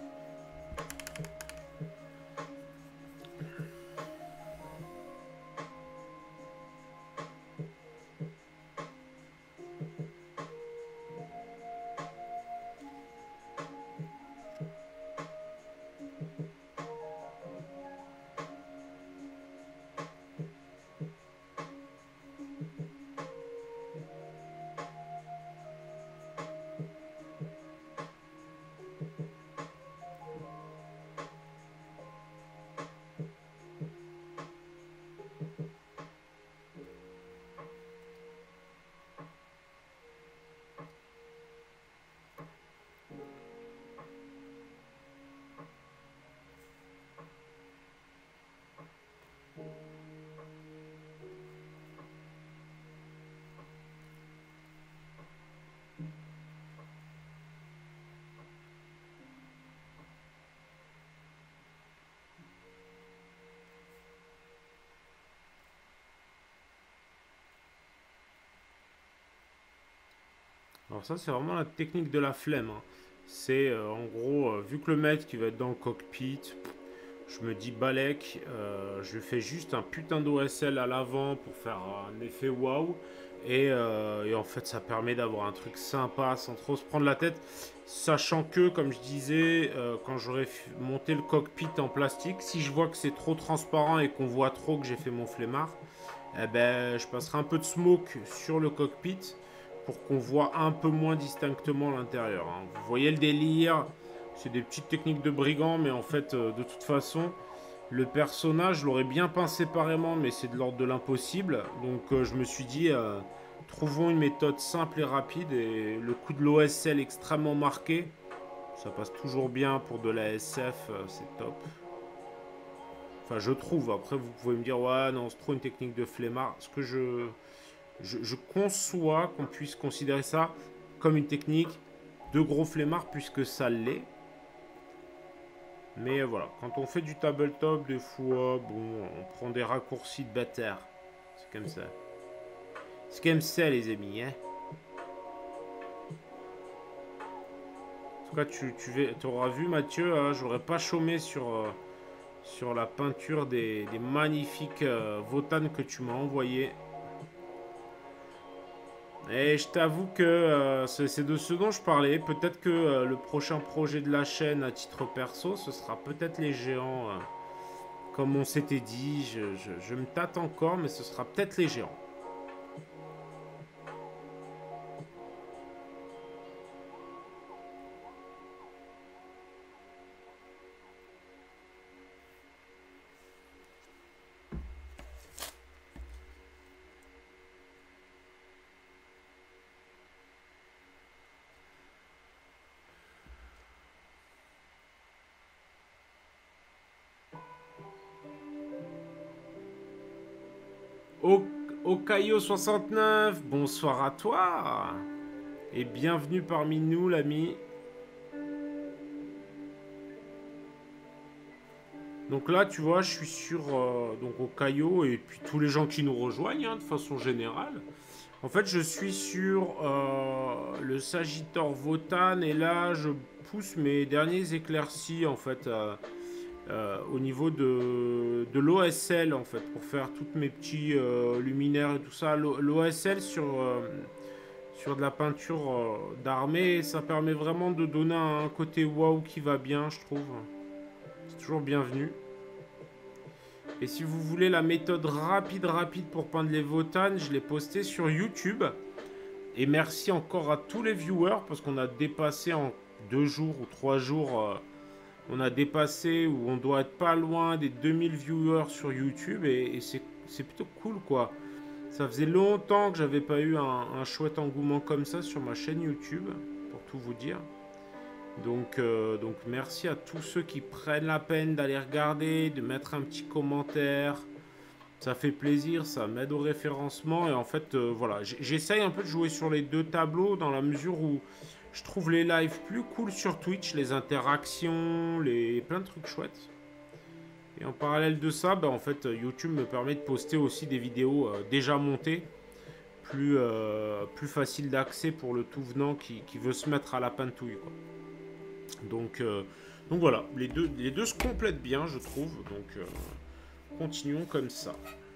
Alors ça, c'est vraiment la technique de la flemme. Hein. C'est euh, en gros, euh, vu que le mec qui va être dans le cockpit, je me dis balèque, euh, je fais juste un putain d'O S L à l'avant pour faire un effet waouh. Et, euh, et en fait, ça permet d'avoir un truc sympa sans trop se prendre la tête. Sachant que, comme je disais, euh, quand j'aurai monté le cockpit en plastique, si je vois que c'est trop transparent et qu'on voit trop que j'ai fait mon flemmard, eh ben, je passerai un peu de smoke sur le cockpit pour qu'on voit un peu moins distinctement l'intérieur. Hein. Vous voyez le délire, c'est des petites techniques de brigand, mais en fait, euh, de toute façon, le personnage, je l'aurais bien peint séparément, mais c'est de l'ordre de l'impossible. Donc euh, je me suis dit, euh, trouvons une méthode simple et rapide, et le coup de l'O S L extrêmement marqué, ça passe toujours bien pour de la S F, euh, c'est top. Enfin, je trouve. Après, vous pouvez me dire, ouais, non, c'est trop une technique de flemmard. Ce que je... Je, je conçois qu'on puisse considérer ça comme une technique de gros flemmard puisque ça l'est. Mais voilà, quand on fait du tabletop, des fois, bon, on prend des raccourcis de bâtard. C'est comme ça. C'est comme ça, les amis, hein. En tout cas, tu, tu, tu auras vu, Mathieu, hein, j'aurais pas chômé sur, euh, sur la peinture des, des magnifiques euh, Votan que tu m'as envoyé. Et je t'avoue que euh, c'est de ce dont je parlais. Peut-être que euh, le prochain projet de la chaîne à titre perso, ce sera peut-être les géants. Euh, comme on s'était dit, je, je, je me tâte encore, mais ce sera peut-être les géants. Okayo soixante-neuf, bonsoir à toi. Et bienvenue parmi nous, l'ami. Donc là, tu vois, je suis sur euh, donc Okayo et puis tous les gens qui nous rejoignent, hein, de façon générale. En fait, je suis sur euh, le Sagittor Votan et là, je pousse mes derniers éclaircies, en fait, euh, euh, au niveau de, de l'O S L, en fait, pour faire toutes mes petits euh, luminaires et tout ça. L'O S L sur... Euh, sur de la peinture euh, d'armée, ça permet vraiment de donner un côté waouh qui va bien, je trouve. C'est toujours bienvenu. Et si vous voulez la méthode rapide, rapide pour peindre les Votan, je l'ai posté sur YouTube. Et merci encore à tous les viewers, parce qu'on a dépassé en deux jours ou trois jours, euh, on a dépassé, ou on doit être pas loin des deux mille viewers sur YouTube, et, et c'est plutôt cool, quoi. Ça faisait longtemps que j'avais pas eu un, un chouette engouement comme ça sur ma chaîne YouTube, pour tout vous dire. Donc, euh, donc merci à tous ceux qui prennent la peine d'aller regarder, de mettre un petit commentaire. Ça fait plaisir, ça m'aide au référencement. Et en fait, euh, voilà, j'essaye un peu de jouer sur les deux tableaux dans la mesure où je trouve les lives plus cool sur Twitch, les interactions, les plein de trucs chouettes. Et en parallèle de ça, bah, en fait, YouTube me permet de poster aussi des vidéos euh, déjà montées, plus, euh, plus facile d'accès pour le tout venant qui, qui veut se mettre à la pintouille, quoi. Donc, euh, donc voilà, les deux, les deux se complètent bien, je trouve. Donc euh, continuons comme ça.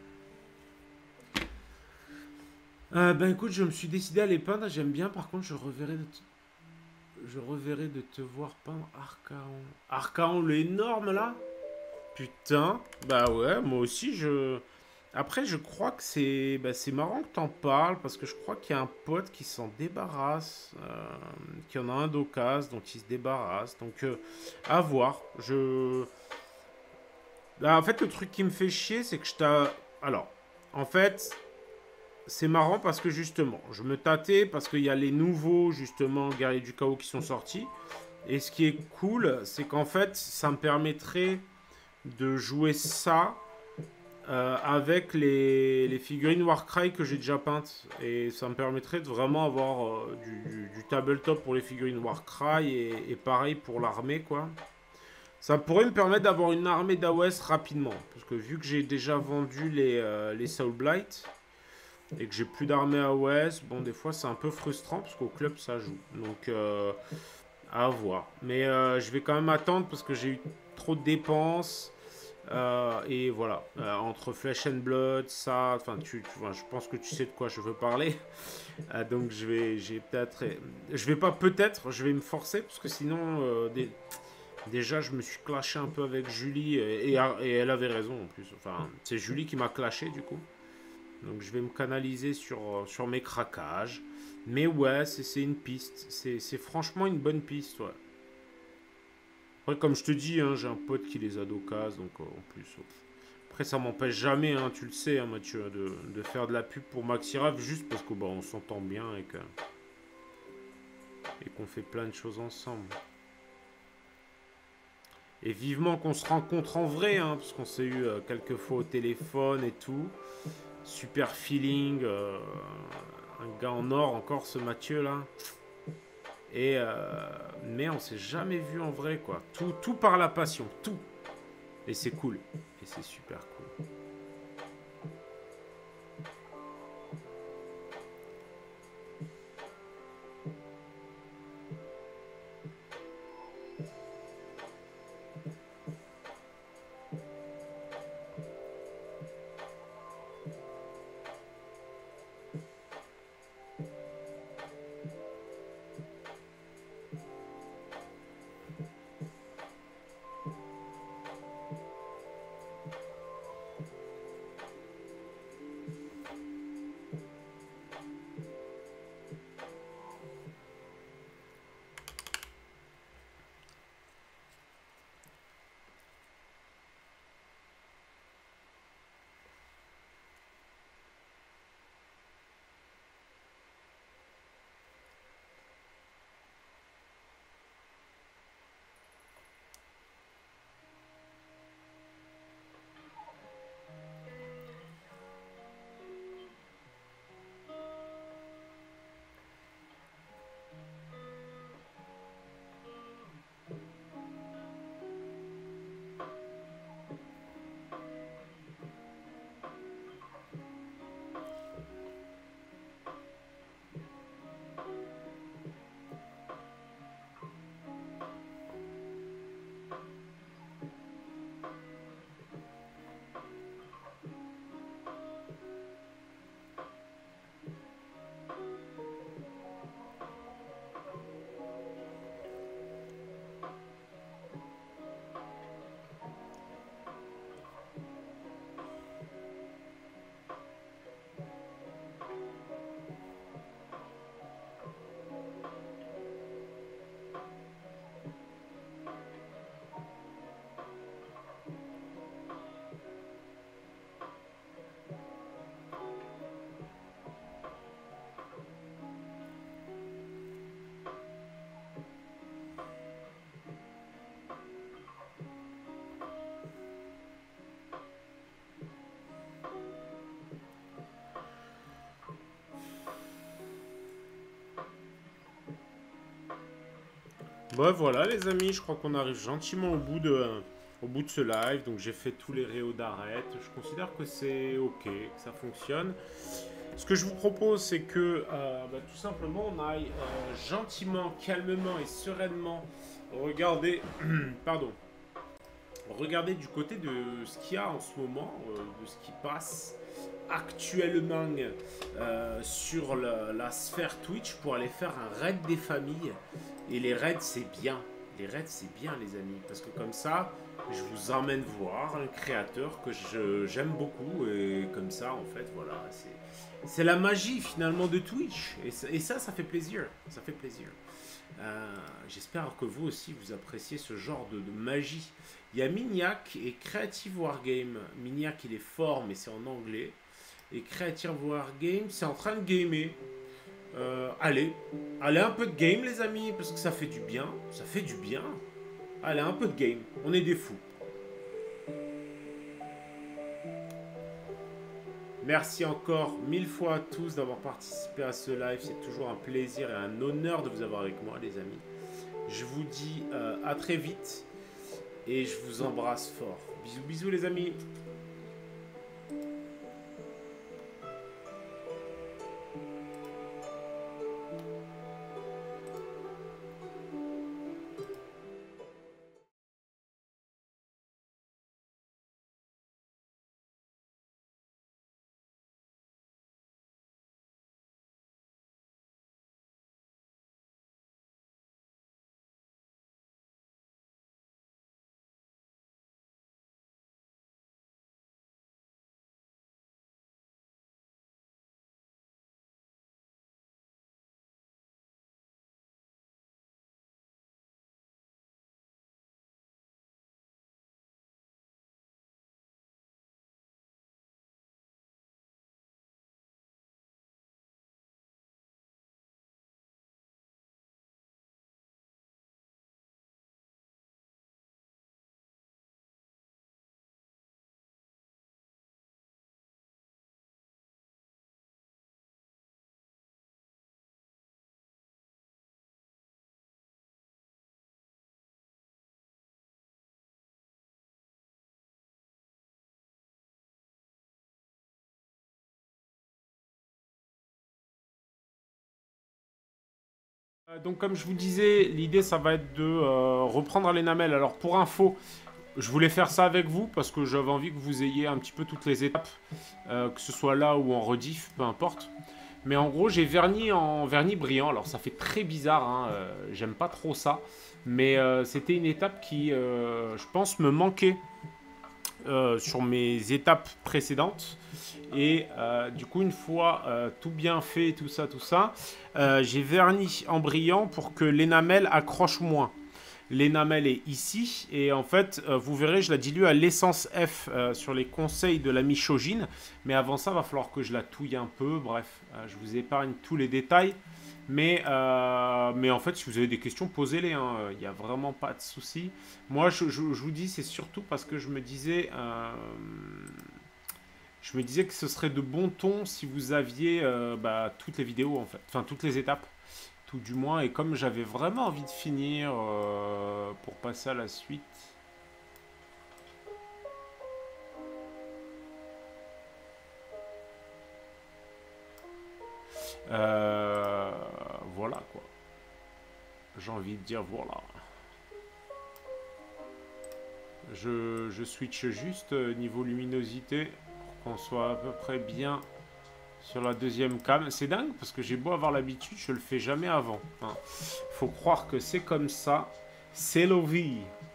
Euh, ben écoute, je me suis décidé à les peindre. J'aime bien. Par contre, je reverrai de te, je reverrai de te voir peindre Archaon. Archaon, l'énorme là. Putain. Bah ouais, moi aussi je. Après, je crois que c'est bah, c'est marrant que t'en parles parce que je crois qu'il y a un pote qui s'en débarrasse, euh, qui en a un d'occasion dont il se débarrasse. Donc, euh, à voir. Je. Là, en fait, le truc qui me fait chier, c'est que je t'ai. Alors, en fait, c'est marrant parce que justement, je me tâtais parce qu'il y a les nouveaux, justement, guerriers du chaos qui sont sortis. Et ce qui est cool, c'est qu'en fait, ça me permettrait de jouer ça. Euh, avec les, les figurines Warcry que j'ai déjà peintes. Et ça me permettrait de vraiment avoir euh, du, du, du tabletop pour les figurines Warcry et, et pareil pour l'armée, quoi. Ça pourrait me permettre d'avoir une armée d'A O S rapidement. Parce que vu que j'ai déjà vendu les, euh, les Soul Blight et que j'ai plus d'armée A O S, bon, des fois c'est un peu frustrant parce qu'au club ça joue. Donc, euh, à voir. Mais euh, je vais quand même attendre parce que j'ai eu trop de dépenses. Euh, et voilà, euh, entre Flesh and Blood, ça, enfin, tu, tu vois, je pense que tu sais de quoi je veux parler. Euh, donc, je vais, j'ai peut-être, je vais pas peut-être, je vais me forcer parce que sinon, euh, des, déjà, je me suis clashé un peu avec Julie et, et, et elle avait raison en plus. Enfin, c'est Julie qui m'a clashé du coup. Donc, je vais me canaliser sur, sur mes craquages. Mais ouais, c'est une piste. C'est franchement une bonne piste, ouais. Après, comme je te dis, hein, j'ai un pote qui les a d'occasion, donc euh, en plus. Euh, après, ça m'empêche jamais, hein, tu le sais, hein, Mathieu, de, de faire de la pub pour Maxirav juste parce que bah, on s'entend bien et que et qu'on fait plein de choses ensemble. Et vivement qu'on se rencontre en vrai, hein, parce qu'on s'est eu euh, quelques fois au téléphone et tout. Super feeling, euh, un gars en or encore, ce Mathieu là. Et euh, mais on s'est jamais vu en vrai, quoi. Tout, tout par la passion, tout. Et c'est cool. Et c'est super cool. Bon, voilà, les amis, je crois qu'on arrive gentiment au bout de, euh, au bout de ce live. Donc, j'ai fait tous les réos d'arrêt. Je considère que c'est OK, que ça fonctionne. Ce que je vous propose, c'est que euh, bah, tout simplement, on aille euh, gentiment, calmement et sereinement regarder, pardon, regarder du côté de ce qu'il y a en ce moment, euh, de ce qui passe actuellement euh, sur la, la sphère Twitch pour aller faire un raid des familles. Et les raids, c'est bien. Les raids, c'est bien, les amis. Parce que comme ça, je vous emmène voir un créateur que j'aime beaucoup. Et comme ça, en fait, voilà, c'est la magie finalement de Twitch. Et ça, et ça, ça fait plaisir. Ça fait plaisir. Euh, J'espère que vous aussi, vous appréciez ce genre de, de magie. Il y a Miniac et Creative Wargame. Miniac, il est fort, mais c'est en anglais. Et Creative Wargame, c'est en train de gamer. Euh, allez, allez un peu de game les amis, parce que ça fait du bien, ça fait du bien. Allez, un peu de game, on est des fous. Merci encore mille fois à tous d'avoir participé à ce live, c'est toujours un plaisir et un honneur de vous avoir avec moi les amis. Je vous dis euh, à très vite et je vous embrasse fort. Bisous bisous les amis. Donc comme je vous disais, l'idée ça va être de euh, reprendre l'Enamel. Alors pour info, je voulais faire ça avec vous parce que j'avais envie que vous ayez un petit peu toutes les étapes, euh, que ce soit là ou en rediff, peu importe. Mais en gros, j'ai verni en vernis brillant. Alors ça fait très bizarre, hein, euh, j'aime pas trop ça. Mais euh, c'était une étape qui, euh, je pense, me manquait euh, sur mes étapes précédentes. Et euh, du coup, une fois euh, tout bien fait, tout ça, tout ça, euh, j'ai verni en brillant pour que l'énamel accroche moins. L'énamel est ici, et en fait, euh, vous verrez, je la dilue à l'essence F euh, sur les conseils de l'ami Shojin. Mais avant ça, il va falloir que je la touille un peu. Bref, euh, je vous épargne tous les détails. Mais, euh, mais en fait, si vous avez des questions, posez-les. Hein. Il n'y a vraiment pas de souci. Moi, je, je, je vous dis, c'est surtout parce que je me disais... Euh, je me disais que ce serait de bon ton si vous aviez euh, bah, toutes les vidéos, en fait. Enfin, toutes les étapes, tout du moins. Et comme j'avais vraiment envie de finir euh, pour passer à la suite... Euh, voilà, quoi. J'ai envie de dire voilà. Je, je switch juste niveau luminosité pour qu'on soit à peu près bien sur la deuxième cam. C'est dingue parce que j'ai beau avoir l'habitude, je le fais jamais avant. Hein. Faut croire que c'est comme ça. C'est la vie.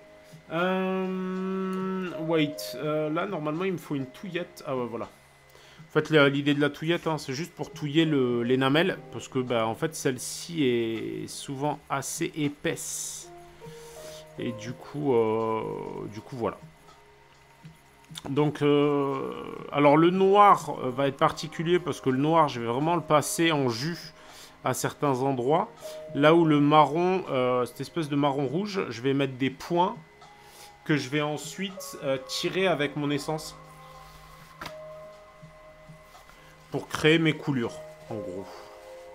Euh, wait. Euh, là, normalement, il me faut une touillette. Ah ouais, voilà. En fait, l'idée de la touillette, hein, c'est juste pour touiller l'énamel. Parce que, bah, en fait, celle-ci est souvent assez épaisse. Et du coup, euh, du coup, voilà. Donc, euh, alors le noir va être particulier parce que le noir, je vais vraiment le passer en jus à certains endroits. Là où le marron, euh, cette espèce de marron rouge, je vais mettre des points que je vais ensuite euh, tirer avec mon essence pour créer mes coulures, en gros.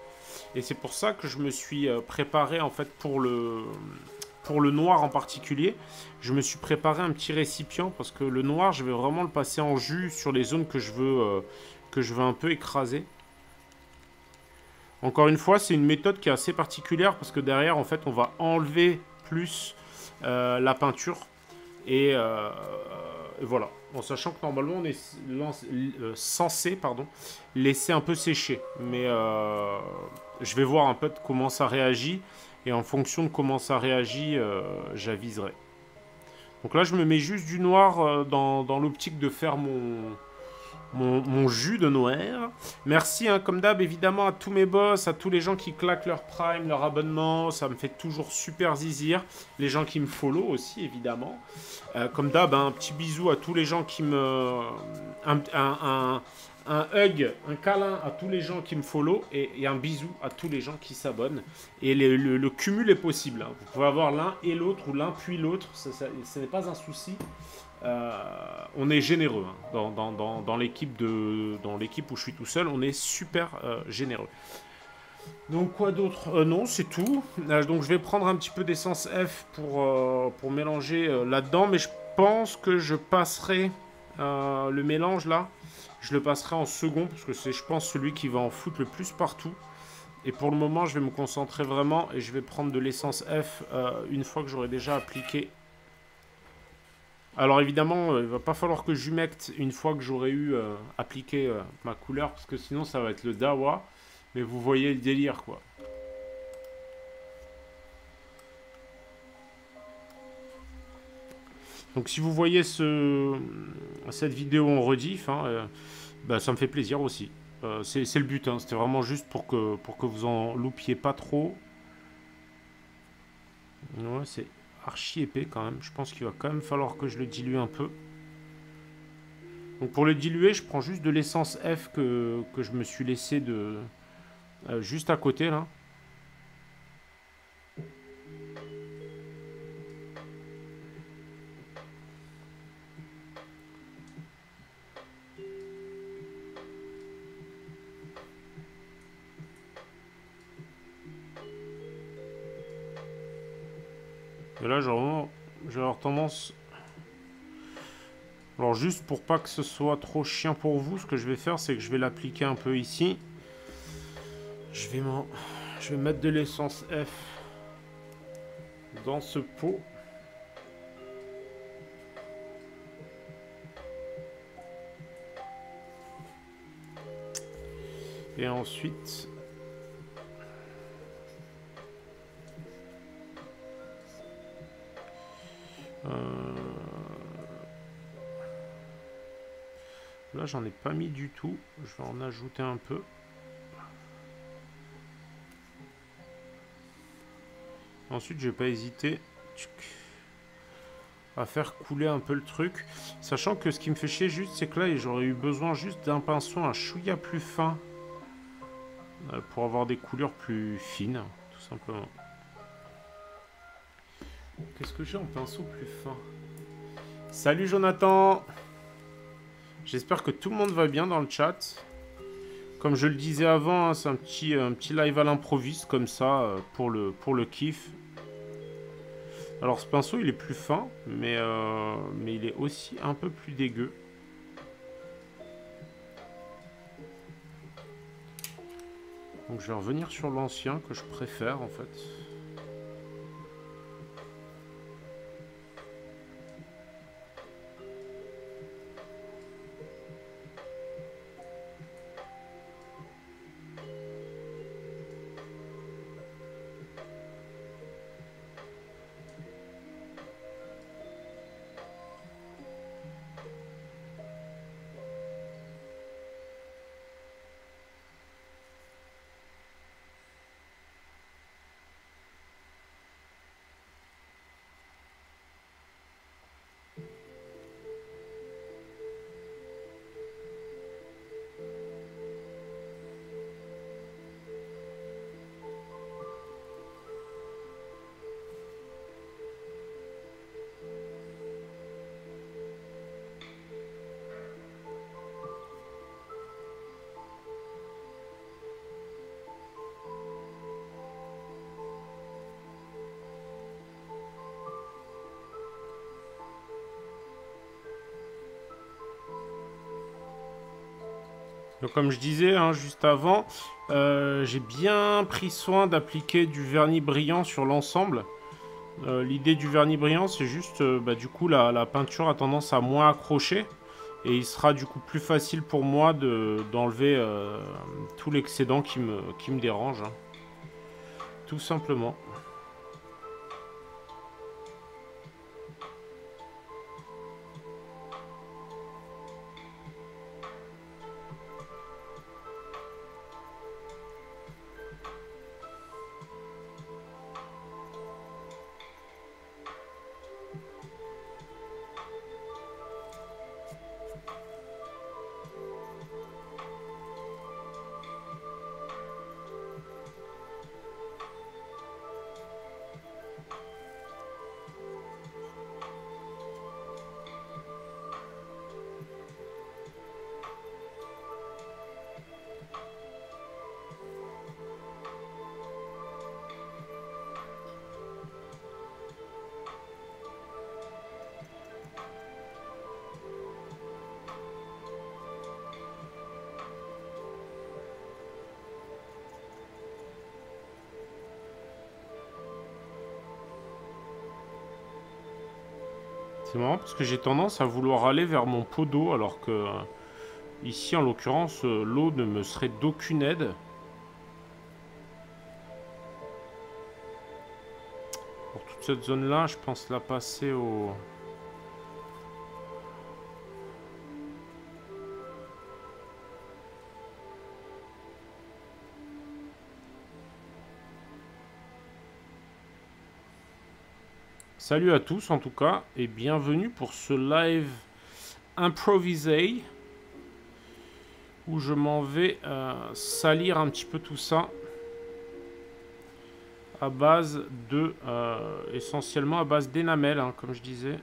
Et c'est pour ça que je me suis préparé en fait pour le, pour le noir en particulier. Je me suis préparé un petit récipient parce que le noir, je vais vraiment le passer en jus sur les zones que je veux, euh, que je veux un peu écraser. Encore une fois, c'est une méthode qui est assez particulière parce que derrière, en fait, on va enlever plus euh, la peinture. Et, euh, et voilà. En sachant que normalement, on est euh, censé pardon, laisser un peu sécher. Mais euh, je vais voir un peu comment ça réagit. Et en fonction de comment ça réagit, euh, j'aviserai. Donc là, je me mets juste du noir euh, dans, dans l'optique de faire mon... Mon, mon jus de noir. Merci, hein, comme d'hab, évidemment, à tous mes boss, à tous les gens qui claquent leur prime, leur abonnement. Ça me fait toujours super zizir. Les gens qui me follow aussi, évidemment. Euh, comme d'hab, hein, un petit bisou à tous les gens qui me... Un, un, un, un hug, un câlin à tous les gens qui me follow. Et, et un bisou à tous les gens qui s'abonnent. Et le, le, le cumul est possible. Hein. Vous pouvez avoir l'un et l'autre, ou l'un puis l'autre. Ça, ça, ce n'est pas un souci. Euh, on est généreux hein, dans, dans, dans, dans l'équipe de dans l'équipe où je suis tout seul, on est super euh, généreux. Donc quoi d'autre euh, Non, c'est tout. Euh, donc je vais prendre un petit peu d'essence F pour, euh, pour mélanger euh, là-dedans, mais je pense que je passerai euh, le mélange là, je le passerai en second parce que c'est, je pense, celui qui va en foutre le plus partout. Et pour le moment, je vais me concentrer vraiment et je vais prendre de l'essence F euh, une fois que j'aurai déjà appliqué. Alors évidemment, euh, il va pas falloir que j'humecte une fois que j'aurai eu euh, appliqué euh, ma couleur, parce que sinon ça va être le dawa. Mais vous voyez le délire, quoi. Donc si vous voyez ce, cette vidéo en rediff, hein, euh, bah, ça me fait plaisir aussi. Euh, c'est le but, hein. C'était vraiment juste pour que, pour que vous en loupiez pas trop. Ouais, c'est archi épais quand même. Je pense qu'il va quand même falloir que je le dilue un peu. Donc pour le diluer, je prends juste de l'essence F que, que je me suis laissé de euh, juste à côté là. Et là, genre, je vais avoir tendance... Alors juste pour pas que ce soit trop chiant pour vous, ce que je vais faire, c'est que je vais l'appliquer un peu ici. Je vais, je vais mettre de l'essence F dans ce pot. Et ensuite... Euh... Là, j'en ai pas mis du tout. Je vais en ajouter un peu. Ensuite, je vais pas hésiter à faire couler un peu le truc. Sachant que ce qui me fait chier juste, c'est que là, j'aurais eu besoin juste d'un pinceau un chouïa plus fin pour avoir des couleurs plus fines, tout simplement. Qu'est-ce que j'ai en pinceau plus fin? Salut Jonathan! J'espère que tout le monde va bien dans le chat. Comme je le disais avant, hein, c'est un petit, un petit live à l'improviste comme ça, euh, pour, le, pour le kiff. Alors ce pinceau il est plus fin, mais, euh, mais il est aussi un peu plus dégueu. Donc je vais revenir sur l'ancien que je préfère en fait. Donc, comme je disais hein, juste avant, euh, j'ai bien pris soin d'appliquer du vernis brillant sur l'ensemble. Euh, L'idée du vernis brillant, c'est juste, euh, bah, du coup, la, la peinture a tendance à moins accrocher. Et il sera du coup plus facile pour moi d'enlever de, euh, tout l'excédent qui me, qui me dérange. Hein. Tout simplement. C'est marrant parce que j'ai tendance à vouloir aller vers mon pot d'eau alors que euh, ici en l'occurrence euh, l'eau ne me serait d'aucune aide. Pour toute cette zone là je pense la passer au... Salut à tous en tout cas et bienvenue pour ce live improvisé où je m'en vais euh, salir un petit peu tout ça à base de euh, essentiellement à base d'énamel hein, comme je disais.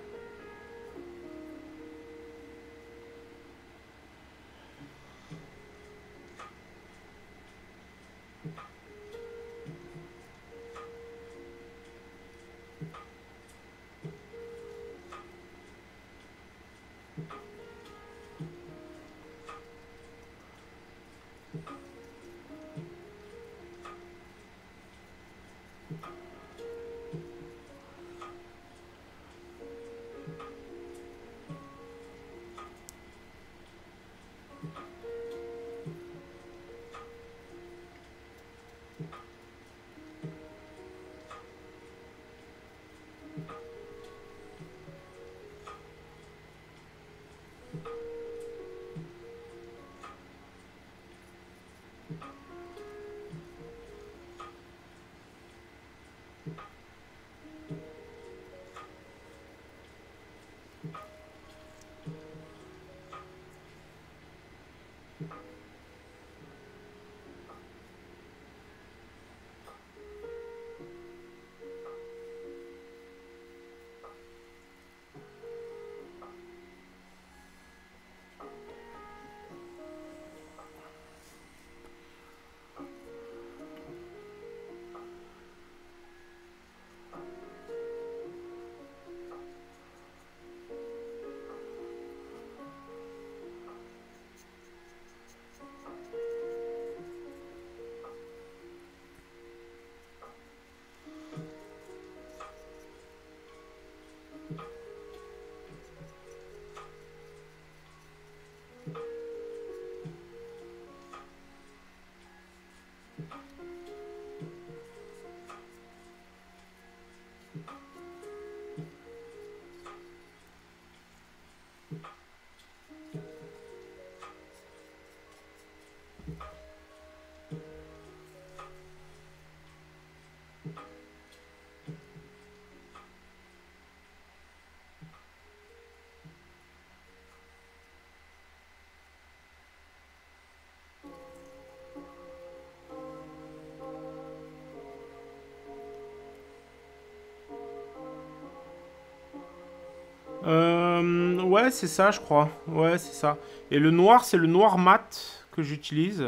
Euh, ouais, c'est ça, je crois. Ouais, c'est ça. Et le noir, c'est le noir mat que j'utilise.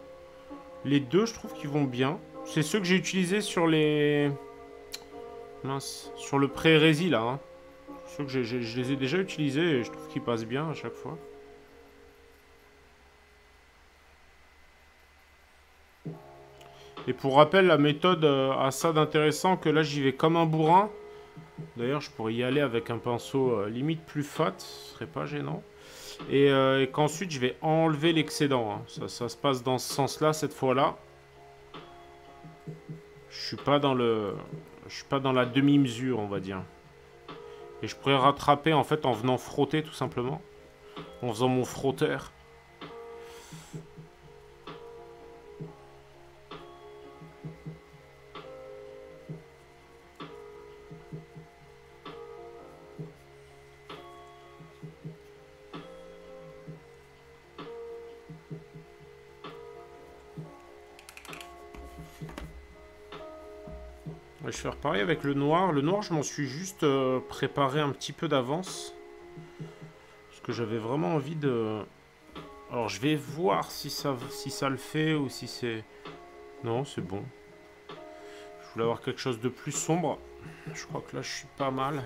Les deux, je trouve qu'ils vont bien. C'est ceux que j'ai utilisés sur les... Mince. Sur le pré-rési, là. Hein. Ceux que j'ai, j'ai, je les ai déjà utilisés et je trouve qu'ils passent bien à chaque fois. Et pour rappel, la méthode euh, a ça d'intéressant que là, j'y vais comme un bourrin. D'ailleurs, je pourrais y aller avec un pinceau euh, limite plus fat, ce serait pas gênant. Et, euh, et qu'ensuite, je vais enlever l'excédent. Hein. Ça, ça se passe dans ce sens-là, cette fois-là. Je suis pas dans le... Je suis pas dans la demi-mesure, on va dire. Et je pourrais rattraper, en fait, en venant frotter, tout simplement. En faisant mon frotteur. Je vais faire pareil avec le noir. Le noir, je m'en suis juste euh, préparé un petit peu d'avance. Parce que j'avais vraiment envie de... Alors, je vais voir si ça, si ça le fait ou si c'est... Non, c'est bon. Je voulais avoir quelque chose de plus sombre. Je crois que là, je suis pas mal.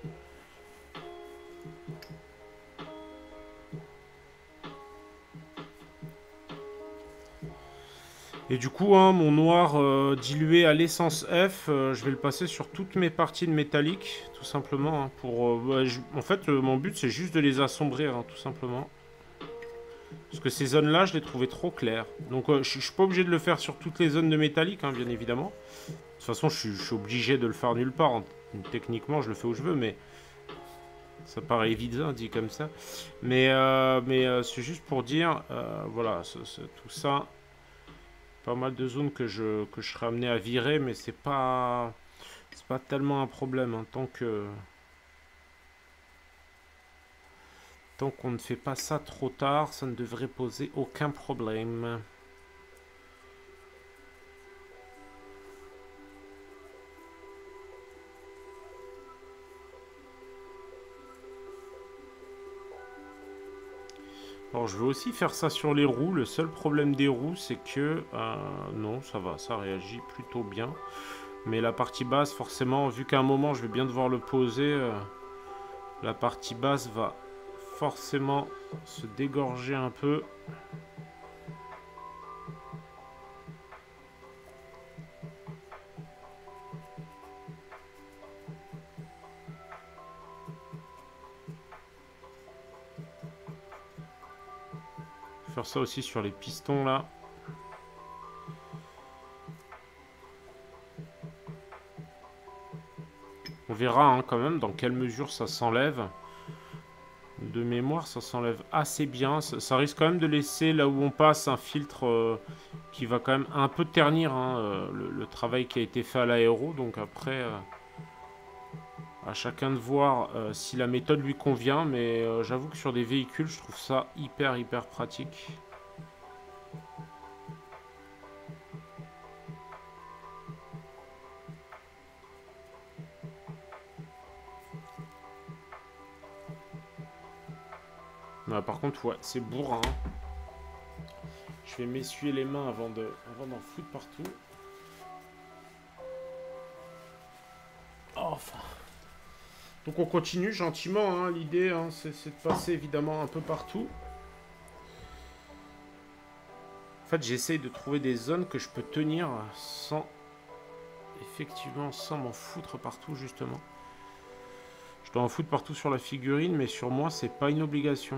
Et du coup, hein, mon noir euh, dilué à l'essence F, euh, je vais le passer sur toutes mes parties de métallique, tout simplement. Hein, pour, euh, bah, je, en fait, euh, mon but, c'est juste de les assombrir, hein, tout simplement. Parce que ces zones-là, je les trouvais trop claires. Donc, euh, je, je suis pas obligé de le faire sur toutes les zones de métallique, hein, bien évidemment. De toute façon, je suis, je suis obligé de le faire nulle part. Hein. Techniquement, je le fais où je veux, mais... Ça paraît évident, dit comme ça. Mais, euh, mais euh, c'est juste pour dire, euh, voilà, c est, c est, tout ça... Pas mal de zones que je, que je serais amené à virer, mais c'est pas c'est pas tellement un problème. Hein, tant que tant qu'on ne fait pas ça trop tard, ça ne devrait poser aucun problème. Alors je vais aussi faire ça sur les roues. Le seul problème des roues, c'est que... Euh, non, ça va, ça réagit plutôt bien. Mais la partie basse, forcément, vu qu'à un moment, je vais bien devoir le poser, euh, la partie basse va forcément se dégorger un peu. Faire ça aussi sur les pistons là. On verra hein, quand même dans quelle mesure ça s'enlève. De mémoire, ça s'enlève assez bien. Ça, ça risque quand même de laisser là où on passe un filtre euh, qui va quand même un peu ternir hein, euh, le, le travail qui a été fait à l'aéro. Donc après, euh, à chacun de voir euh, si la méthode lui convient. Mais euh, j'avoue que sur des véhicules, je trouve ça hyper hyper pratique. Ah, par contre, ouais, c'est bourrin. Je vais m'essuyer les mains avant de, avant d'en foutre partout. Enfin. Donc on continue gentiment. Hein. L'idée, hein, c'est de passer évidemment un peu partout. En fait, j'essaye de trouver des zones que je peux tenir sans, effectivement, sans m'en foutre partout justement. Je dois en foutre partout sur la figurine, mais sur moi, c'est pas une obligation.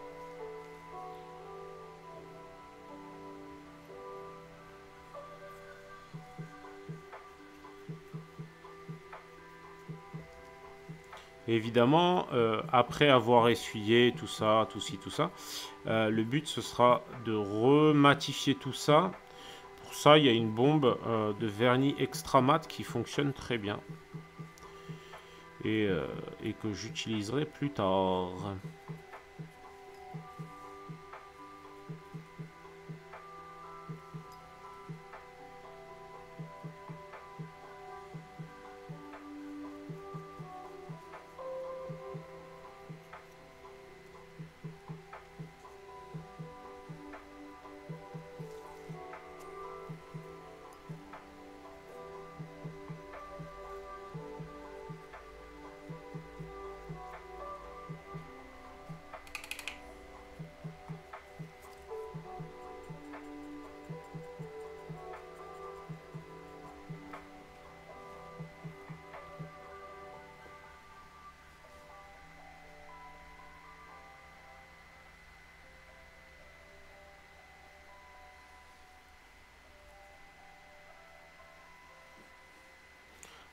Et évidemment, euh, après avoir essuyé tout ça, tout ci, tout ça, euh, le but ce sera de rematifier tout ça. Pour ça, il y a une bombe euh, de vernis extra mat qui fonctionne très bien. Et, euh, et que j'utiliserai plus tard.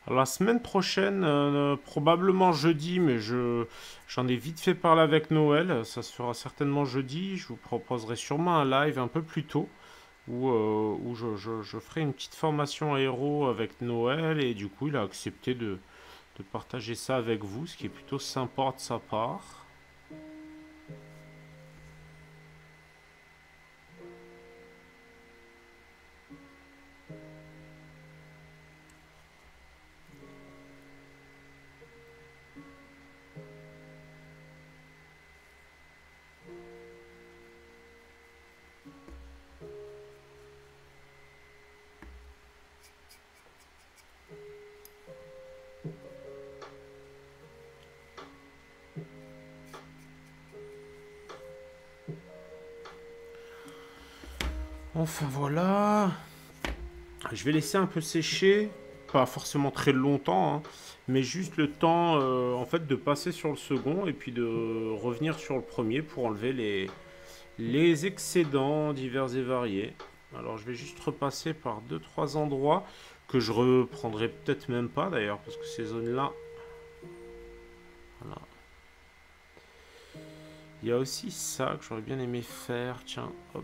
La semaine prochaine, euh, probablement jeudi, mais je j'en ai vite fait parler avec Noël. Ça se fera certainement jeudi. Je vous proposerai sûrement un live un peu plus tôt où, euh, où je, je- je ferai une petite formation aéro avec Noël et du coup il a accepté de, de partager ça avec vous, ce qui est plutôt sympa de sa part. Enfin voilà. Je vais laisser un peu sécher, pas forcément très longtemps, hein, mais juste le temps euh, en fait de passer sur le second et puis de revenir sur le premier pour enlever les, les excédents divers et variés. Alors je vais juste repasser par deux trois endroits que je reprendrai peut-être même pas d'ailleurs parce que ces zones-là, voilà. Il y a aussi ça que j'aurais bien aimé faire. Tiens, hop.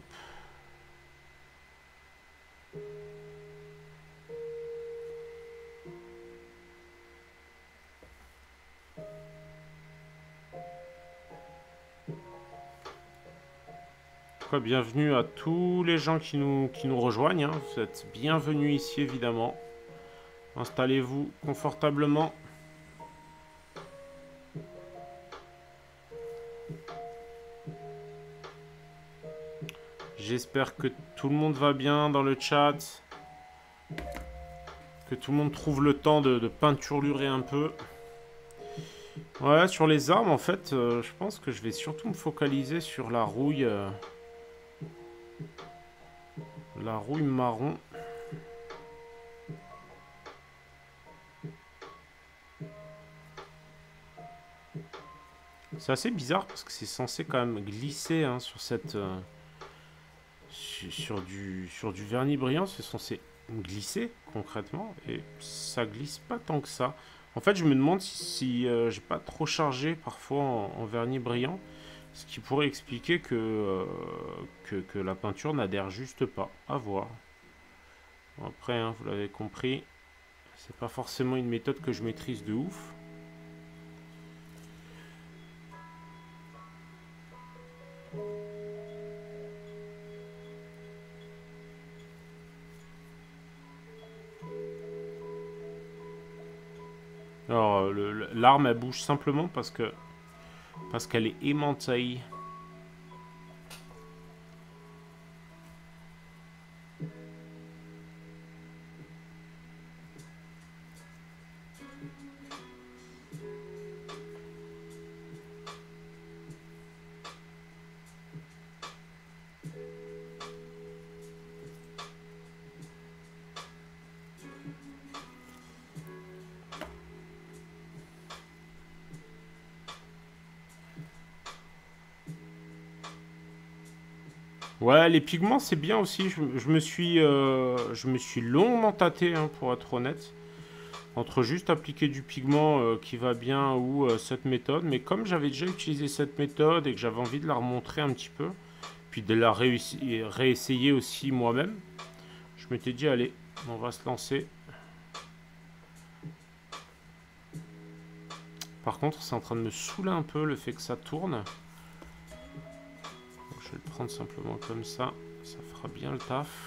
Quoi, bienvenue à tous les gens qui nous, qui nous rejoignent, hein. Vous êtes bienvenus ici évidemment. Installez-vous confortablement. J'espère que tout le monde va bien dans le chat. Que tout le monde trouve le temps de, de peinturlurer un peu. Ouais, sur les armes, en fait, euh, je pense que je vais surtout me focaliser sur la rouille. Euh, la rouille marron. C'est assez bizarre parce que c'est censé quand même glisser hein, sur cette... Euh, sur, sur du, sur du vernis brillant, c'est censé glisser concrètement. Et ça glisse pas tant que ça. En fait, je me demande si, si euh, j'ai pas trop chargé parfois en, en vernis brillant. Ce qui pourrait expliquer que, euh, que, que la peinture n'adhère juste pas. À voir. Bon, après, hein, vous l'avez compris, c'est pas forcément une méthode que je maîtrise de ouf. Alors, l'arme, elle bouge simplement parce que parce qu'elle est aimantée. Ouais, les pigments, c'est bien aussi. Je, je me suis, euh, je me suis longuement tâté, hein, pour être honnête. Entre juste appliquer du pigment euh, qui va bien ou euh, cette méthode. Mais comme j'avais déjà utilisé cette méthode et que j'avais envie de la remontrer un petit peu, puis de la réessayer aussi moi-même, je m'étais dit, allez, on va se lancer. Par contre, c'est en train de me saouler un peu le fait que ça tourne. Je vais le prendre simplement comme ça. Ça fera bien le taf.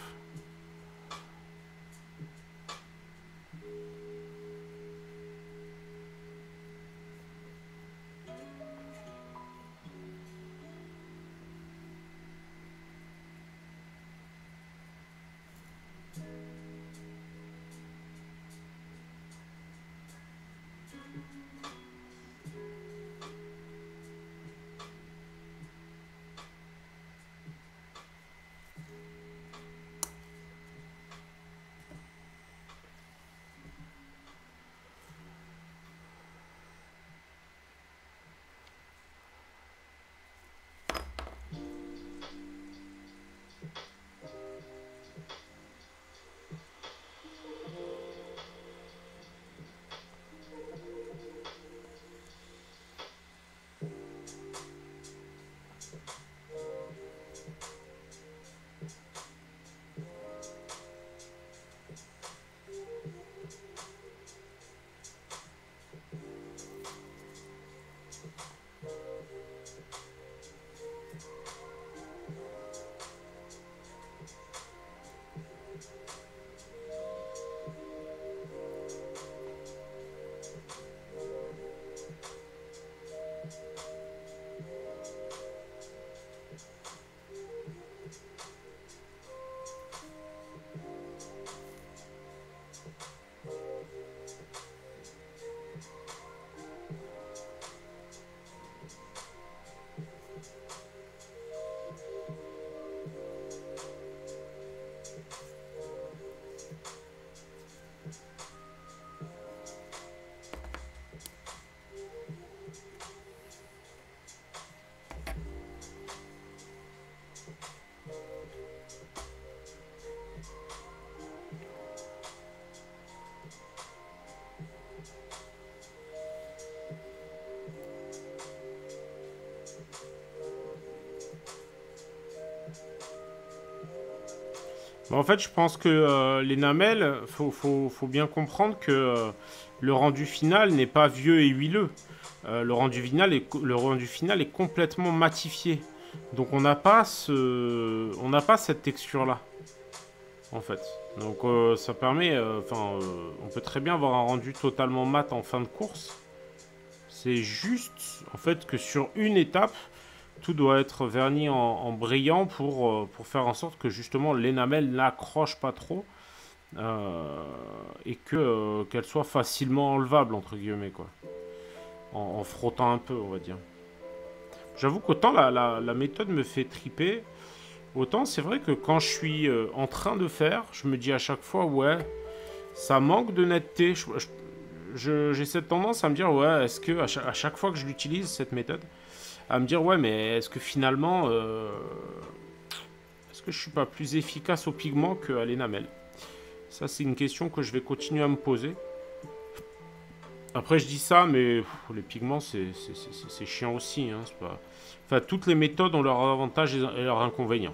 En fait, je pense que euh, l'énamel, faut, faut, faut bien comprendre que euh, le rendu final n'est pas vieux et huileux. Euh, le, rendu final est, le rendu final est complètement matifié. Donc on n'a pas, ce, on n'a pas cette texture-là, en fait. Donc euh, ça permet, enfin, euh, euh, on peut très bien avoir un rendu totalement mat en fin de course. C'est juste, en fait, que sur une étape, tout doit être verni en, en brillant pour, euh, pour faire en sorte que justement l'énamel n'accroche pas trop euh, et que euh, qu'elle soit facilement enlevable entre guillemets quoi, en, en frottant un peu on va dire. J'avoue qu'autant la, la, la méthode me fait triper, autant c'est vrai que quand je suis euh, en train de faire, je me dis à chaque fois ouais, ça manque de netteté. Je, je, je, j'ai cette tendance à me dire ouais, est-ce que à chaque, à chaque fois que je l'utilise cette méthode, à me dire ouais mais est-ce que finalement euh, est-ce que je suis pas plus efficace au pigment qu'à l'énamel? Ça c'est une question que je vais continuer à me poser. Après je dis ça mais pff, les pigments c'est, c'est, c'est, c'est chiant aussi hein, c'est pas... Enfin toutes les méthodes ont leurs avantages et leurs inconvénients.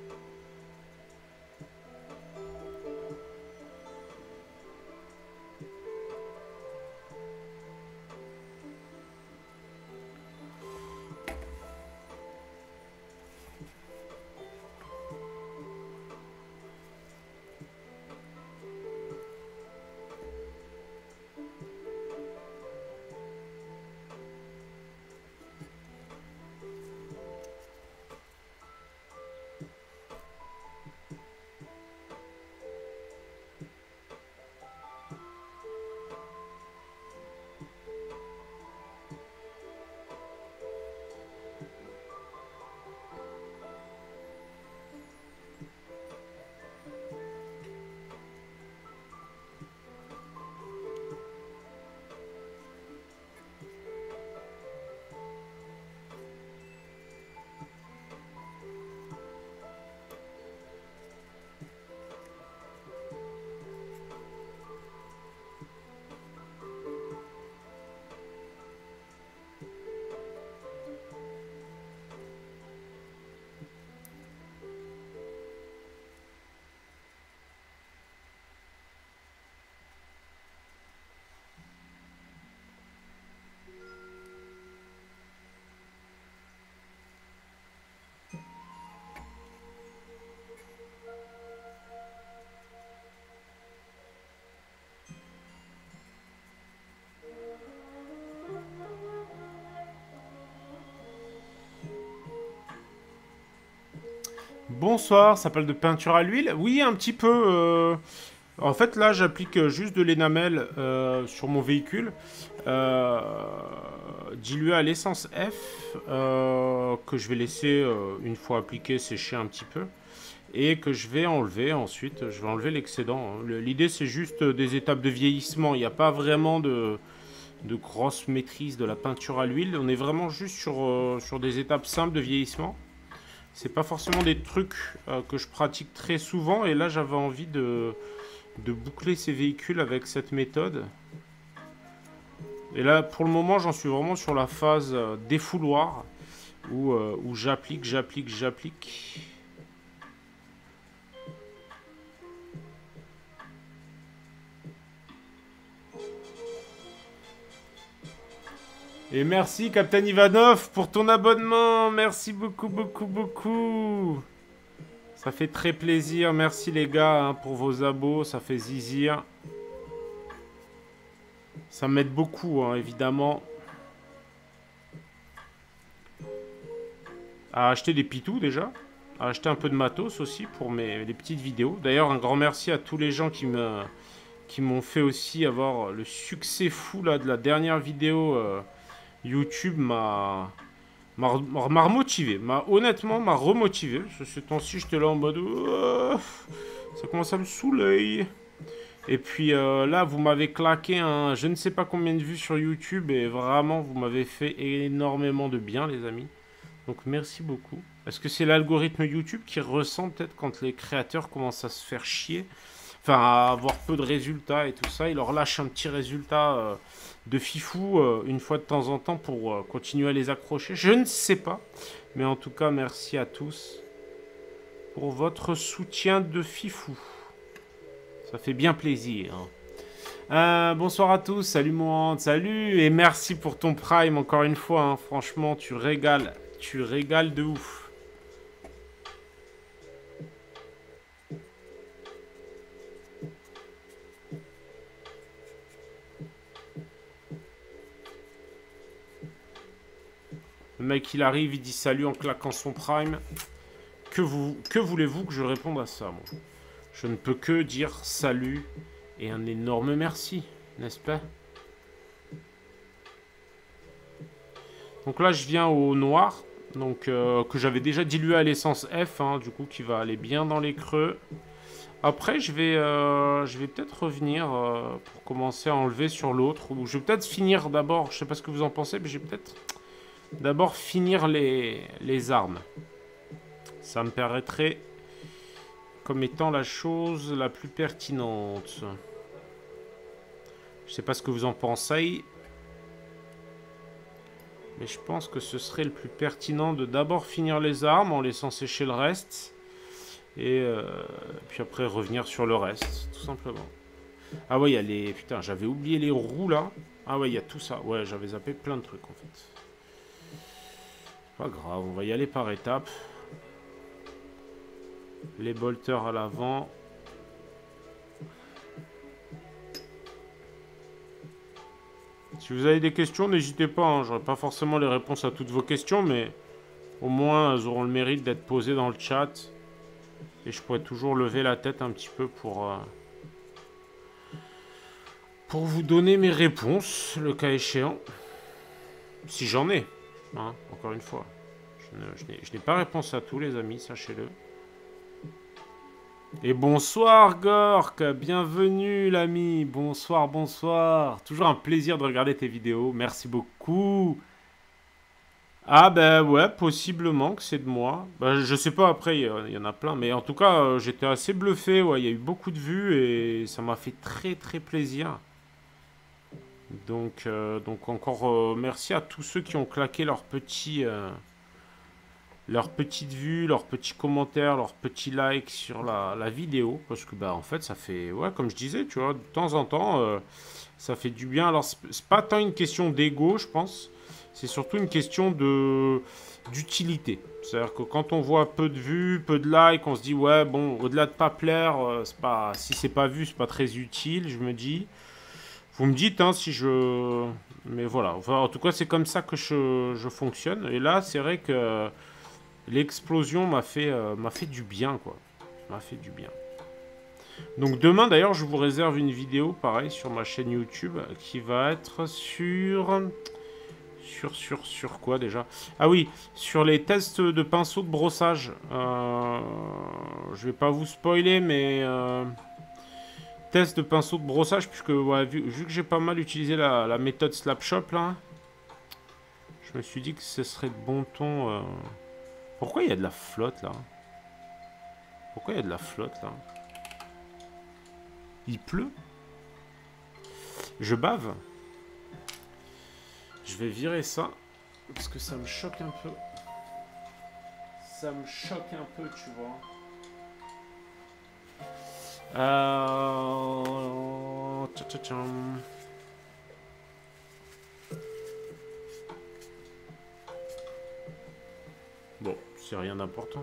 Bonsoir, ça s'appelle de peinture à l'huile? Oui, un petit peu. Euh... En fait, là, j'applique juste de l'énamel euh, sur mon véhicule, euh, dilué à l'essence F, euh, que je vais laisser, euh, une fois appliqué, sécher un petit peu, et que je vais enlever ensuite. Je vais enlever l'excédent. L'idée, c'est juste des étapes de vieillissement. Il n'y a pas vraiment de, de grosse maîtrise de la peinture à l'huile. On est vraiment juste sur, euh, sur des étapes simples de vieillissement. C'est pas forcément des trucs euh, que je pratique très souvent, et là, j'avais envie de... de boucler ces véhicules avec cette méthode. Et là, pour le moment, j'en suis vraiment sur la phase euh, défouloir, où, euh, où j'applique, j'applique, j'applique. Et merci, Captain Ivanov, pour ton abonnement. Merci beaucoup, beaucoup, beaucoup. Ça fait très plaisir. Merci, les gars, hein, pour vos abos. Ça fait zizir. Ça m'aide beaucoup, hein, évidemment. À acheter des pitous, déjà. À acheter un peu de matos aussi pour mes, les petites vidéos. D'ailleurs, un grand merci à tous les gens qui me, qui m'ont fait aussi avoir le succès fou là, de la dernière vidéo euh, YouTube. M'a m'a remotivé. M'a, honnêtement, m'a remotivé. Ce temps-ci, j'étais là en mode... Oh, ça commence à me saouler. Et puis euh, là, vous m'avez claqué un je ne sais pas combien de vues sur YouTube. Et vraiment, vous m'avez fait énormément de bien, les amis. Donc merci beaucoup. Est-ce que c'est l'algorithme YouTube qui ressent peut-être quand les créateurs commencent à se faire chier, enfin à avoir peu de résultats et tout ça, il leur lâche un petit résultat euh, de fifou euh, une fois de temps en temps pour euh, continuer à les accrocher. Je ne sais pas, mais en tout cas merci à tous. pour votre soutien de fifou. Ça fait bien plaisir. Euh, bonsoir à tous, salut Mohand, salut, et merci pour ton prime encore une fois, hein. Franchement tu régales, tu régales de ouf. Le mec il arrive, il dit salut en claquant son prime. Que, vous, que voulez-vous que je réponde à ça, moi? Je ne peux que dire salut et un énorme merci, n'est-ce pas? Donc là, je viens au noir, donc euh, que j'avais déjà dilué à l'essence F, hein, du coup, qui va aller bien dans les creux. Après, je vais, euh, je vais peut-être revenir euh, pour commencer à enlever sur l'autre, ou je vais peut-être finir d'abord, je sais pas ce que vous en pensez, mais je vais peut-être d'abord finir les, les armes. Ça me paraîtrait comme étant la chose la plus pertinente. Je sais pas ce que vous en pensez. Mais je pense que ce serait le plus pertinent de d'abord finir les armes en laissant sécher le reste. Et euh, puis après revenir sur le reste, tout simplement. Ah ouais, il y a les... Putain, j'avais oublié les roues là. Ah ouais, il y a tout ça. Ouais, j'avais zappé plein de trucs en fait. Pas grave, on va y aller par étapes. Les bolters à l'avant. Si vous avez des questions, n'hésitez pas. Hein. J'aurai pas forcément les réponses à toutes vos questions, mais au moins elles auront le mérite d'être posées dans le chat. Et je pourrais toujours lever la tête un petit peu pour, euh, pour vous donner mes réponses, le cas échéant. Si j'en ai, hein, encore une fois. Je n'ai pas réponse à tous, les amis, sachez-le. Et bonsoir Gork, bienvenue l'ami, bonsoir, bonsoir. Toujours un plaisir de regarder tes vidéos, merci beaucoup. Ah ben ouais, possiblement que c'est de moi. Ben, je sais pas, après il y, y en a plein, mais en tout cas euh, j'étais assez bluffé, ouais, il y a eu beaucoup de vues et ça m'a fait très très plaisir. Donc, euh, donc encore euh, merci à tous ceux qui ont claqué leurs petits... Euh, leurs petites vues, leurs petits commentaires, leurs petits likes sur la, la vidéo. Parce que, bah, en fait, ça fait... Ouais, comme je disais, tu vois, de temps en temps, euh, ça fait du bien. Alors, c'est pas tant une question d'ego, je pense. C'est surtout une question de d'utilité. C'est-à-dire que quand on voit peu de vues, peu de likes, on se dit, ouais, bon, au-delà de pas plaire, euh, c'est pas, si c'est pas vu, c'est pas très utile, je me dis. Vous me dites, hein, si je... Mais voilà. Enfin, en tout cas, c'est comme ça que je, je fonctionne. Et là, c'est vrai que... L'explosion m'a fait, euh, m'a fait du bien, quoi. M'a fait du bien. Donc demain, d'ailleurs, je vous réserve une vidéo, pareil, sur ma chaîne YouTube, qui va être sur... Sur, sur, sur quoi, déjà? Ah oui, sur les tests de pinceau de brossage. Euh, je vais pas vous spoiler, mais... Euh, test de pinceau de brossage, puisque, ouais, vu, vu que j'ai pas mal utilisé la, la méthode Slapshot, là, je me suis dit que ce serait de bon ton... Euh, Pourquoi il y a de la flotte là? Pourquoi il y a de la flotte là? Il pleut? Je bave? Je vais virer ça. Parce que ça me choque un peu. Ça me choque un peu, tu vois. Euh... Tcha -tcha -tcha. Bon, c'est rien d'important.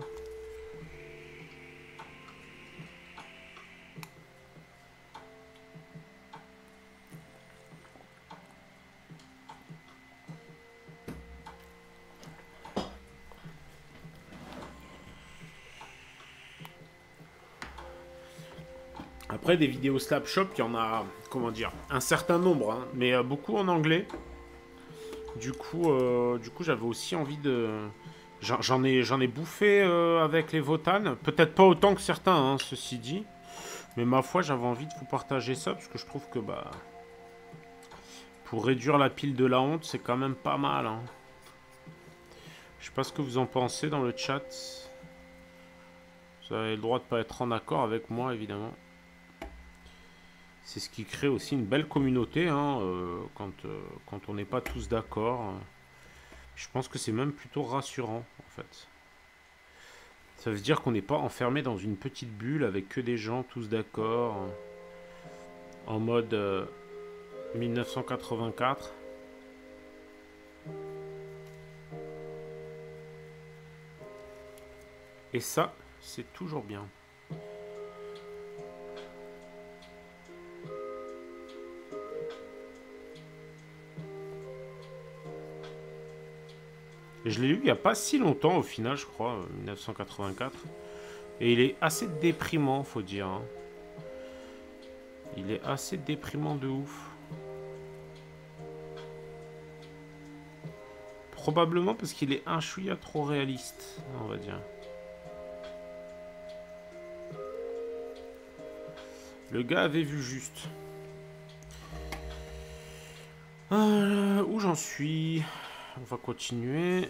Après, des vidéos Slapshot, il y en a, comment dire, un certain nombre, hein, mais euh, beaucoup en anglais. Du coup, euh, du coup, j'avais aussi envie de... J'en ai, j'en ai bouffé euh, avec les Votan. Peut-être pas autant que certains, hein, ceci dit. Mais ma foi, j'avais envie de vous partager ça, parce que je trouve que, bah... pour réduire la pile de la honte, c'est quand même pas mal, hein. Je sais pas ce que vous en pensez dans le chat. Vous avez le droit de pas être en accord avec moi, évidemment. C'est ce qui crée aussi une belle communauté, hein, euh, quand, euh, quand on n'est pas tous d'accord. Je pense que c'est même plutôt rassurant, en fait. Ça veut dire qu'on n'est pas enfermé dans une petite bulle avec que des gens tous d'accord, en mode euh, mille neuf cent quatre-vingt-quatre. Et ça, c'est toujours bien. Je l'ai lu il n'y a pas si longtemps au final, je crois, mille neuf cent quatre-vingt-quatre. Et il est assez déprimant, faut dire. Hein. Il est assez déprimant de ouf. Probablement parce qu'il est un chouïa trop réaliste, on va dire. Le gars avait vu juste. Euh, où j'en suis? On va continuer.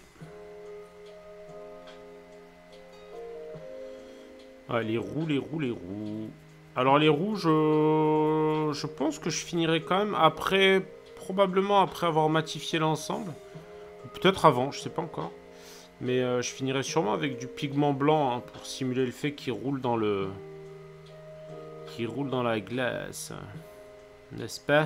Ah, les roues, les roues, les roues. Alors les roues, je... je pense que je finirai quand même après... Probablement après avoir matifié l'ensemble. Peut-être avant, je sais pas encore. Mais euh, je finirai sûrement avec du pigment blanc, hein, pour simuler le fait qu'il roule dans le... Qu'il roule dans la glace. N'est-ce pas?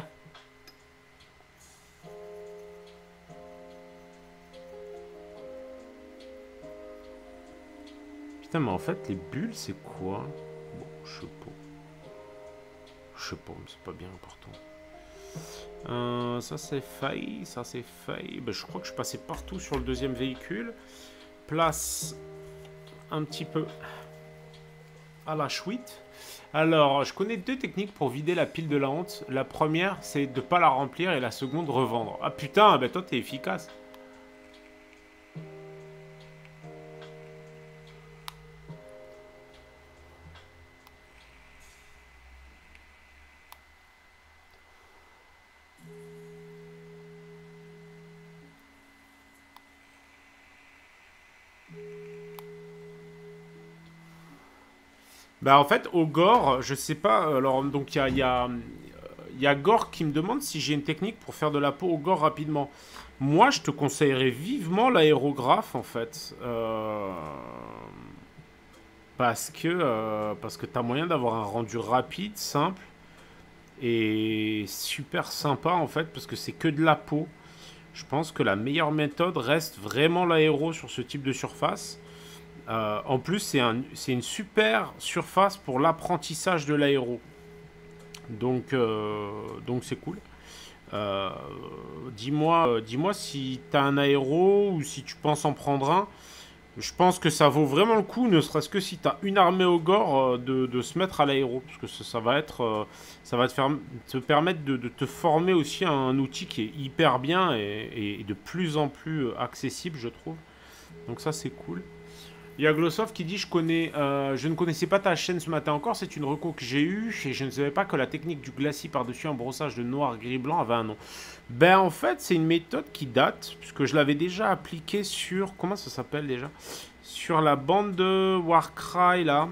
Putain, mais en fait, les bulles, c'est quoi? Bon, je sais pas. Je sais pas, mais c'est pas bien important. Euh, ça, c'est failli. Ça, c'est failli. Ben, je crois que je passais partout sur le deuxième véhicule. Place un petit peu à la chouette. Alors, je connais deux techniques pour vider la pile de la honte. La première, c'est de pas la remplir et la seconde, revendre. Ah putain, ben toi, t'es efficace. Bah en fait, au gore, je sais pas, alors donc il y a, y, a, y a Gore qui me demande si j'ai une technique pour faire de la peau au gore rapidement. Moi, je te conseillerais vivement l'aérographe en fait. Euh... Parce que, euh, parce que t'as moyen d'avoir un rendu rapide, simple et super sympa en fait, parce que c'est que de la peau. Je pense que la meilleure méthode reste vraiment l'aéro sur ce type de surface. Euh, en plus, c'est un, c'est une super surface pour l'apprentissage de l'aéro. Donc, euh, donc c'est cool. Euh, dis-moi, euh, dis-moi si tu as un aéro ou si tu penses en prendre un. Je pense que ça vaut vraiment le coup, ne serait-ce que si tu as une armée au gore, euh, de, de se mettre à l'aéro. Parce que ça, ça va être, euh, ça va te, faire, te permettre de, de te former aussi à un outil qui est hyper bien et, et de plus en plus accessible, je trouve. Donc ça, c'est cool. Il y a Glossoft qui dit je connais, euh, je ne connaissais pas ta chaîne ce matin encore, c'est une reco que j'ai eue et je ne savais pas que la technique du glacis par-dessus un brossage de noir, gris, blanc avait un nom. Ben en fait c'est une méthode qui date, puisque je l'avais déjà appliquée sur, comment ça s'appelle déjà? Sur la bande de Warcry là,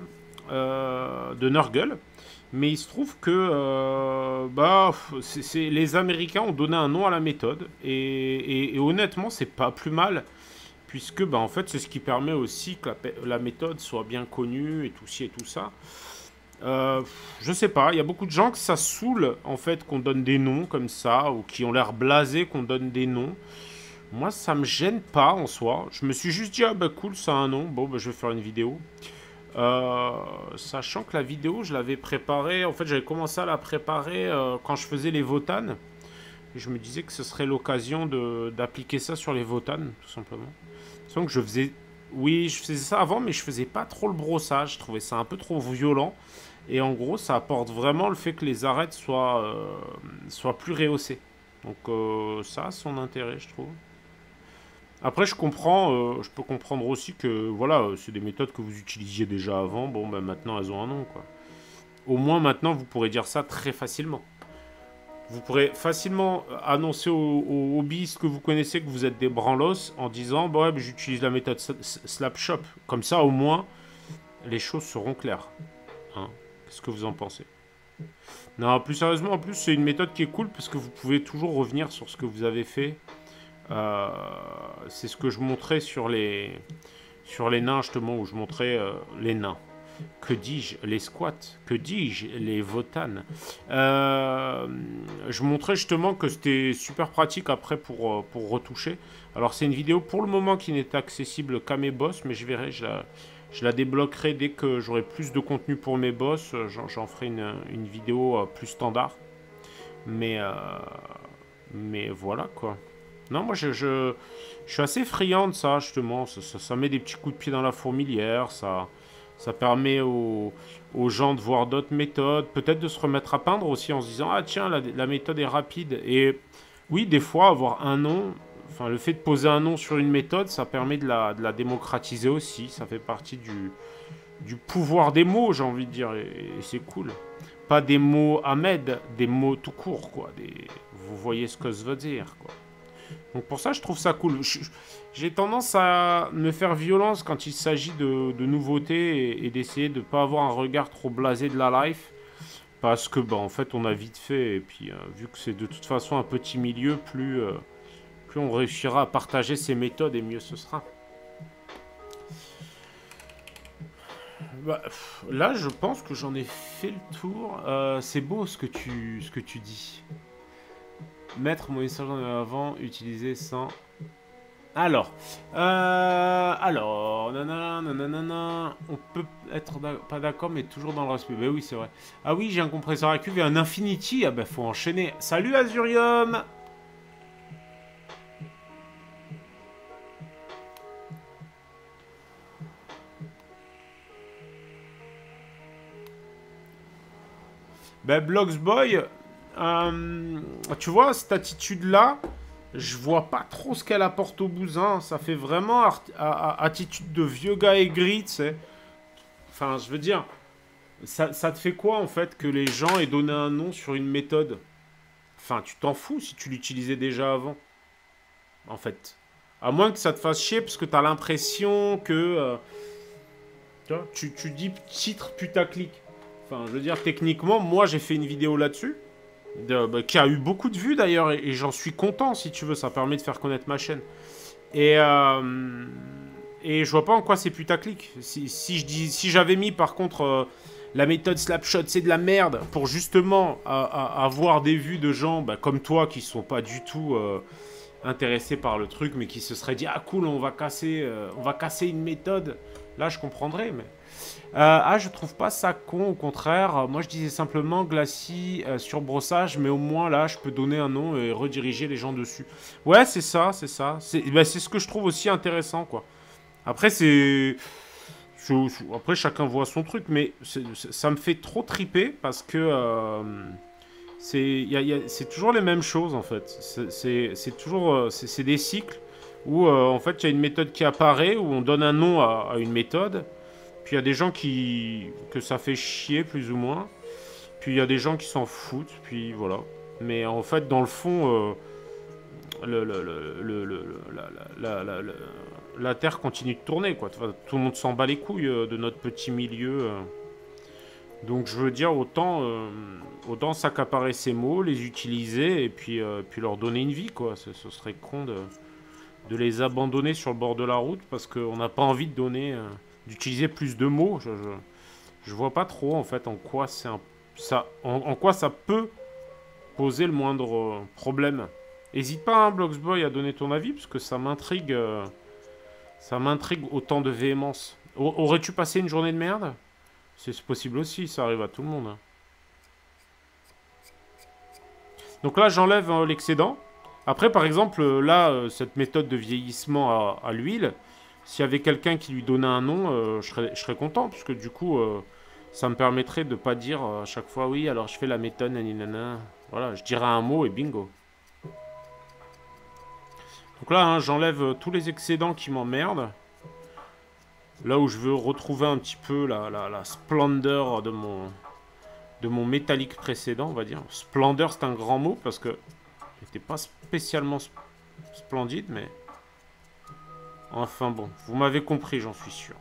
euh, de Nurgle. Mais il se trouve que euh, bah, c'est, c'est, les Américains ont donné un nom à la méthode et, et, et honnêtement c'est pas plus mal. Puisque bah, en fait, c'est ce qui permet aussi que la, la méthode soit bien connue et tout ci et tout ça. Euh, je sais pas, il y a beaucoup de gens que ça saoule en fait qu'on donne des noms comme ça, ou qui ont l'air blasés qu'on donne des noms. Moi, ça me gêne pas en soi. Je me suis juste dit, ah bah cool, ça a un nom, bon bah je vais faire une vidéo. Euh, sachant que la vidéo, je l'avais préparée, en fait j'avais commencé à la préparer euh, quand je faisais les Votanes. Et je me disais que ce serait l'occasion d'appliquer ça sur les Votanes, tout simplement. Donc je faisais, oui, je faisais ça avant, mais je faisais pas trop le brossage. Je trouvais ça un peu trop violent. Et en gros, ça apporte vraiment le fait que les arêtes soient, euh, soient plus rehaussées. Donc euh, ça a son intérêt, je trouve. Après, je comprends, euh, je peux comprendre aussi que, voilà, c'est des méthodes que vous utilisiez déjà avant. Bon, ben maintenant, elles ont un nom, quoi. Au moins, maintenant, vous pourrez dire ça très facilement. Vous pourrez facilement annoncer aux, aux hobbyistes que vous connaissez que vous êtes des branlos en disant bah ouais, j'utilise la méthode Slapshop. Comme ça, au moins, les choses seront claires. Hein, qu'est-ce que vous en pensez? Non, plus sérieusement, en plus, c'est une méthode qui est cool parce que vous pouvez toujours revenir sur ce que vous avez fait. Euh, c'est ce que je montrais sur les, sur les nains, justement, où je montrais euh, les nains. Que dis-je, les squats, que dis-je, les votanes. Euh, je montrais justement que c'était super pratique après pour, euh, pour retoucher. Alors c'est une vidéo pour le moment qui n'est accessible qu'à mes boss, mais je verrai, je la, je la débloquerai dès que j'aurai plus de contenu pour mes boss. J'en ferai une, une vidéo euh, plus standard. Mais, euh, mais voilà quoi. Non, moi je, je, je suis assez friand de ça justement. Ça, ça, ça met des petits coups de pied dans la fourmilière, ça... Ça permet aux, aux gens de voir d'autres méthodes, peut-être de se remettre à peindre aussi en se disant ah tiens la, la méthode est rapide. Et oui, des fois avoir un nom, enfin le fait de poser un nom sur une méthode, ça permet de la, de la démocratiser aussi. Ça fait partie du, du pouvoir des mots, j'ai envie de dire, et, et c'est cool. Pas des mots Ahmed, des mots tout court quoi. Des, vous voyez ce que je veux dire quoi. Donc pour ça, je trouve ça cool. J'ai tendance à me faire violence quand il s'agit de, de nouveautés et, et d'essayer de ne pas avoir un regard trop blasé de la life. Parce que, bah, en fait, on a vite fait. Et puis, euh, vu que c'est de toute façon un petit milieu, plus, euh, plus on réussira à partager ses méthodes et mieux ce sera. Bah, là, je pense que j'en ai fait le tour. Euh, c'est beau ce que tu, ce que tu dis. Mettre mon message en avant, utiliser sans... Alors, euh, alors, nanana, nanana, on peut être pas d'accord, mais toujours dans le respect. Ben oui, c'est vrai. Ah oui, j'ai un compresseur à cuve et un Infinity. Ah ben, faut enchaîner. Salut Azurium. Ben, Bloxboy, euh, tu vois, cette attitude-là, je vois pas trop ce qu'elle apporte au bousin. Ça fait vraiment attitude de vieux gars aigri, tu sais. Enfin, je veux dire, ça, ça te fait quoi, en fait, que les gens aient donné un nom sur une méthode? Enfin, tu t'en fous si tu l'utilisais déjà avant, en fait. À moins que ça te fasse chier, parce que t'as l'impression que... euh, tu, vois, tu, tu dis titre putaclic. Enfin, je veux dire, techniquement, moi, j'ai fait une vidéo là-dessus, de- bah, qui a eu beaucoup de vues, d'ailleurs, et, et j'en suis content, si tu veux. Ça permet de faire connaître ma chaîne. Et... Euh, et je vois pas en quoi c'est putaclic. Si, si je dis, si j'avais mis, par contre... Euh, la méthode Slapshot, c'est de la merde pour justement à, à, avoir des vues de gens bah, comme toi qui sont pas du tout euh, intéressés par le truc, mais qui se seraient dit ah cool, on va casser, euh, on va casser une méthode. Là, je comprendrais, mais euh, ah, je trouve pas ça con. Au contraire, moi je disais simplement glacis euh, sur brossage, mais au moins là, je peux donner un nom et rediriger les gens dessus. Ouais, c'est ça, c'est ça. C'est bah, c'est ce que je trouve aussi intéressant, quoi. Après, c'est après, chacun voit son truc, mais ça me fait trop triper parce que euh, c'est toujours les mêmes choses en fait. C'est toujours c'est des cycles où euh, en fait il y a une méthode qui apparaît, où on donne un nom à, à une méthode, puis il y a des gens qui que ça fait chier plus ou moins, puis il y a des gens qui s'en foutent, puis voilà. Mais en fait, dans le fond, euh, le, le, le, le, le, la, la, la, la, la Terre continue de tourner, quoi. Tout le monde s'en bat les couilles euh, de notre petit milieu. Euh. Donc je veux dire, autant, euh, autant s'accaparer ces mots, les utiliser et puis, euh, puis leur donner une vie, quoi. Ce, ce serait con de, de les abandonner sur le bord de la route parce qu'on n'a pas envie de donner, euh, d'utiliser plus de mots. Je, je, je vois pas trop en fait en quoi c'est un, ça, en, en quoi ça peut poser le moindre euh, problème. Hésite pas, hein, Bloxboy, à donner ton avis, parce que ça m'intrigue. Euh, ça m'intrigue autant de véhémence. Aurais-tu passé une journée de merde? C'est possible aussi, ça arrive à tout le monde. Hein. Donc là, j'enlève euh, l'excédent. Après, par exemple, là, euh, cette méthode de vieillissement à, à l'huile, s'il y avait quelqu'un qui lui donnait un nom, euh, je, serais, je serais content, parce que du coup, euh, ça me permettrait de pas dire euh, à chaque fois, oui, alors je fais la méthode, naninana. Voilà, je dirais un mot et bingo. Donc là, hein, j'enlève tous les excédents qui m'emmerdent. Là où je veux retrouver un petit peu la, la, la splendeur de mon, de mon métallique précédent, on va dire. Splendeur, c'est un grand mot parce que il n'était pas spécialement splendide, mais... Enfin bon, vous m'avez compris, j'en suis sûr.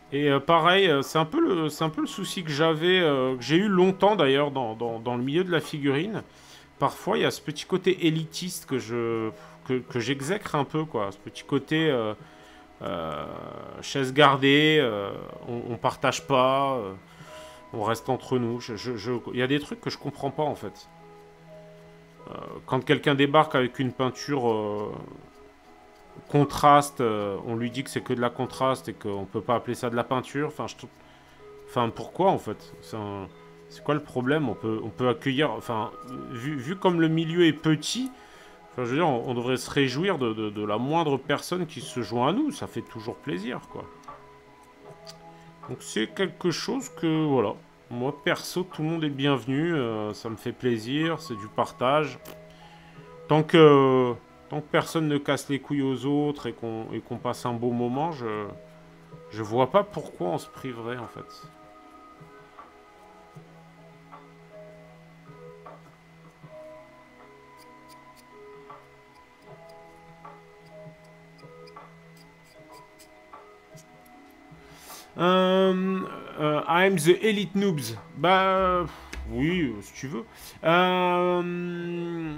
Et euh, pareil, euh, c'est un peu le, c'est un peu le souci que j'avais, euh, que j'ai eu longtemps d'ailleurs dans, dans, dans le milieu de la figurine. Parfois, il y a ce petit côté élitiste que je que, que j'exècre un peu, quoi. Ce petit côté euh, euh, chaise gardée, euh, on, on partage pas, euh, on reste entre nous. Je, je, je- Il y a des trucs que je comprends pas en fait. Quand quelqu'un débarque avec une peinture euh, contraste, euh, on lui dit que c'est que de la contraste et qu'on peut pas appeler ça de la peinture. Enfin, je, enfin pourquoi en fait? C'est un- c'est quoi le problème? On peut, on peut accueillir, enfin, vu, vu comme le milieu est petit, enfin, je veux dire, on, on devrait se réjouir de, de- de la moindre personne qui se joint à nous. Ça fait toujours plaisir, quoi. Donc c'est quelque chose que, voilà, moi perso, tout le monde est le bienvenu. Euh, ça me fait plaisir, c'est du partage. Tant que, tant que personne ne casse les couilles aux autres et qu'on et qu'on passe un beau moment, je, je vois pas pourquoi on se priverait en fait. Euh, euh, I'm the Elite Noobs. Bah, euh, oui, euh, si tu veux. Euh, euh,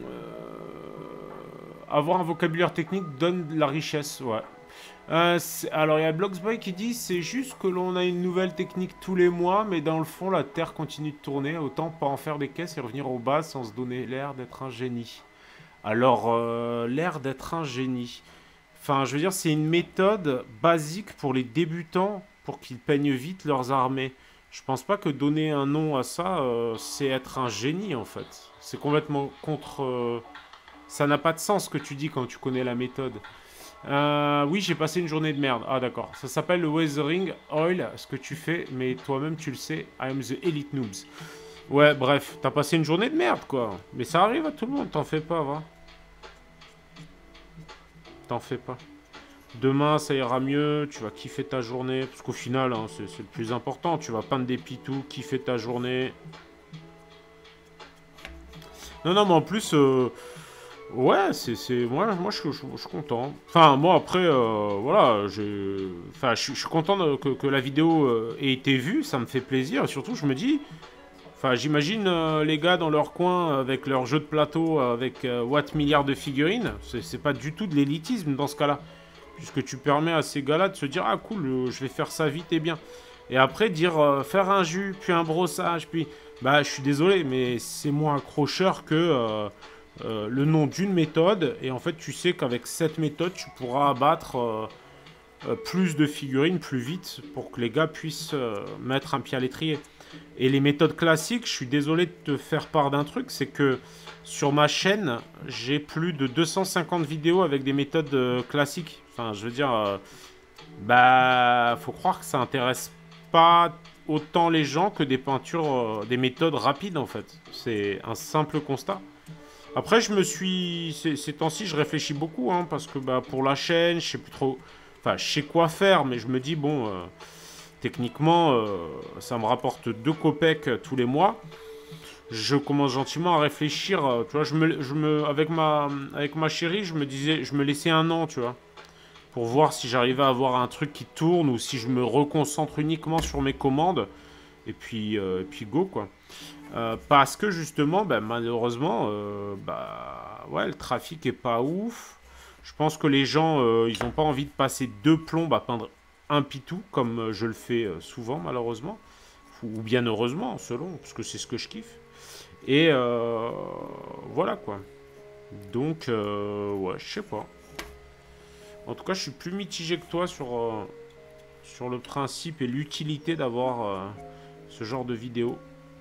avoir un vocabulaire technique donne de la richesse, ouais. Euh, alors, il y a Bloxboy qui dit c'est juste que l'on a une nouvelle technique tous les mois, mais dans le fond, la Terre continue de tourner. Autant pas en faire des caisses et revenir au bas sans se donner l'air d'être un génie. Alors, euh, l'air d'être un génie. Enfin, je veux dire, c'est une méthode basique pour les débutants pour qu'ils peignent vite leurs armées. Je pense pas que donner un nom à ça, euh, c'est être un génie en fait. C'est complètement contre. euh, Ça n'a pas de sens ce que tu dis quand tu connais la méthode. Euh, oui, j'ai passé une journée de merde. Ah, d'accord. Ça s'appelle le Weathering Oil, ce que tu fais, mais toi-même tu le sais. I am the elite noobs. Ouais, bref, t'as passé une journée de merde quoi. Mais ça arrive à tout le monde, t'en fais pas, va. T'en fais pas. Demain, ça ira mieux, tu vas kiffer ta journée. Parce qu'au final, hein, c'est c'est le plus important. Tu vas peindre des pitous, kiffer ta journée. Non, non, mais en plus, euh, ouais, c'est. c'est- Moi, moi je, je- je suis content. Enfin, moi, après, euh, voilà, j'ai. Enfin, je, suis- je suis content de- que, que la vidéo euh, ait été vue, ça me fait plaisir. Et surtout, je me dis. Enfin, j'imagine euh, les gars dans leur coin avec leur jeu de plateau avec euh, Watt milliards de figurines. C'est c'est pas du tout de l'élitisme dans ce cas-là. Puisque tu permets à ces gars-là de se dire ah cool, euh, je vais faire ça vite et bien. Et après dire euh, faire un jus, puis un brossage, puis bah je suis désolé, mais c'est moins accrocheur que euh, euh, le nom d'une méthode. Et en fait, tu sais qu'avec cette méthode, tu pourras abattre euh, euh, plus de figurines plus vite pour que les gars puissent euh, mettre un pied à l'étrier. Et les méthodes classiques, je suis désolé de te faire part d'un truc, c'est que sur ma chaîne, j'ai plus de deux cent cinquante vidéos avec des méthodes euh, classiques. Enfin, je veux dire, euh, bah, faut croire que ça intéresse pas autant les gens que des peintures, euh, des méthodes rapides en fait. C'est un simple constat. Après, je me suis, ces, ces temps-ci, je réfléchis beaucoup, hein, parce que bah, pour la chaîne, je sais plus trop, enfin, je sais quoi faire, mais je me dis bon. Euh, Techniquement, euh, ça me rapporte deux copecs euh, tous les mois. Je commence gentiment à réfléchir. euh, tu vois, je me, je me, avec ma, avec ma chérie, je me disais, je me laissais un an, tu vois, pour voir si j'arrivais à avoir un truc qui tourne ou si je me reconcentre uniquement sur mes commandes. Et puis, euh, et puis go quoi. Euh, parce que justement, ben, malheureusement, euh, bah, ouais, le trafic est pas ouf. Je pense que les gens, euh, ils ont pas envie de passer deux plombes à peindre un pitou, comme euh, je le fais euh, souvent, malheureusement. Ou bien heureusement, selon, parce que c'est ce que je kiffe. Et euh, voilà quoi. Donc, euh, ouais, je sais pas. En tout cas, je suis plus mitigé que toi sur, euh, sur le principe et l'utilité d'avoir euh, ce genre de vidéo.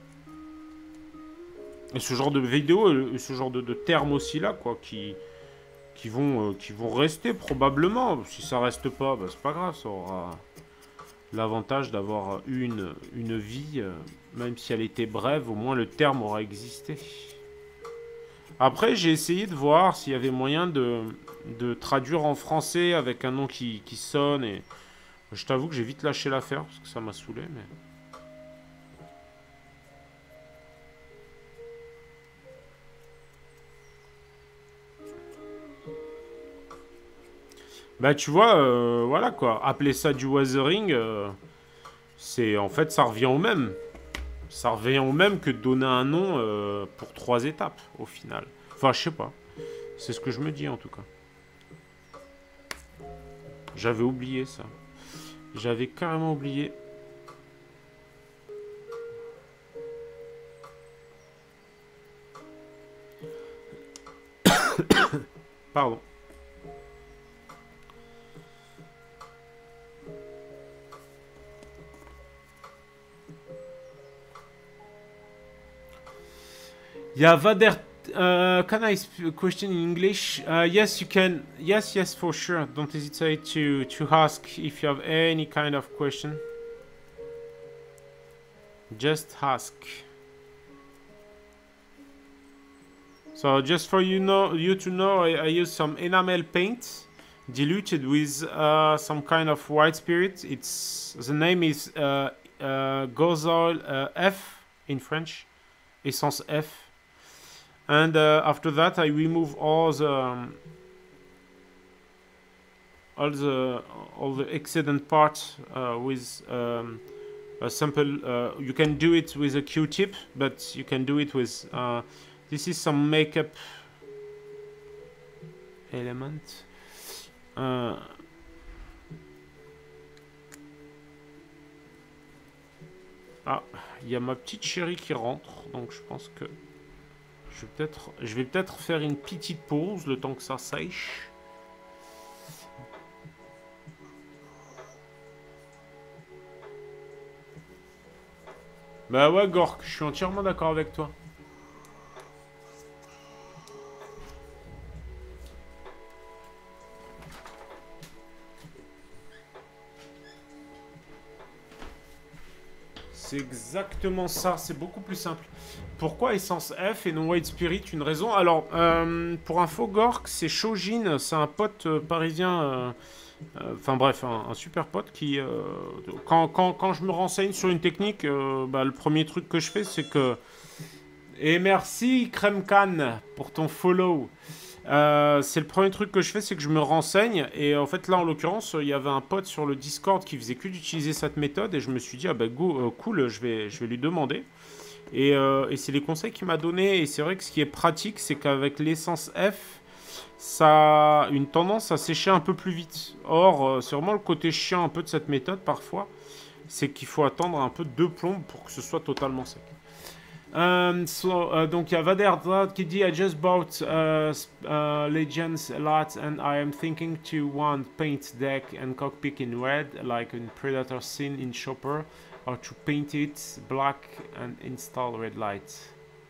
Et ce genre de vidéos, et ce genre de, de termes aussi là, quoi, qui, qui, vont, euh, qui vont rester probablement. Si ça reste pas, bah, c'est pas grave, ça aura l'avantage d'avoir une, une vie, euh, même si elle était brève, au moins le terme aura existé. Après, j'ai essayé de voir s'il y avait moyen de, de traduire en français avec un nom qui, qui sonne. Et je t'avoue que j'ai vite lâché l'affaire parce que ça m'a saoulé. Mais Bah tu vois, euh, voilà quoi. Appeler ça du weathering, euh, c'est en fait ça revient au même. Ça revient au même que de donner un nom euh, pour trois étapes au final. Enfin je sais pas. C'est ce que je me dis en tout cas. J'avais oublié ça. J'avais carrément oublié. Pardon. Yeah, Vader, uh, can I sp- question in English? Uh, yes, you can. Yes, yes, for sure. Don't hesitate to to ask if you have any kind of question. Just ask. So just for you know, you to know, I, I use some enamel paint diluted with uh, some kind of white spirit. It's the name is uh, uh, Gozal uh, F in French, Essence F. And uh, after that, I remove all the um, all the all the excellent part uh, with um, a simple. Uh, you can do it with a Q-tip, but you can do it with. Uh, this is some makeup element. Uh, ah, il y a ma petite chérie qui rentre, donc je pense que je vais peut-être, je vais peut-être faire une petite pause le temps que ça sèche. Bah ouais, Gork, je suis entièrement d'accord avec toi. C'est exactement ça, c'est beaucoup plus simple. Pourquoi Essence F et non White Spirit? Une raison. Alors, euh, pour info, Gork, c'est Shojin, c'est un pote euh, parisien, euh, euh, enfin bref, un, un super pote qui, euh, quand, quand, quand je me renseigne sur une technique, euh, bah, le premier truc que je fais, c'est que... Et merci Kremkan pour ton follow. Euh, c'est le premier truc que je fais, c'est que je me renseigne. Et en fait, là, en l'occurrence, il y avait un pote sur le Discord qui faisait que d'utiliser cette méthode. Et je me suis dit, ah bah go, euh, cool, je vais, je vais lui demander. Et, euh, et c'est les conseils qu'il m'a donné. Et c'est vrai que ce qui est pratique, c'est qu'avec l'essence F, ça a une tendance à sécher un peu plus vite. Or, euh, c'est vraiment le côté chiant un peu de cette méthode parfois. C'est qu'il faut attendre un peu deux plombes pour que ce soit totalement sec. Um, so, uh, donc il y a Vader qui dit I just bought uh, uh, Legends a lot and I am thinking to one paint deck and cockpit in red like in Predator scene in Chopper or to paint it black and install red light.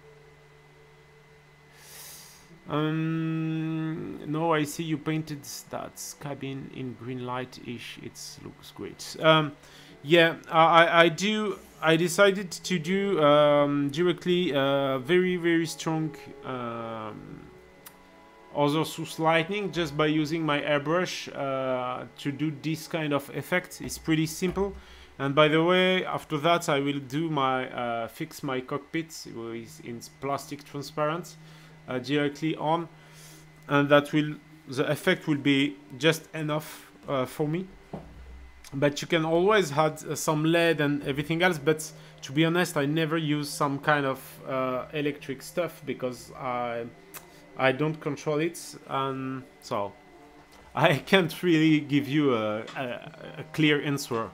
Um, no, I see you painted that cabin in green light-ish. It looks great. Um, yeah, I, I do. I decided to do um, directly uh, very, very strong um, other source lightning just by using my airbrush uh, to do this kind of effect. It's pretty simple. And by the way, after that, I will do my uh, fix my cockpit with in plastic transparent uh, directly on, and that will the effect will be just enough uh, for me. But you can always add uh, some L E D and everything else. But to be honest, I never use some kind of uh, electric stuff because I I don't control it, and so I can't really give you a, a, a clear answer.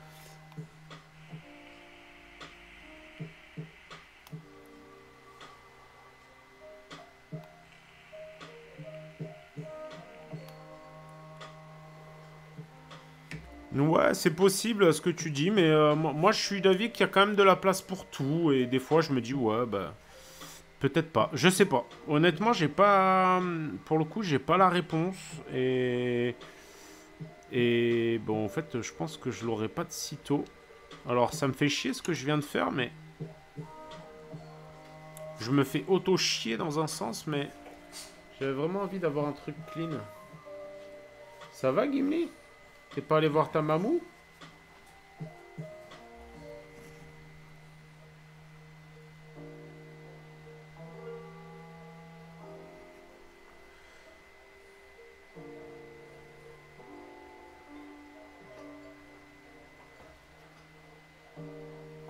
Ouais, c'est possible ce que tu dis, mais euh, moi, moi, je suis d'avis qu'il y a quand même de la place pour tout, et des fois je me dis ouais bah peut-être pas, je sais pas. Honnêtement, j'ai pas, pour le coup, j'ai pas la réponse, et et bon en fait, je pense que je l'aurai pas de sitôt. Alors ça me fait chier ce que je viens de faire, mais je me fais auto chier dans un sens, mais j'avais vraiment envie d'avoir un truc clean. Ça va, Gimli? T'es pas allé voir ta mamou?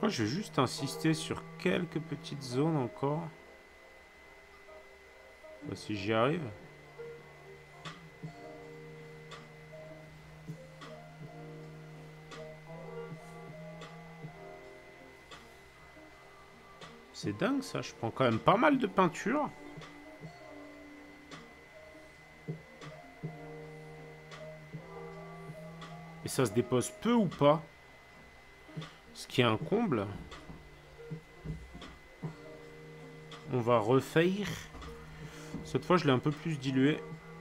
crois que je vais juste insister sur quelques petites zones encore. Bah, si j'y arrive. C'est dingue ça, je prends quand même pas mal de peinture. Et ça se dépose peu ou pas. Ce qui est un comble. On va refaire. Cette fois, je l'ai un peu plus dilué.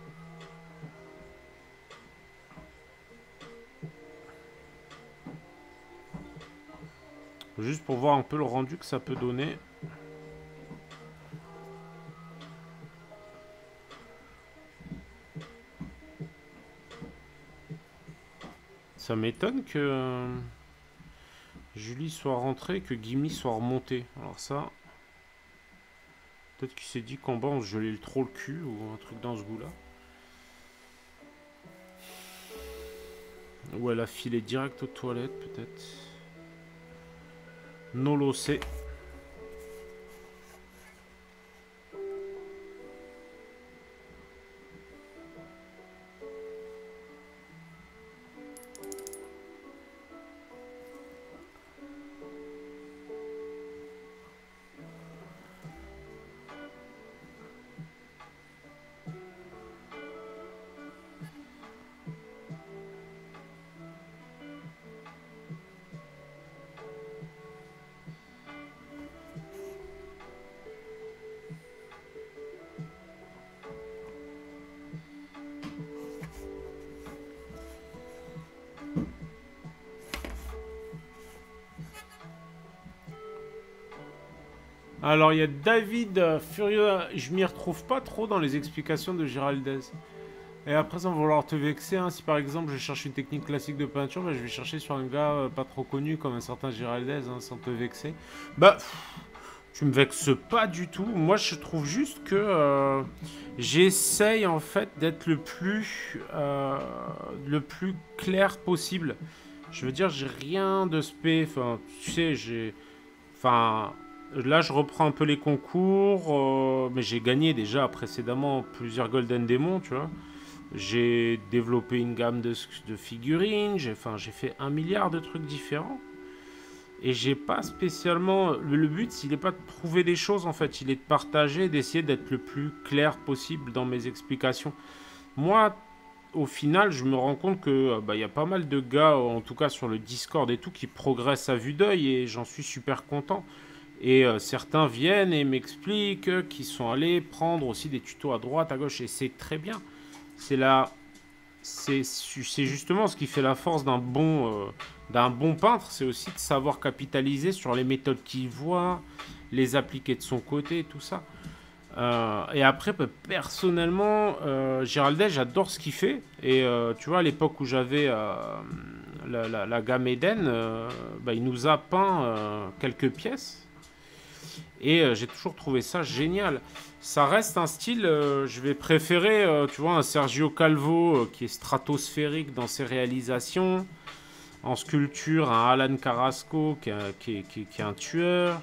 Juste pour voir un peu le rendu que ça peut donner. Ça m'étonne que euh, Julie soit rentrée et que Gimli soit remonté. Alors ça... Peut-être qu'il s'est dit qu'en bas on se gelait trop le cul ou un truc dans ce goût-là. Ou elle a filé direct aux toilettes peut-être. Non lo sé. Alors, il y a David euh, Furieux. Je m'y retrouve pas trop dans les explications de Géraldez. Et après, sans vouloir te vexer, hein, si par exemple je cherche une technique classique de peinture, bah, je vais chercher sur un gars euh, pas trop connu comme un certain Géraldez, hein, sans te vexer. Bah, pff, tu me vexes pas du tout. Moi, je trouve juste que euh, j'essaye en fait d'être le plus, euh, le plus clair possible. Je veux dire, j'ai rien de spé. Enfin, tu sais, j'ai. Enfin. Là, je reprends un peu les concours, euh, mais j'ai gagné déjà précédemment plusieurs Golden Demon, tu vois. J'ai développé une gamme de, de figurines, j'ai enfin, j'ai fait un milliard de trucs différents. Et j'ai pas spécialement... Le, le but, il n'est pas de prouver des choses, en fait. Il est de partager, d'essayer d'être le plus clair possible dans mes explications. Moi, au final, je me rends compte que bah, y a pas mal de gars, en tout cas sur le Discord et tout, qui progressent à vue d'œil, et j'en suis super content. Et euh, certains viennent et m'expliquent euh, qu'ils sont allés prendre aussi des tutos à droite, à gauche. Et c'est très bien. C'est là, c'est justement ce qui fait la force d'un bon, euh, d'un bon peintre. C'est aussi de savoir capitaliser sur les méthodes qu'il voit, les appliquer de son côté et tout ça. Euh, et après, bah, personnellement, euh, Géraldez, j'adore ce qu'il fait. Et euh, tu vois, à l'époque où j'avais euh, la, la, la gamme Eden, euh, bah, il nous a peint euh, quelques pièces. Et euh, j'ai toujours trouvé ça génial. Ça reste un style, euh, je vais préférer, euh, tu vois, un Sergio Calvo euh, qui est stratosphérique dans ses réalisations. En sculpture, un Alan Carrasco qui est, qui est, qui est, qui est un tueur.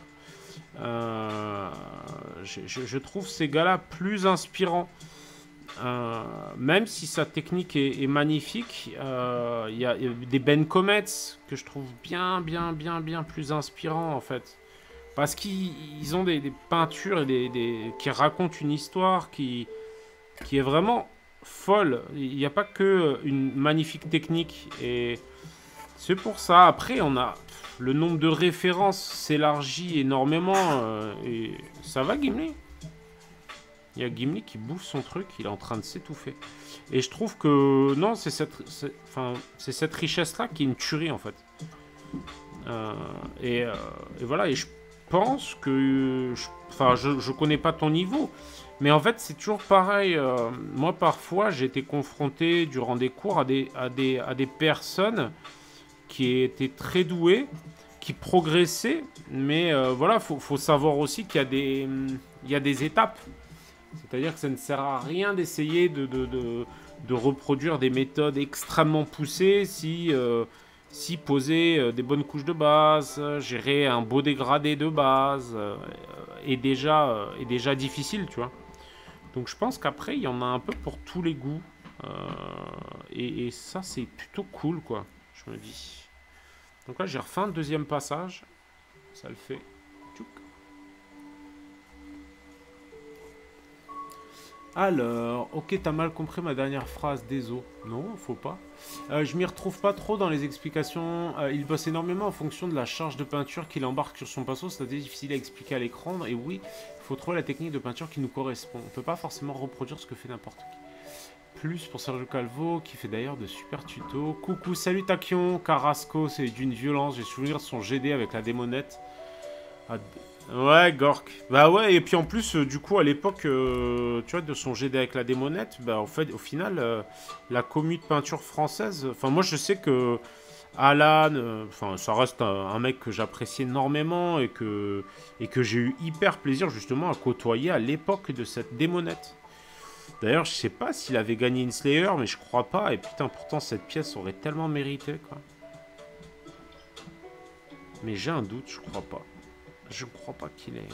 Euh, je, je, je trouve ces gars-là plus inspirants. Euh, même si sa technique est, est magnifique, euh, il y a, y a des Ben Comets que je trouve bien, bien, bien, bien plus inspirants en fait. Parce qu'ils ont des, des peintures et des, des, qui racontent une histoire qui, qui est vraiment folle. Il n'y a pas que une magnifique technique. Et c'est pour ça. Après, on a le nombre de références s'élargit énormément. Euh, et ça va, Gimli. Il y a Gimli qui bouffe son truc. Il est en train de s'étouffer. Et je trouve que non, c'est cette, enfin, c'est cette richesse-là qui est une tuerie en fait. Euh, et, euh, et voilà. Et je pense que... Enfin, je, je connais pas ton niveau. Mais en fait, c'est toujours pareil. Euh, moi, parfois, j'ai été confronté durant des cours à des, à des, à des personnes qui étaient très douées, qui progressaient. Mais euh, voilà, il faut, faut savoir aussi qu'il y a des, il y a des étapes. C'est-à-dire que ça ne sert à rien d'essayer de, de, de, de reproduire des méthodes extrêmement poussées si... Euh, si poser euh, des bonnes couches de base, euh, gérer un beau dégradé de base, euh, est, déjà, euh, est déjà difficile, tu vois. Donc je pense qu'après, il y en a un peu pour tous les goûts. Euh, et, et ça, c'est plutôt cool, quoi, je me dis. Donc là, j'ai refait un deuxième passage. Ça le fait. Tchouk. Alors, ok, t'as mal compris ma dernière phrase, désolé. Non, faut pas. Euh, je m'y retrouve pas trop dans les explications. Euh, il bosse énormément en fonction de la charge de peinture qu'il embarque sur son pinceau. C'est difficile à expliquer à l'écran. Et oui, il faut trouver la technique de peinture qui nous correspond. On peut pas forcément reproduire ce que fait n'importe qui. Plus pour Sergio Calvo, qui fait d'ailleurs de super tutos. Coucou, salut Taquion, Carrasco, c'est d'une violence. J'ai souvenir de son G D avec la démonette. Ah, ouais, Gork. Bah ouais, et puis en plus, euh, du coup, à l'époque, euh, tu vois, de son G D avec la démonette, bah en fait, au final, euh, la commu de peinture française, enfin, moi, je sais que Alan, euh, enfin, ça reste un, un mec que j'apprécie énormément et que, et que j'ai eu hyper plaisir, justement, à côtoyer à l'époque de cette démonette. D'ailleurs, je sais pas s'il avait gagné une Slayer, mais je crois pas, et putain, pourtant, cette pièce aurait tellement mérité, quoi. Mais j'ai un doute, je crois pas. Je crois pas qu'il est...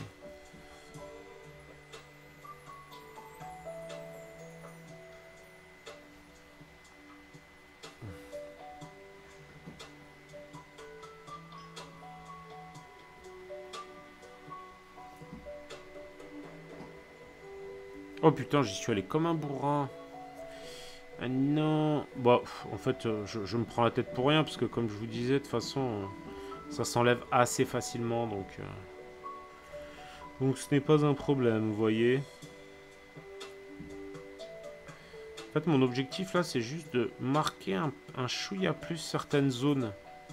Oh putain, j'y suis allé comme un bourrin. Ah non. Bon, en fait, euh, je, je me prends la tête pour rien, parce que comme je vous disais, de toute façon, euh, ça s'enlève assez facilement, donc... Euh... Donc ce n'est pas un problème, vous voyez. En fait, mon objectif, là, c'est juste de marquer un, un chouïa plus certaines zones.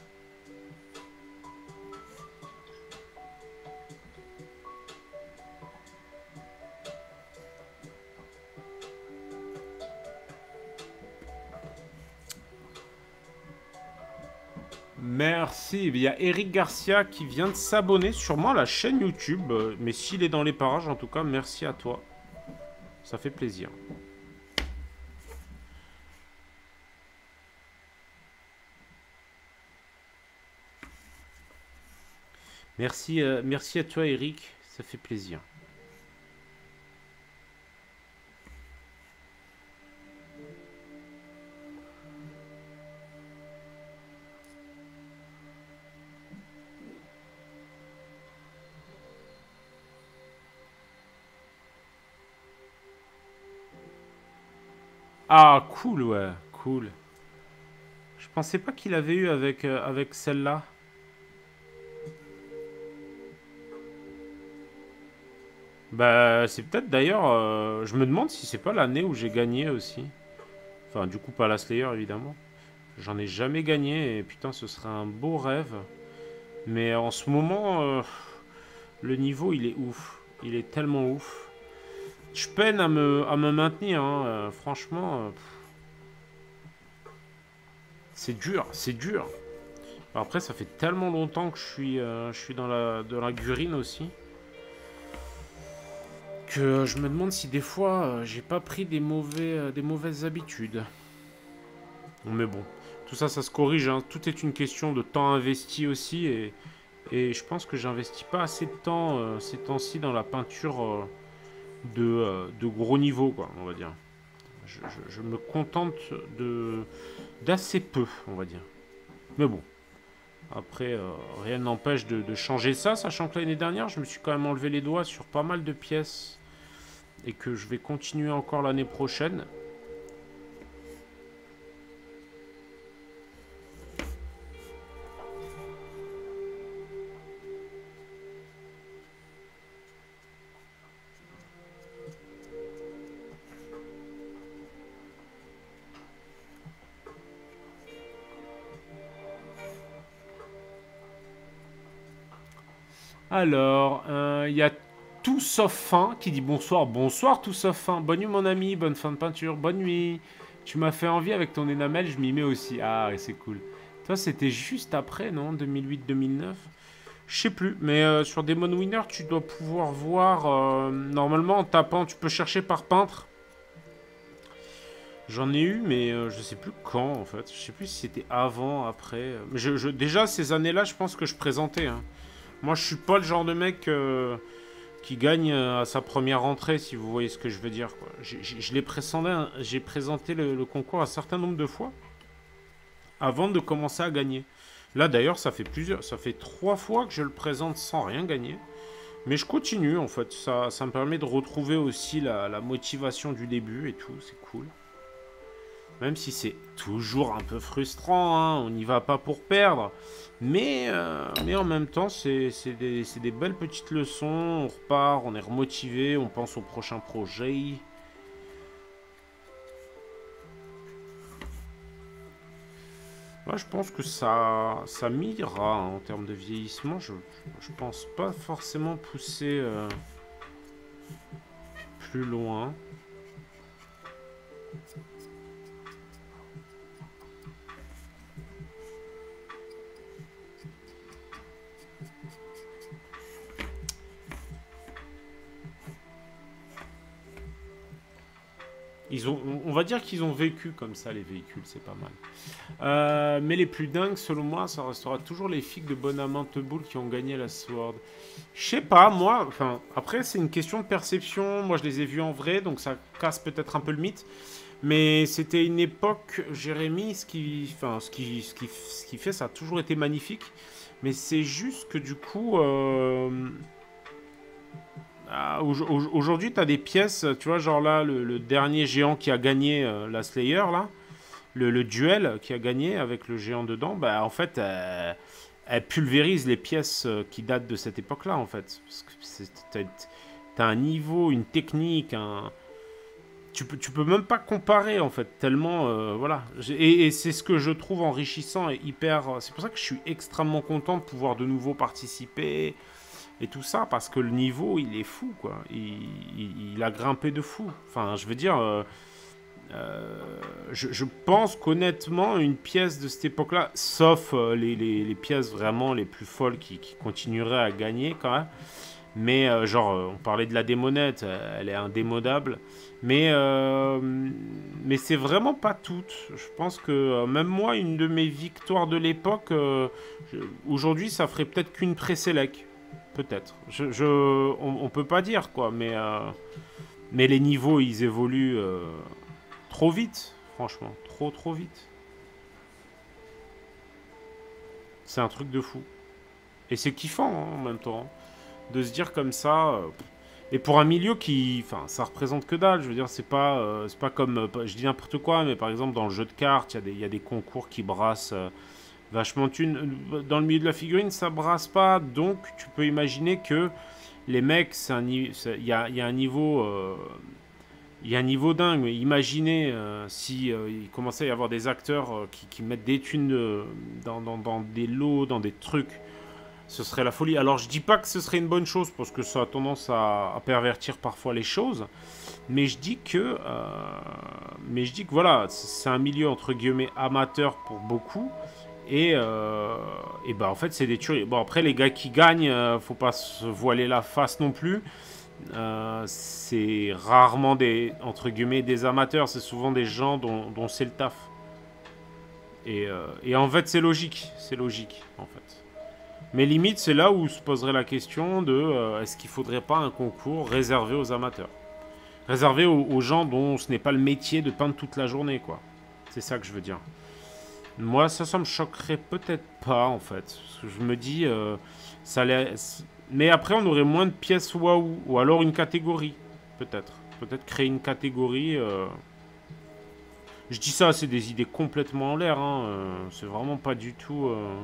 Merci. Il y a Eric Garcia qui vient de s'abonner sûrement à la chaîne YouTube. Mais s'il est dans les parages, en tout cas, merci à toi. Ça fait plaisir. Merci, euh, merci à toi, Eric. Ça fait plaisir. Ah, cool, ouais, cool. Je pensais pas qu'il avait eu avec, euh, avec celle-là. Bah, c'est peut-être d'ailleurs... Euh, je me demande si c'est pas l'année où j'ai gagné aussi. Enfin, du coup, pas la Slayer, évidemment. J'en ai jamais gagné et putain, ce serait un beau rêve. Mais en ce moment, euh, le niveau, il est ouf. Il est tellement ouf. Je peine à me, à me maintenir, hein. Euh, franchement... Euh, c'est dur, c'est dur. Après, ça fait tellement longtemps que je suis, euh, je suis dans la, dans la gurine aussi. Que je me demande si des fois, euh, j'ai pas pris des, mauvais, euh, des mauvaises habitudes. Mais bon, tout ça, ça se corrige, hein. Tout est une question de temps investi aussi. Et, et je pense que j'investis pas assez de temps euh, ces temps-ci dans la peinture euh, de, euh, de gros niveau, quoi, on va dire. Je, je, je me contente de d'assez peu, on va dire. Mais bon. Après, euh, rien n'empêche de, de changer ça, sachant que l'année dernière, je me suis quand même enlevé les doigts sur pas mal de pièces et que je vais continuer encore l'année prochaine. Alors, il euh, y a tout sauf fin qui dit bonsoir. Bonsoir tout sauf fin. Bonne nuit mon ami, bonne fin de peinture, bonne nuit. Tu m'as fait envie avec ton énamel, je m'y mets aussi. Ah, c'est cool. Toi, c'était juste après, non, deux mille huit deux mille neuf. Je sais plus, mais euh, sur Demon Winner, tu dois pouvoir voir, euh, normalement en tapant, tu peux chercher par peintre. J'en ai eu, mais euh, je sais plus quand, en fait. Je sais plus si c'était avant, après. Mais je, je, déjà, ces années-là, je pense que je présentais. Hein. Moi, je suis pas le genre de mec euh, qui gagne euh, à sa première rentrée, si vous voyez ce que je veux dire. Quoi. J'ai, j'ai, je l'ai présenté, j'ai présenté le, le concours un certain nombre de fois avant de commencer à gagner. Là, d'ailleurs, ça fait plusieurs, ça fait trois fois que je le présente sans rien gagner. Mais je continue, en fait. Ça, ça me permet de retrouver aussi la, la motivation du début et tout. C'est cool. Même si c'est toujours un peu frustrant, hein, on n'y va pas pour perdre. Mais, euh, mais en même temps, c'est des, des belles petites leçons. On repart, on est remotivé, on pense au prochain projet. Moi, je pense que ça, ça m'ira hein, en termes de vieillissement. Je, je pense pas forcément pousser euh, plus loin. Ils ont, on va dire qu'ils ont vécu comme ça, les véhicules, c'est pas mal. Euh, mais les plus dingues, selon moi, ça restera toujours les figues de Bonamanteboul qui ont gagné la Sword. Je sais pas, moi, enfin, après, c'est une question de perception. Moi, je les ai vus en vrai, donc ça casse peut-être un peu le mythe. Mais c'était une époque, Jérémy, ce qui, enfin, ce qui, ce qui, ce qui fait, ça a toujours été magnifique. Mais c'est juste que du coup... Euh... Ah, aujourd'hui, tu as des pièces, tu vois, genre là, le, le dernier géant qui a gagné euh, la Slayer, là, le, le duel qui a gagné avec le géant dedans, bah en fait, elle, elle pulvérise les pièces qui datent de cette époque-là, en fait. Parce que tu as un niveau, une technique, un... Tu peux, tu peux même pas comparer, en fait, tellement, euh, voilà. Et, et c'est ce que je trouve enrichissant et hyper... C'est pour ça que je suis extrêmement content de pouvoir de nouveau participer... Et tout ça, parce que le niveau, il est fou, quoi. Il, il, il a grimpé de fou. Enfin, je veux dire... Euh, euh, je, je pense qu'honnêtement, une pièce de cette époque-là, sauf euh, les, les, les pièces vraiment les plus folles qui, qui continueraient à gagner, quand même. Mais, euh, genre, on parlait de la démonette, elle est indémodable. Mais, euh, mais c'est vraiment pas toute. Je pense que euh, même moi, une de mes victoires de l'époque, euh, aujourd'hui, ça ferait peut-être qu'une pré-sélec. Peut-être. Je, je, on, on peut pas dire, quoi, mais, euh, mais les niveaux, ils évoluent euh, trop vite, franchement. Trop, trop vite. C'est un truc de fou. Et c'est kiffant, hein, en même temps. De se dire comme ça... Euh, et pour un milieu qui... Enfin, ça représente que dalle. Je veux dire, c'est pas, euh, c'est pas comme... Euh, je dis n'importe quoi, mais par exemple, dans le jeu de cartes, il y, y a des concours qui brassent... Euh, vachement thune. Dans le milieu de la figurine, ça brasse pas, donc tu peux imaginer que les mecs, c'est un il y a, y a un niveau, euh, il y a un niveau dingue. Mais imaginez euh, si euh, il commençait à y avoir des acteurs euh, qui, qui mettent des thunes euh, dans, dans, dans des lots, dans des trucs, ce serait la folie. Alors je dis pas que ce serait une bonne chose parce que ça a tendance à, à pervertir parfois les choses, mais je dis que, euh, mais je dis que voilà, c'est un milieu entre guillemets amateur pour beaucoup. Et, euh, et bah en fait c'est des tueries. Bon après les gars qui gagnent, euh, faut pas se voiler la face non plus. Euh, c'est rarement des entre guillemets des amateurs, c'est souvent des gens dont, dont c'est le taf. Et, euh, et en fait c'est logique, c'est logique en fait. Mais limite c'est là où se poserait la question de euh, est-ce qu'il faudrait pas un concours réservé aux amateurs, réservé aux, aux gens dont ce n'est pas le métier de peindre toute la journée quoi. C'est ça que je veux dire. Moi, ça, ça me choquerait peut-être pas, en fait. Parce que je me dis, euh, ça allait... Mais après, on aurait moins de pièces waouh. Ou alors une catégorie, peut-être. Peut-être créer une catégorie. Euh... Je dis ça, c'est des idées complètement en l'air. Hein. Euh, c'est vraiment pas du tout... Euh...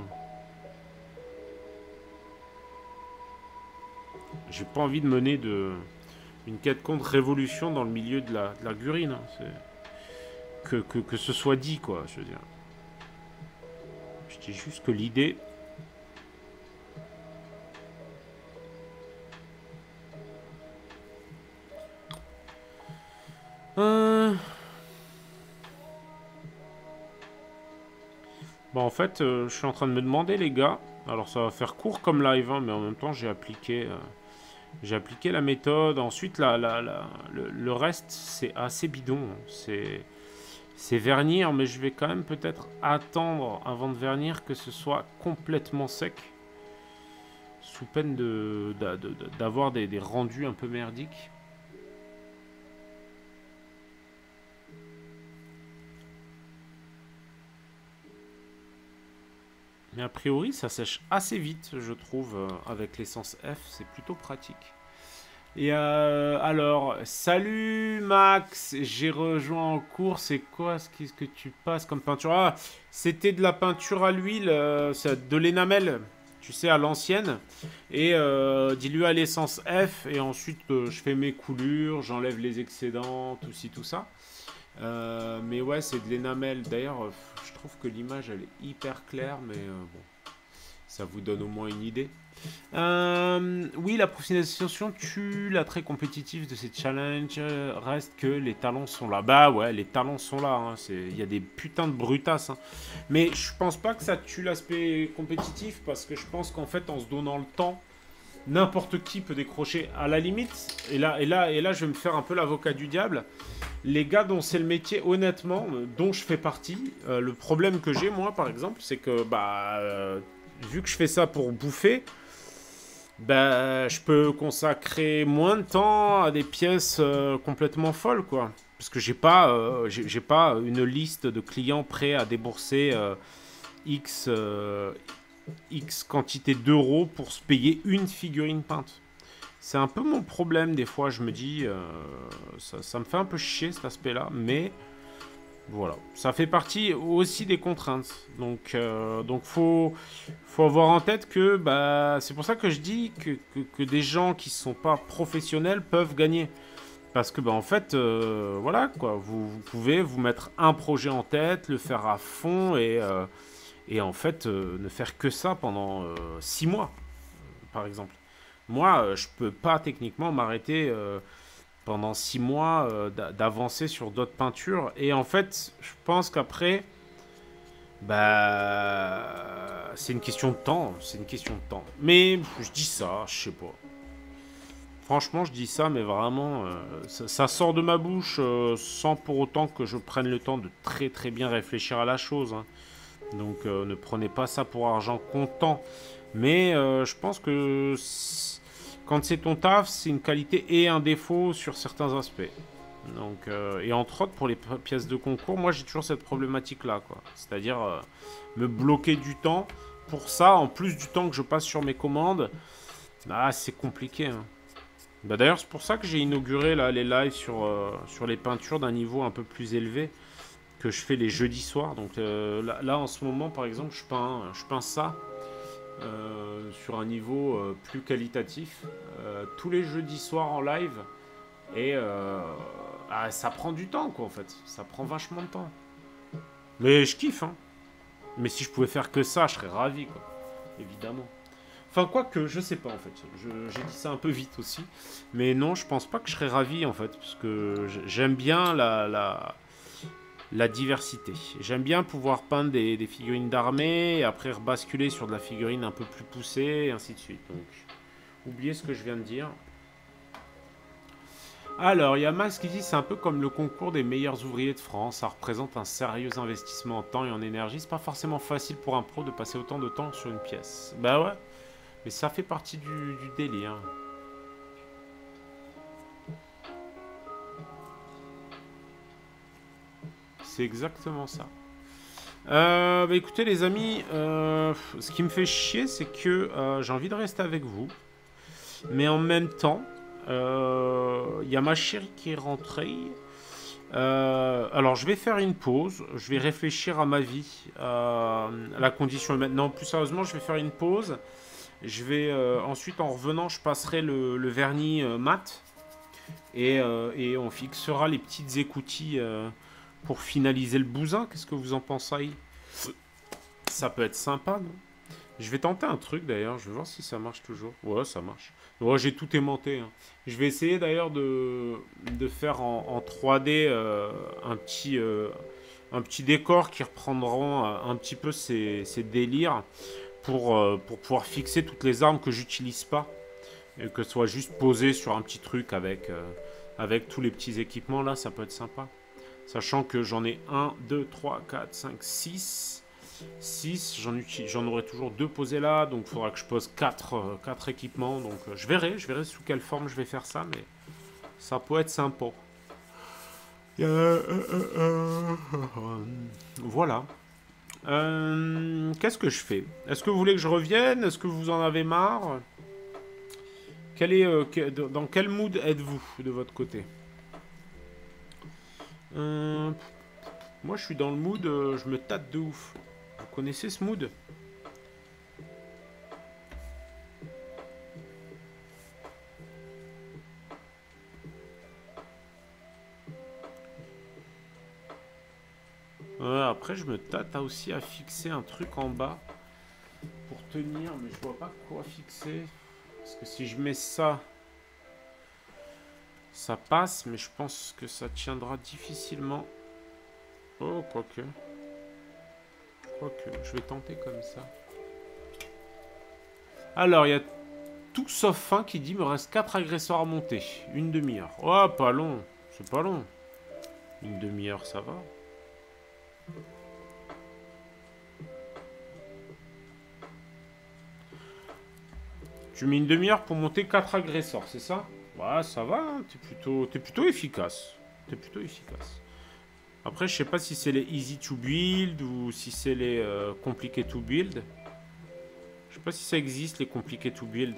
J'ai pas envie de mener de... une quête contre révolution dans le milieu de la, de la gurine. Hein. Que, que, que ce soit dit, quoi, je veux dire. Je dis juste que l'idée... Euh... Bon, en fait, euh, je suis en train de me demander, les gars... Alors, ça va faire court comme live, hein, mais en même temps, j'ai appliqué... Euh, j'ai appliqué la méthode. Ensuite, la, la, la, le, le reste, c'est assez bidon. C'est... c'est vernir, mais je vais quand même peut-être attendre avant de vernir que ce soit complètement sec. Sous peine de, de, de, de, d'avoir des, des rendus un peu merdiques. Mais a priori, ça sèche assez vite, je trouve, euh, avec l'essence F. C'est plutôt pratique. Et euh, alors, salut Max, j'ai rejoint en cours. C'est quoi ce que, ce que tu passes comme peinture? Ah, c'était de la peinture à l'huile, euh, de l'énamel, tu sais, à l'ancienne. Et euh, dilué à l'essence F. Et ensuite, euh, je fais mes coulures, j'enlève les excédents, tout ci, tout ça. Euh, mais ouais, c'est de l'énamel. D'ailleurs, euh, je trouve que l'image, elle est hyper claire, mais euh, bon, ça vous donne au moins une idée. Euh, oui, la professionnalisation tue l'attrait compétitif de ces challenges. Reste que les talents sont là. Bah ouais, les talents sont là. Hein. Il y a des putains de brutasses. Hein. Mais je pense pas que ça tue l'aspect compétitif parce que je pense qu'en fait, en se donnant le temps, n'importe qui peut décrocher à la limite. Et là, et là, et là, je vais me faire un peu l'avocat du diable. Les gars dont c'est le métier, honnêtement, euh, dont je fais partie, euh, le problème que j'ai, moi, par exemple, c'est que, bah, euh, vu que je fais ça pour bouffer, bah, je peux consacrer moins de temps à des pièces euh, complètement folles, quoi. Parce que j'ai pas, euh, j'ai, j'ai pas une liste de clients prêts à débourser euh, X, euh, X quantité d'euros pour se payer une figurine peinte. C'est un peu mon problème, des fois, je me dis, euh, ça, ça me fait un peu chier cet aspect-là, mais voilà, ça fait partie aussi des contraintes. Donc, euh, donc faut, faut avoir en tête que bah, c'est pour ça que je dis que, que, que des gens qui ne sont pas professionnels peuvent gagner. Parce que, bah, en fait, euh, voilà, quoi, vous, vous pouvez vous mettre un projet en tête, le faire à fond et, euh, et en fait, euh, ne faire que ça pendant euh, six mois, par exemple. Moi, euh, je peux pas techniquement m'arrêter euh, pendant six mois euh, d'avancer sur d'autres peintures. Et en fait, je pense qu'après, bah, c'est une question de temps. C'est une question de temps. Mais je dis ça, je sais pas. Franchement, je dis ça, mais vraiment, euh, ça, ça sort de ma bouche euh, sans pour autant que je prenne le temps de très très bien réfléchir à la chose. Hein. Donc, euh, ne prenez pas ça pour argent comptant. Mais euh, je pense que quand c'est ton taf, c'est une qualité et un défaut sur certains aspects. Donc, euh, et entre autres, pour les pièces de concours, moi j'ai toujours cette problématique-là, quoi. C'est-à-dire euh, me bloquer du temps. Pour ça, en plus du temps que je passe sur mes commandes, ah, c'est compliqué. Hein. Bah, d'ailleurs, c'est pour ça que j'ai inauguré là, les lives sur, euh, sur les peintures d'un niveau un peu plus élevé que je fais les jeudis soirs. Donc euh, là, là, en ce moment, par exemple, je peins, je peins ça. Euh, sur un niveau euh, plus qualitatif euh, tous les jeudis soirs en live et euh, ah, ça prend du temps quoi en fait, ça prend vachement de temps mais je kiffe hein. Mais si je pouvais faire que ça je serais ravi quoi, évidemment. Enfin quoique je sais pas en fait, je, j'ai dit ça un peu vite aussi, mais non je pense pas que je serais ravi en fait parce que j'aime bien la, la la diversité. J'aime bien pouvoir peindre des, des figurines d'armée et après rebasculer sur de la figurine un peu plus poussée et ainsi de suite. Donc, oubliez ce que je viens de dire. Alors, il y a Max qui dit c'est un peu comme le concours des meilleurs ouvriers de France. Ça représente un sérieux investissement en temps et en énergie. C'est pas forcément facile pour un pro de passer autant de temps sur une pièce. Bah ouais, mais ça fait partie du, du délire. C'est exactement ça. Euh, bah écoutez les amis, euh, ce qui me fait chier c'est que euh, j'ai envie de rester avec vous. Mais en même temps, il euh, y a ma chérie qui est rentrée. Euh, alors je vais faire une pause, je vais réfléchir à ma vie, euh, à la condition maintenant. Plus sérieusement, je vais faire une pause. Je vais euh, ensuite en revenant, je passerai le, le vernis euh, mat. Et, euh, et on fixera les petites écoutilles euh, pour finaliser le bousin. Qu'est-ce que vous en pensez? Ça peut être sympa, non? Je vais tenter un truc d'ailleurs, je vais voir si ça marche toujours. Ouais, ça marche. Ouais, j'ai tout aimanté. Hein. Je vais essayer d'ailleurs de, de faire en, en trois D euh, un, petit, euh, un petit décor qui reprendront un petit peu ces, ces délires pour, euh, pour pouvoir fixer toutes les armes que j'utilise pas. Et que ce soit juste posé sur un petit truc avec, euh, avec tous les petits équipements là, ça peut être sympa. Sachant que j'en ai un, deux, trois, quatre, cinq, six. six, j'en aurai toujours deux posés là. Donc il faudra que je pose quatre, euh, quatre équipements. Donc euh, je verrai, je verrai sous quelle forme je vais faire ça. Mais ça peut être sympa. Euh, euh, euh, euh, voilà. Euh, Qu'est-ce que je fais? Est-ce que vous voulez que je revienne? Est-ce que vous en avez marre? Quel est, euh, que, dans quel mood êtes-vous de votre côté? euh, Moi je suis dans le mood, euh, je me tâte de ouf. Vous connaissez ce mood? euh, Après je me tâte aussi à fixer un truc en bas pour tenir, mais je vois pas quoi fixer. Parce que si je mets ça, ça passe, mais je pense que ça tiendra difficilement. Oh, quoique. Quoique, je vais tenter comme ça. Alors, il y a tout sauf un qui dit, me reste quatre agresseurs à monter. Une demi-heure. Oh, pas long. C'est pas long. Une demi-heure, ça va. Tu mets une demi-heure pour monter quatre agresseurs, c'est ça? Ouais, ça va, hein. T'es plutôt, t'es plutôt efficace. T'es plutôt efficace. Après, je sais pas si c'est les easy to build ou si c'est les euh, compliqué to build. Je sais pas si ça existe, les compliqué to build.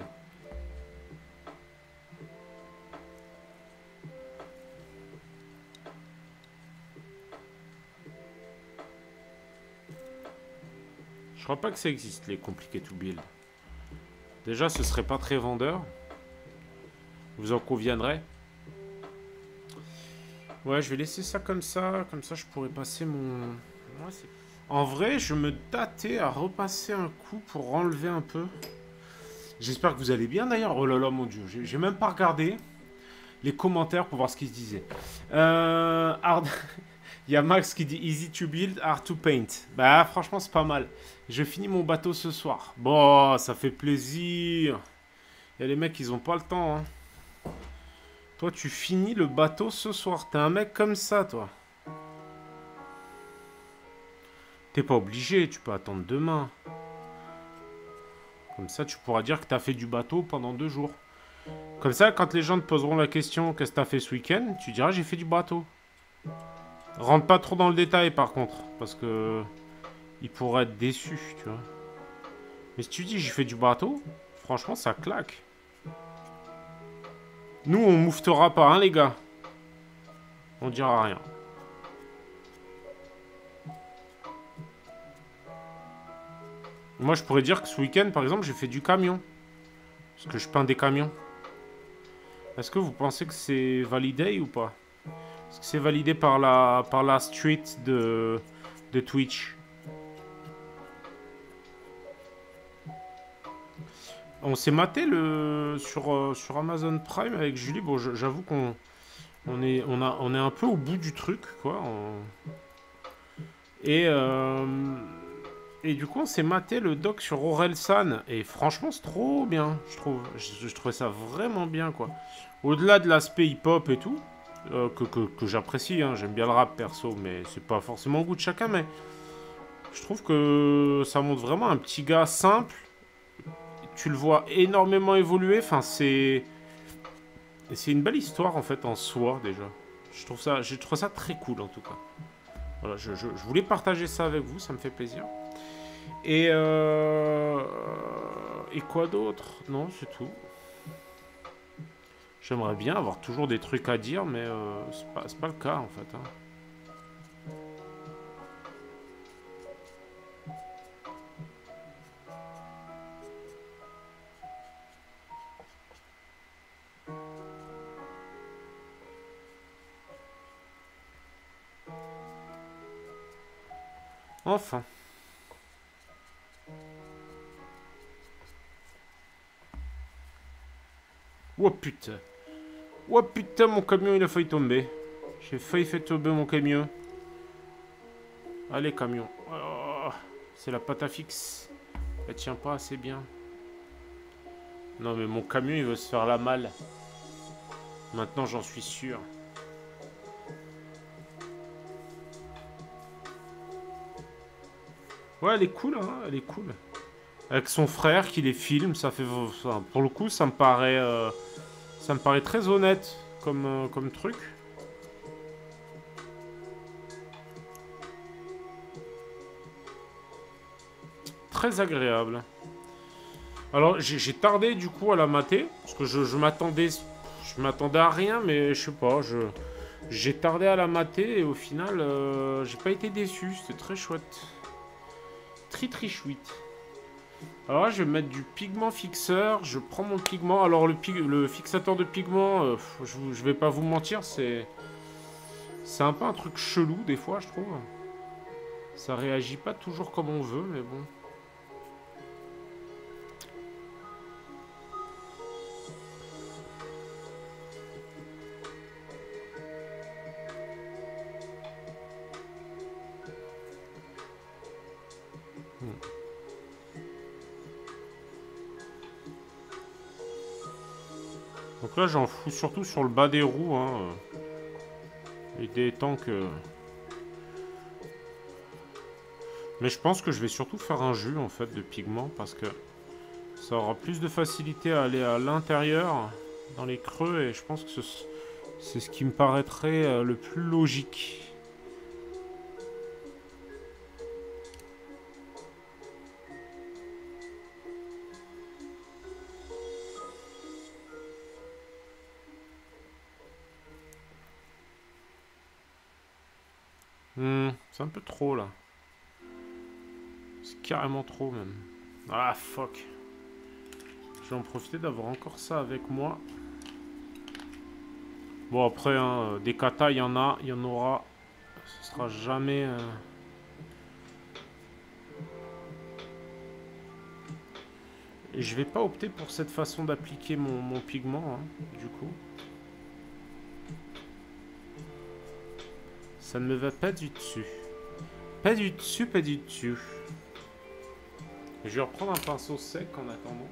Je crois pas que ça existe, les compliqué to build. Déjà, ce serait pas très vendeur. Vous en conviendrez. Ouais, je vais laisser ça comme ça. Comme ça, je pourrais passer mon... Ouais, en vrai, je me tâtais à repasser un coup pour enlever un peu. J'espère que vous allez bien d'ailleurs. Oh là là, mon dieu. J'ai même pas regardé les commentaires pour voir ce qu'ils se disaient. Euh... Hard... Il y a Max qui dit easy to build, hard to paint. Bah, franchement, c'est pas mal. Je finis mon bateau ce soir. Bon, ça fait plaisir. Il y a les mecs, ils ont pas le temps, hein. Toi, tu finis le bateau ce soir. T'es un mec comme ça, toi. T'es pas obligé, tu peux attendre demain. Comme ça, tu pourras dire que t'as fait du bateau pendant deux jours. Comme ça, quand les gens te poseront la question, qu'est-ce que t'as fait ce week-end, tu diras, j'ai fait du bateau. Rentre pas trop dans le détail, par contre, parce que ils pourraient être déçus, tu vois. Mais si tu dis, j'ai fait du bateau, franchement, ça claque. Nous, on mouftera pas, hein, les gars. On dira rien. Moi, je pourrais dire que ce week-end, par exemple, j'ai fait du camion. Parce que je peins des camions. Est-ce que vous pensez que c'est validé ou pas? Est-ce que c'est validé par la, par la street de, de Twitch? On s'est maté le, sur, euh, sur Amazon Prime avec Julie. Bon, j'avoue qu'on on est, on a, on est un peu au bout du truc, quoi. On... Et... Euh... Et du coup, on s'est maté le doc sur Orelsan. Et franchement, c'est trop bien, je trouve. Je, je trouvais ça vraiment bien, quoi. Au-delà de l'aspect hip-hop et tout, euh, que, que, que j'apprécie, hein. J'aime bien le rap, perso, mais c'est pas forcément au goût de chacun. Mais je trouve que ça montre vraiment un petit gars simple. Tu le vois énormément évoluer. Enfin, c'est... C'est une belle histoire, en fait, en soi, déjà. Je trouve ça, je trouve ça très cool, en tout cas. Voilà, je, je, je voulais partager ça avec vous, ça me fait plaisir. Et euh... Et quoi d'autre? Non, c'est tout. J'aimerais bien avoir toujours des trucs à dire, mais euh, c'est pas, c'est pas le cas, en fait, hein. Enfin. Oh putain. Oh putain, mon camion il a failli tomber. J'ai failli faire tomber mon camion. Allez, camion. Oh, c'est la pâte à fixe. Elle tient pas assez bien. Non, mais mon camion il veut se faire la malle. Maintenant, j'en suis sûr. Ouais, elle est cool, hein, elle est cool. Avec son frère qui les filme, ça fait... Ça, pour le coup, ça me paraît... Euh, ça me paraît très honnête comme, euh, comme truc. Très agréable. Alors, j'ai tardé, du coup, à la mater. Parce que je, je m'attendais... Je m'attendais à rien, mais je sais pas, je... J'ai tardé à la mater et au final, euh, j'ai pas été déçu. C'était très chouette. Très très chouette. Alors là, je vais mettre du pigment fixeur. Je prends mon pigment. Alors, le, pig... le fixateur de pigment, euh, je, je vais pas vous mentir, c'est... C'est un peu un truc chelou, des fois, je trouve. Ça réagit pas toujours comme on veut, mais bon. Donc là, j'en fous surtout sur le bas des roues. Hein. L'idée étant que... Mais je pense que je vais surtout faire un jus, en fait, de pigment. Parce que ça aura plus de facilité à aller à l'intérieur, dans les creux. Et je pense que c'est ce qui me paraîtrait le plus logique. Hmm, c'est un peu trop là. C'est carrément trop même. Ah fuck. Je vais en profiter d'avoir encore ça avec moi. Bon après, hein, des katas il y en a, il y en aura. Ce sera jamais... Euh... Et je vais pas opter pour cette façon d'appliquer mon, mon pigment, hein, du coup. Ça ne me va pas du dessus. Pas du dessus, pas du dessus. Je vais reprendre un pinceau sec en attendant.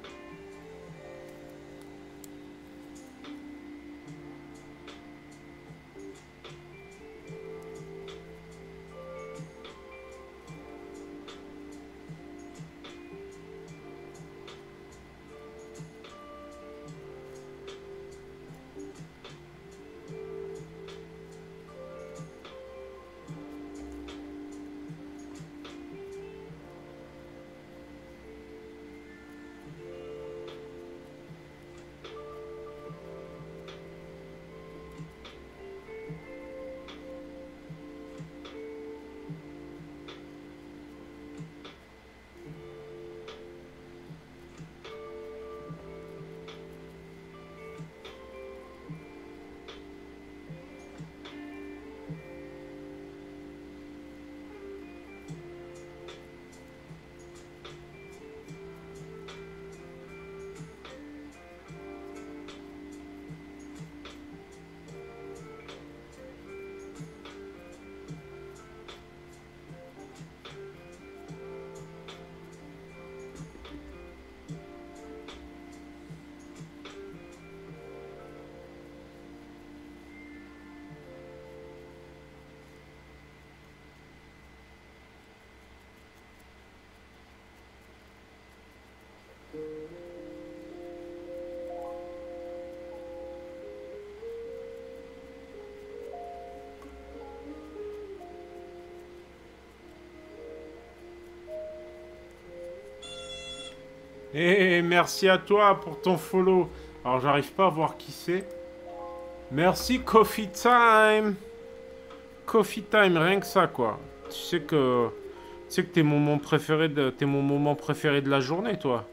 Et hey, merci à toi pour ton follow. Alors j'arrive pas à voir qui c'est. Merci Coffee Time. Coffee Time, rien que ça quoi. Tu sais que tu sais que t'es mon moment préféré de t'es mon moment préféré de la journée toi.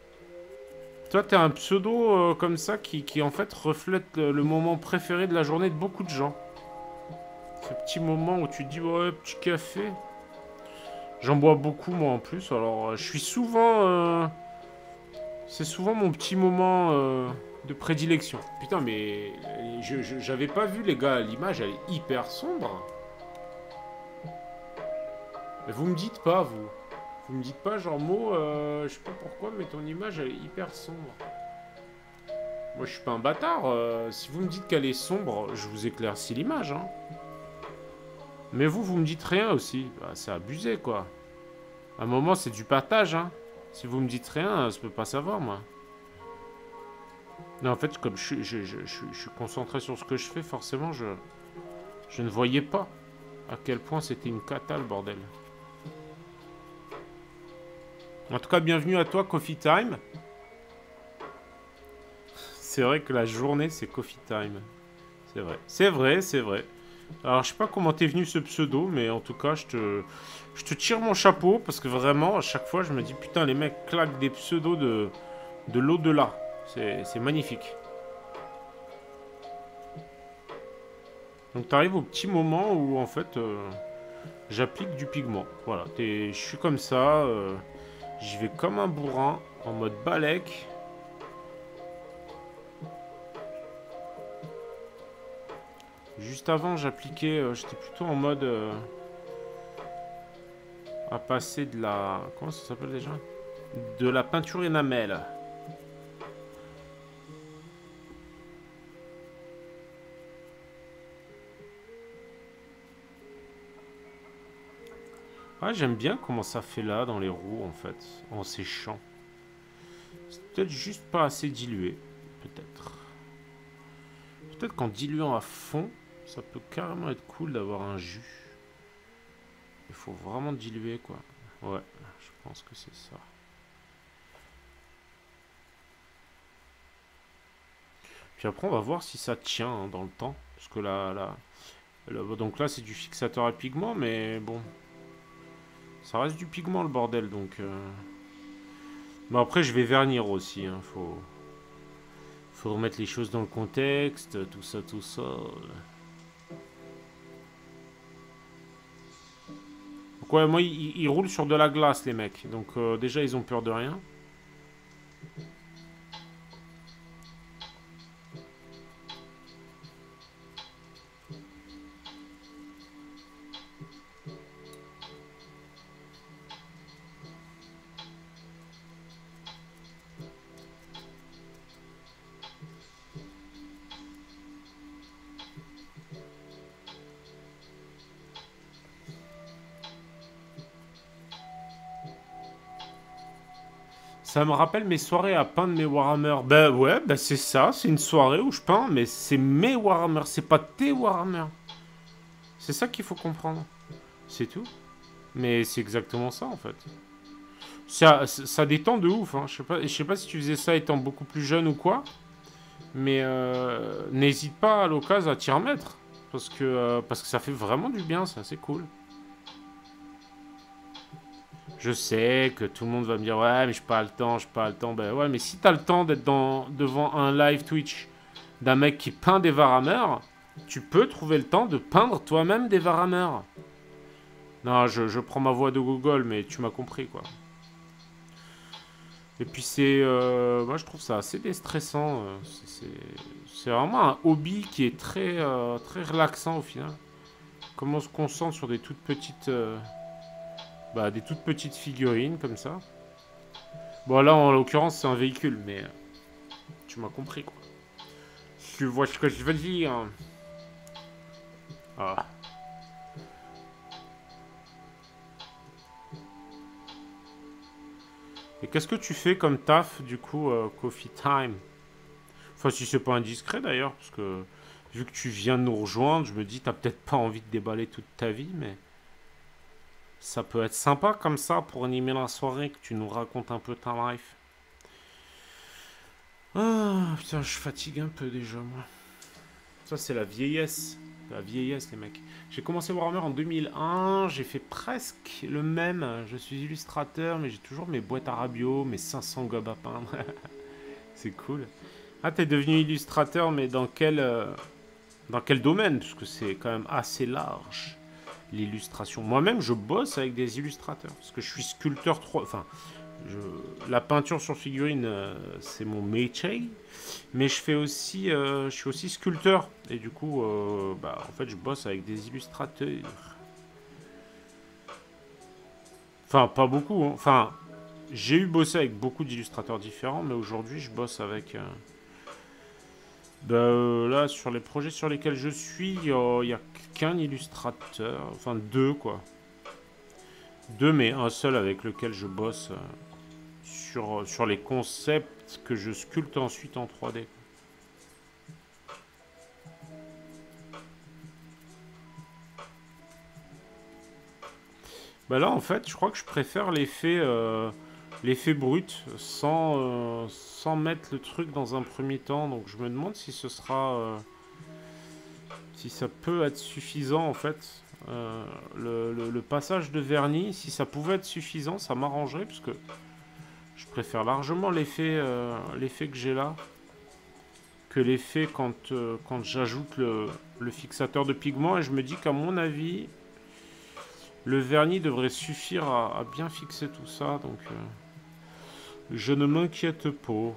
Toi t'es un pseudo euh, comme ça qui, qui en fait reflète le, le moment préféré de la journée de beaucoup de gens. Ce petit moment où tu dis ouais petit café. J'en bois beaucoup moi en plus. Alors je suis souvent euh, c'est souvent mon petit moment euh, de prédilection. Putain, mais je, je, j'avais pas vu, les gars, l'image, elle est hyper sombre. Mais vous me dites pas, vous. Vous me dites pas, genre, Mo, euh, je sais pas pourquoi, mais ton image, elle est hyper sombre. Moi, je suis pas un bâtard. Euh, si vous me dites qu'elle est sombre, je vous éclaircis l'image, hein. Mais vous, vous me dites rien aussi. Bah, c'est abusé, quoi. À un moment, c'est du partage, hein. Si vous me dites rien, je peux pas savoir, moi. Non, en fait, comme je, je, je, je, je suis concentré sur ce que je fais, forcément, je, je ne voyais pas à quel point c'était une cata, le bordel. En tout cas, bienvenue à toi, Coffee Time. C'est vrai que la journée, c'est Coffee Time. C'est vrai. C'est vrai, c'est vrai. Alors, je sais pas comment t'es venu ce pseudo, mais en tout cas, je te, je te tire mon chapeau, parce que vraiment, à chaque fois, je me dis, putain, les mecs claquent des pseudos de, de l'au-delà. C'est magnifique. Donc, t'arrives au petit moment où, en fait, euh, j'applique du pigment. Voilà, je suis comme ça, euh, j'y vais comme un bourrin, en mode balèque. Juste avant, j'appliquais, euh, j'étais plutôt en mode euh, à passer de la... Comment ça s'appelle déjà? De la peinture énamel. Ah, j'aime bien comment ça fait là, dans les roues, en fait, en séchant. C'est peut-être juste pas assez dilué, peut-être. Peut-être qu'en diluant à fond, ça peut carrément être cool d'avoir un jus. Il faut vraiment diluer, quoi. Ouais, je pense que c'est ça. Puis après, on va voir si ça tient hein, dans le temps. Parce que là, là, là donc là, c'est du fixateur à pigment, mais bon. Ça reste du pigment, le bordel, donc... Euh... Mais après, je vais vernir aussi, hein, faut... Faut remettre les choses dans le contexte, tout ça, tout ça. Donc ouais, moi, ils, ils roulent sur de la glace, les mecs. Donc euh, déjà, ils ont peur de rien. Ça me rappelle mes soirées à peindre mes Warhammer. Bah ouais, bah c'est ça, c'est une soirée où je peins, mais c'est mes Warhammer, c'est pas tes Warhammer. C'est ça qu'il faut comprendre. C'est tout. Mais c'est exactement ça en fait. Ça, ça détend de ouf. Hein. Je sais pas, je sais pas si tu faisais ça étant beaucoup plus jeune ou quoi. Mais euh, n'hésite pas à l'occasion à t'y remettre. Parce que, euh, parce que ça fait vraiment du bien, ça, c'est cool. Je sais que tout le monde va me dire ouais mais j'ai pas le temps, j'ai pas le temps. Ben ouais mais si t'as le temps d'être dans, devant un live Twitch d'un mec qui peint des Warhammer, tu peux trouver le temps de peindre toi-même des Warhammer. Non, je, je prends ma voix de Google, mais tu m'as compris quoi. Et puis c'est... Euh, moi je trouve ça assez déstressant. C'est vraiment un hobby qui est très, euh, très relaxant au final. Comment on se concentre sur des toutes petites... Euh, bah, des toutes petites figurines comme ça. Bon là en l'occurrence c'est un véhicule, mais... Euh, tu m'as compris quoi. Tu vois ce que je veux dire. Ah. Et qu'est-ce que tu fais comme taf, du coup, euh, Coffee Time? Enfin, si c'est pas indiscret d'ailleurs, parce que vu que tu viens de nous rejoindre, je me dis, t'as peut-être pas envie de déballer toute ta vie, mais ça peut être sympa comme ça pour animer la soirée, que tu nous racontes un peu ta life. Ah, putain, je fatigue un peu déjà, moi. Ça, c'est la vieillesse. La vieillesse, les mecs. J'ai commencé Warhammer en deux mille un, j'ai fait presque le même. Je suis illustrateur, mais j'ai toujours mes boîtes à rabio, mes cinq cents gobs à peindre. C'est cool. Ah, t'es devenu illustrateur, mais dans quel, euh, dans quel domaine? Parce que c'est quand même assez large, l'illustration. Moi-même, je bosse avec des illustrateurs. Parce que je suis sculpteur trois... Enfin, je... la peinture sur figurine, euh, c'est mon métier. Mais je fais aussi, euh, je suis aussi sculpteur et du coup, euh, bah, en fait, je bosse avec des illustrateurs. Enfin, pas beaucoup. Hein. Enfin, j'ai eu bossé avec beaucoup d'illustrateurs différents, mais aujourd'hui, je bosse avec. Euh, bah, euh, là, sur les projets sur lesquels je suis, il n'y a qu'un illustrateur, enfin deux quoi. Deux, mais un seul avec lequel je bosse euh, sur, sur les concepts que je sculpte ensuite en trois D. Bah là, en fait, je crois que je préfère l'effet euh, l'effet brut sans, euh, sans mettre le truc dans un premier temps. Donc je me demande si ce sera... Euh, si ça peut être suffisant, en fait. Euh, le, le, le passage de vernis, si ça pouvait être suffisant, ça m'arrangerait, parce que je préfère largement l'effet euh, l'effet que j'ai là que l'effet quand, euh, quand j'ajoute le, le fixateur de pigment. Et je me dis qu'à mon avis, le vernis devrait suffire à, à bien fixer tout ça. Donc, euh, je ne m'inquiète pas.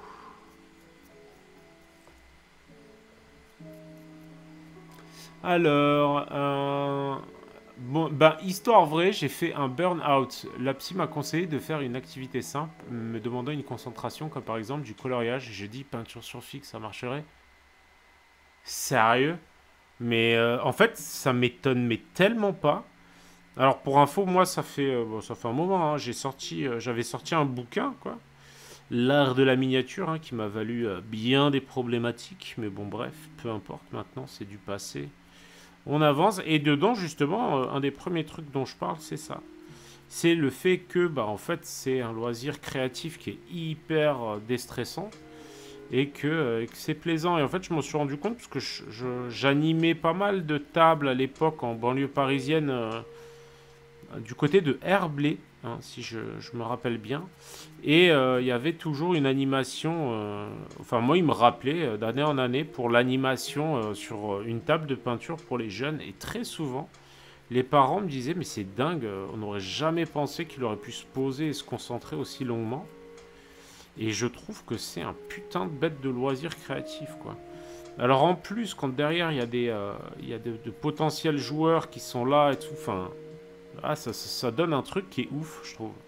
Alors, euh, bon, bah, histoire vraie, j'ai fait un burn-out. La psy m'a conseillé de faire une activité simple, me demandant une concentration, comme par exemple du coloriage. J'ai dit peinture sur fixe, ça marcherait. Sérieux? Mais euh, en fait, ça m'étonne, mais tellement pas. Alors pour info, moi, ça fait, euh, bon, ça fait un moment. Hein, j'ai sorti, euh, j'avais sorti un bouquin, quoi, l'art de la miniature, hein, qui m'a valu euh, bien des problématiques. Mais bon, bref, peu importe. Maintenant, c'est du passé. On avance. Et dedans, justement, euh, un des premiers trucs dont je parle, c'est ça. C'est le fait que, bah, en fait, c'est un loisir créatif qui est hyper euh, déstressant. Et que, euh, que c'est plaisant. Et en fait, je m'en suis rendu compte parce que je- je- j'animais pas mal de tables à l'époque en banlieue parisienne, euh, du côté de Herblay, hein, si je, je me rappelle bien. Et euh, il y avait toujours une animation, euh, enfin moi il me rappelait euh, d'année en année pour l'animation euh, sur euh, une table de peinture pour les jeunes. Et très souvent, les parents me disaient mais c'est dingue, euh, on n'aurait jamais pensé qu'il aurait pu se poser et se concentrer aussi longuement. Et je trouve que c'est un putain de bête de loisir créatif, quoi. Alors en plus, quand derrière il y a des, euh, il y a de, de potentiels joueurs qui sont là et tout, enfin, ah, ça, ça, ça donne un truc qui est ouf, je trouve.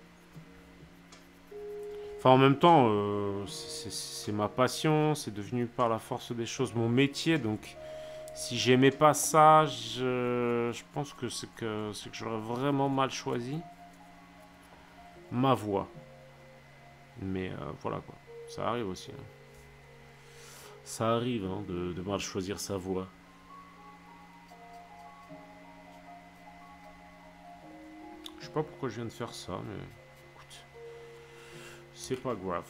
Enfin, en même temps, euh, c'est c'est ma passion, c'est devenu par la force des choses mon métier, donc si j'aimais pas ça, je, je pense que c'est que, c'est que j'aurais vraiment mal choisi ma voie. Mais euh, voilà quoi, ça arrive aussi, hein. Ça arrive hein, de, de mal choisir sa voie. Je sais pas pourquoi je viens de faire ça, mais écoute, c'est pas grave.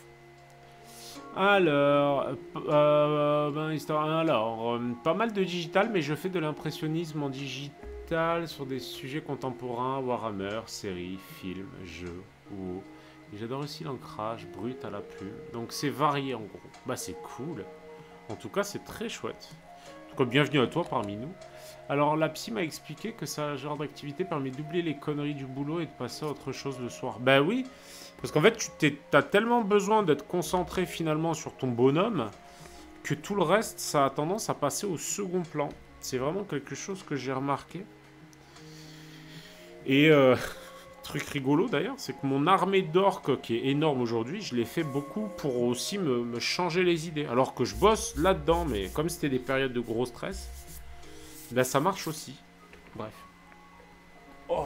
Alors, euh, ben, histoire, alors euh, pas mal de digital, mais je fais de l'impressionnisme en digital sur des sujets contemporains, Warhammer, séries, films, jeux ou... J'adore aussi l'ancrage brut à la plume, donc c'est varié en gros. Bah c'est cool. En tout cas, c'est très chouette. En tout cas, bienvenue à toi parmi nous. Alors, la psy m'a expliqué que ce genre d'activité permet d'oublier les conneries du boulot et de passer à autre chose le soir. Bah oui, parce qu'en fait, tu as tellement besoin d'être concentré finalement sur ton bonhomme que tout le reste, ça a tendance à passer au second plan. C'est vraiment quelque chose que j'ai remarqué. Et euh, truc rigolo d'ailleurs, c'est que mon armée d'orques qui est énorme aujourd'hui, je l'ai fait beaucoup pour aussi me, me changer les idées. Alors que je bosse là-dedans, mais comme c'était des périodes de gros stress, là ça marche aussi. Bref. Oh.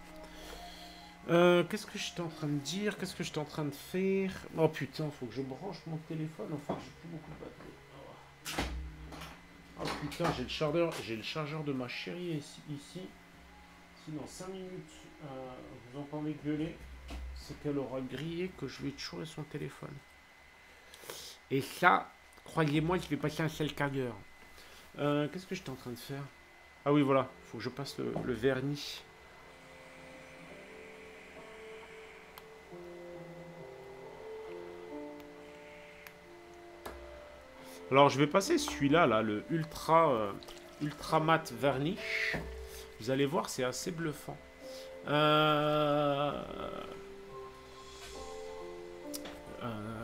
Euh, Qu'est-ce que j'étais en train de dire? Qu'est-ce que j'étais en train de faire? Oh putain, faut que je branche mon téléphone. Enfin, j'ai plus beaucoup de batterie. Oh, oh putain, j'ai le chargeur, j'ai le chargeur de ma chérie ici. ici. Si dans cinq minutes euh, vous entendez gueuler, c'est qu'elle aura grillé que je lui ai chouré son téléphone. Et ça, croyez-moi, je vais passer un sale quart d'heure. Euh, Qu'est-ce que j'étais en train de faire? Ah oui, voilà, faut que je passe le, le vernis. Alors, je vais passer celui-là, là, le Ultra, euh, Ultra Matte Vernis. Vous allez voir, c'est assez bluffant. Euh... Euh...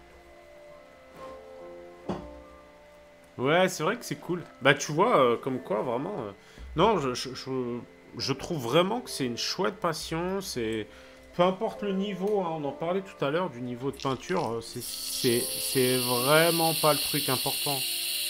Ouais, c'est vrai que c'est cool. Bah, tu vois, euh, comme quoi, vraiment... euh, Non, je, je, je, je trouve vraiment que c'est une chouette passion. C'est... Peu importe le niveau, hein, on en parlait tout à l'heure du niveau de peinture, euh, c'est c'est- c'est vraiment pas le truc important.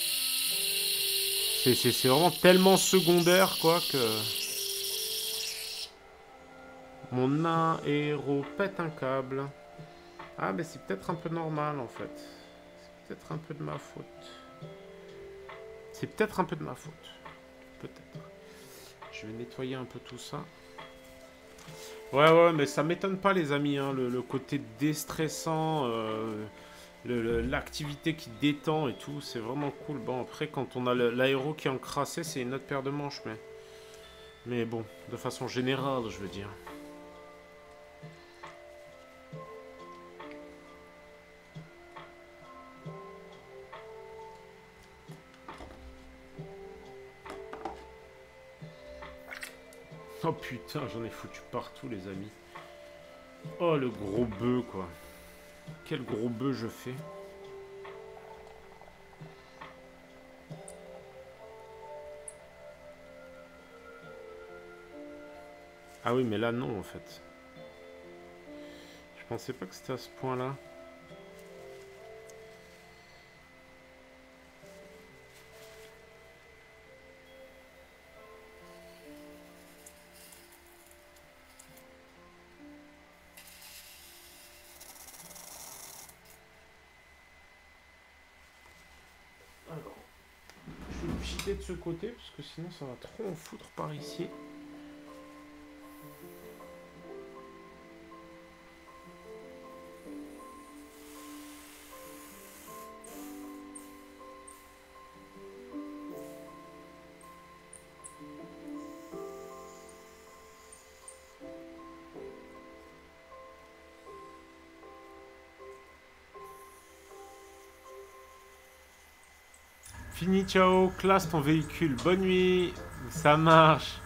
C'est c'est- c'est vraiment tellement secondaire, quoi, que... Mon aéro pète un câble. Ah, mais c'est peut-être un peu normal, en fait. C'est peut-être un peu de ma faute. C'est peut-être un peu de ma faute. Peut-être. Je vais nettoyer un peu tout ça. Ouais, ouais, mais ça m'étonne pas, les amis, hein, le, le côté déstressant, euh, l'activité qui détend et tout, c'est vraiment cool. Bon, après, quand on a l'aéro qui est encrassé, c'est une autre paire de manches, mais... Mais bon, de façon générale, je veux dire. Oh putain, j'en ai foutu partout, les amis. Oh, le gros bœuf, quoi. Quel gros bœuf je fais. Ah oui, mais là, non, en fait. Je pensais pas que c'était à ce point-là. Alors, je vais me filer de ce côté, parce que sinon, ça va trop en foutre par ici. Fini, ciao, classe ton véhicule, bonne nuit, ça marche.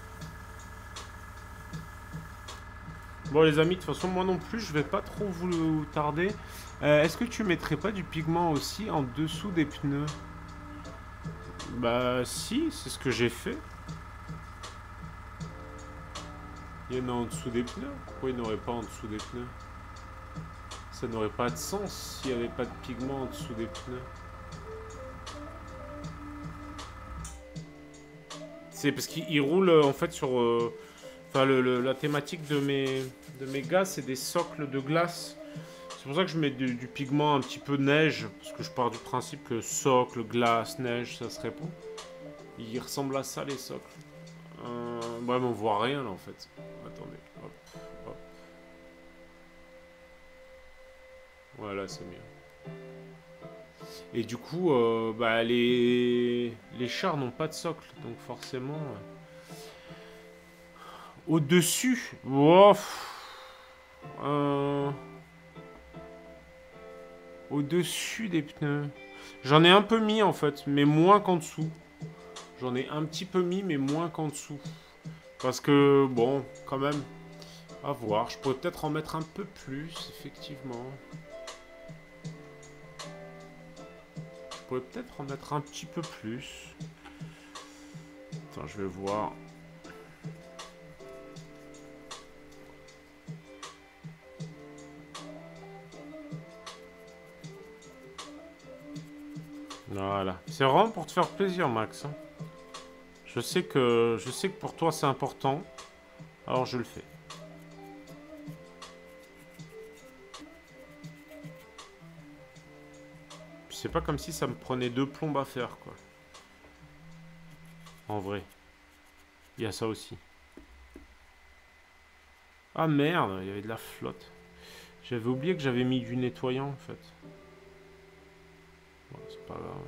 Bon les amis, de toute façon moi non plus, je vais pas trop vous tarder. Euh, Est-ce que tu mettrais pas du pigment aussi en dessous des pneus? Bah si, c'est ce que j'ai fait. Il y en a en dessous des pneus, pourquoi il n'y aurait pas en dessous des pneus? Ça n'aurait pas de sens s'il n'y avait pas de pigment en dessous des pneus. C'est parce qu'il roule en fait sur... Euh, enfin, le, le, la thématique de mes, de mes gars, c'est des socles de glace. C'est pour ça que je mets du, du pigment un petit peu neige. Parce que je pars du principe que socle, glace, neige, ça se répond. Ils ressemblent à ça, les socles. Euh, ouais, mais on voit rien là en fait. Attendez, hop, hop. Voilà, c'est mieux. Et du coup, euh, bah, les, les chars n'ont pas de socle, donc forcément... Euh... Au-dessus, oh, euh... au-dessus des pneus. J'en ai un peu mis en fait, mais moins qu'en dessous. J'en ai un petit peu mis, mais moins qu'en dessous. Parce que, bon, quand même, à voir. Je pourrais peut-être en mettre un peu plus, effectivement. Je pourrais peut-être en mettre un petit peu plus. Attends, je vais voir. Voilà. C'est vraiment pour te faire plaisir, Max. Je sais que, je sais que pour toi, c'est important. Alors, je le fais. C'est pas comme si ça me prenait deux plombes à faire, quoi. En vrai. Il y a ça aussi. Ah merde, il y avait de la flotte. J'avais oublié que j'avais mis du nettoyant, en fait. Bon, c'est pas grave.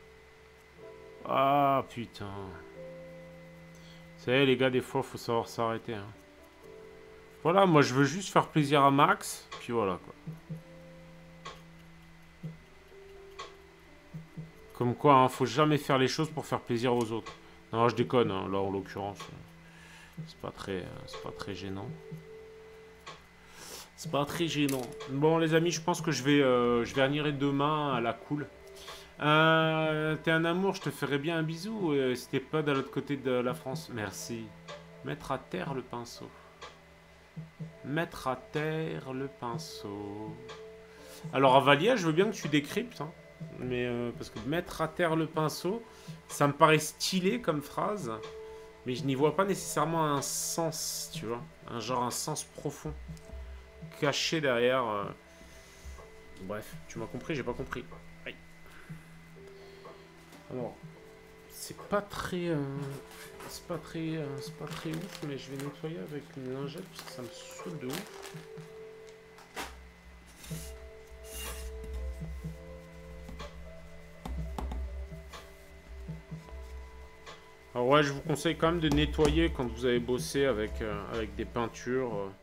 Ah, putain. Vous savez, les gars, des fois, faut savoir s'arrêter. Hein. Voilà, moi, je veux juste faire plaisir à Max. Puis voilà, quoi. Comme quoi, hein, faut jamais faire les choses pour faire plaisir aux autres. Non, je déconne, hein, là, en l'occurrence. C'est pas très, c'est pas très gênant. C'est pas très gênant. Bon, les amis, je pense que je vais, euh, je vais venir demain à la cool. Euh, T'es un amour, je te ferais bien un bisou euh, si t'es pas de l'autre côté de la France. Merci. Mettre à terre le pinceau. Mettre à terre le pinceau. Alors, Avalia, je veux bien que tu décryptes. Hein. Mais euh, parce que mettre à terre le pinceau, ça me paraît stylé comme phrase. Mais je n'y vois pas nécessairement un sens, tu vois. Un genre, un sens profond. Caché derrière... Euh... Bref, tu m'as compris, j'ai pas compris. Aïe. Alors, c'est pas très... Euh... C'est pas très... Euh... C'est pas très ouf, mais je vais nettoyer avec une lingette, parce que ça me saoule de ouf. Alors ouais, je vous conseille quand même de nettoyer quand vous avez bossé avec, euh, avec des peintures. Euh...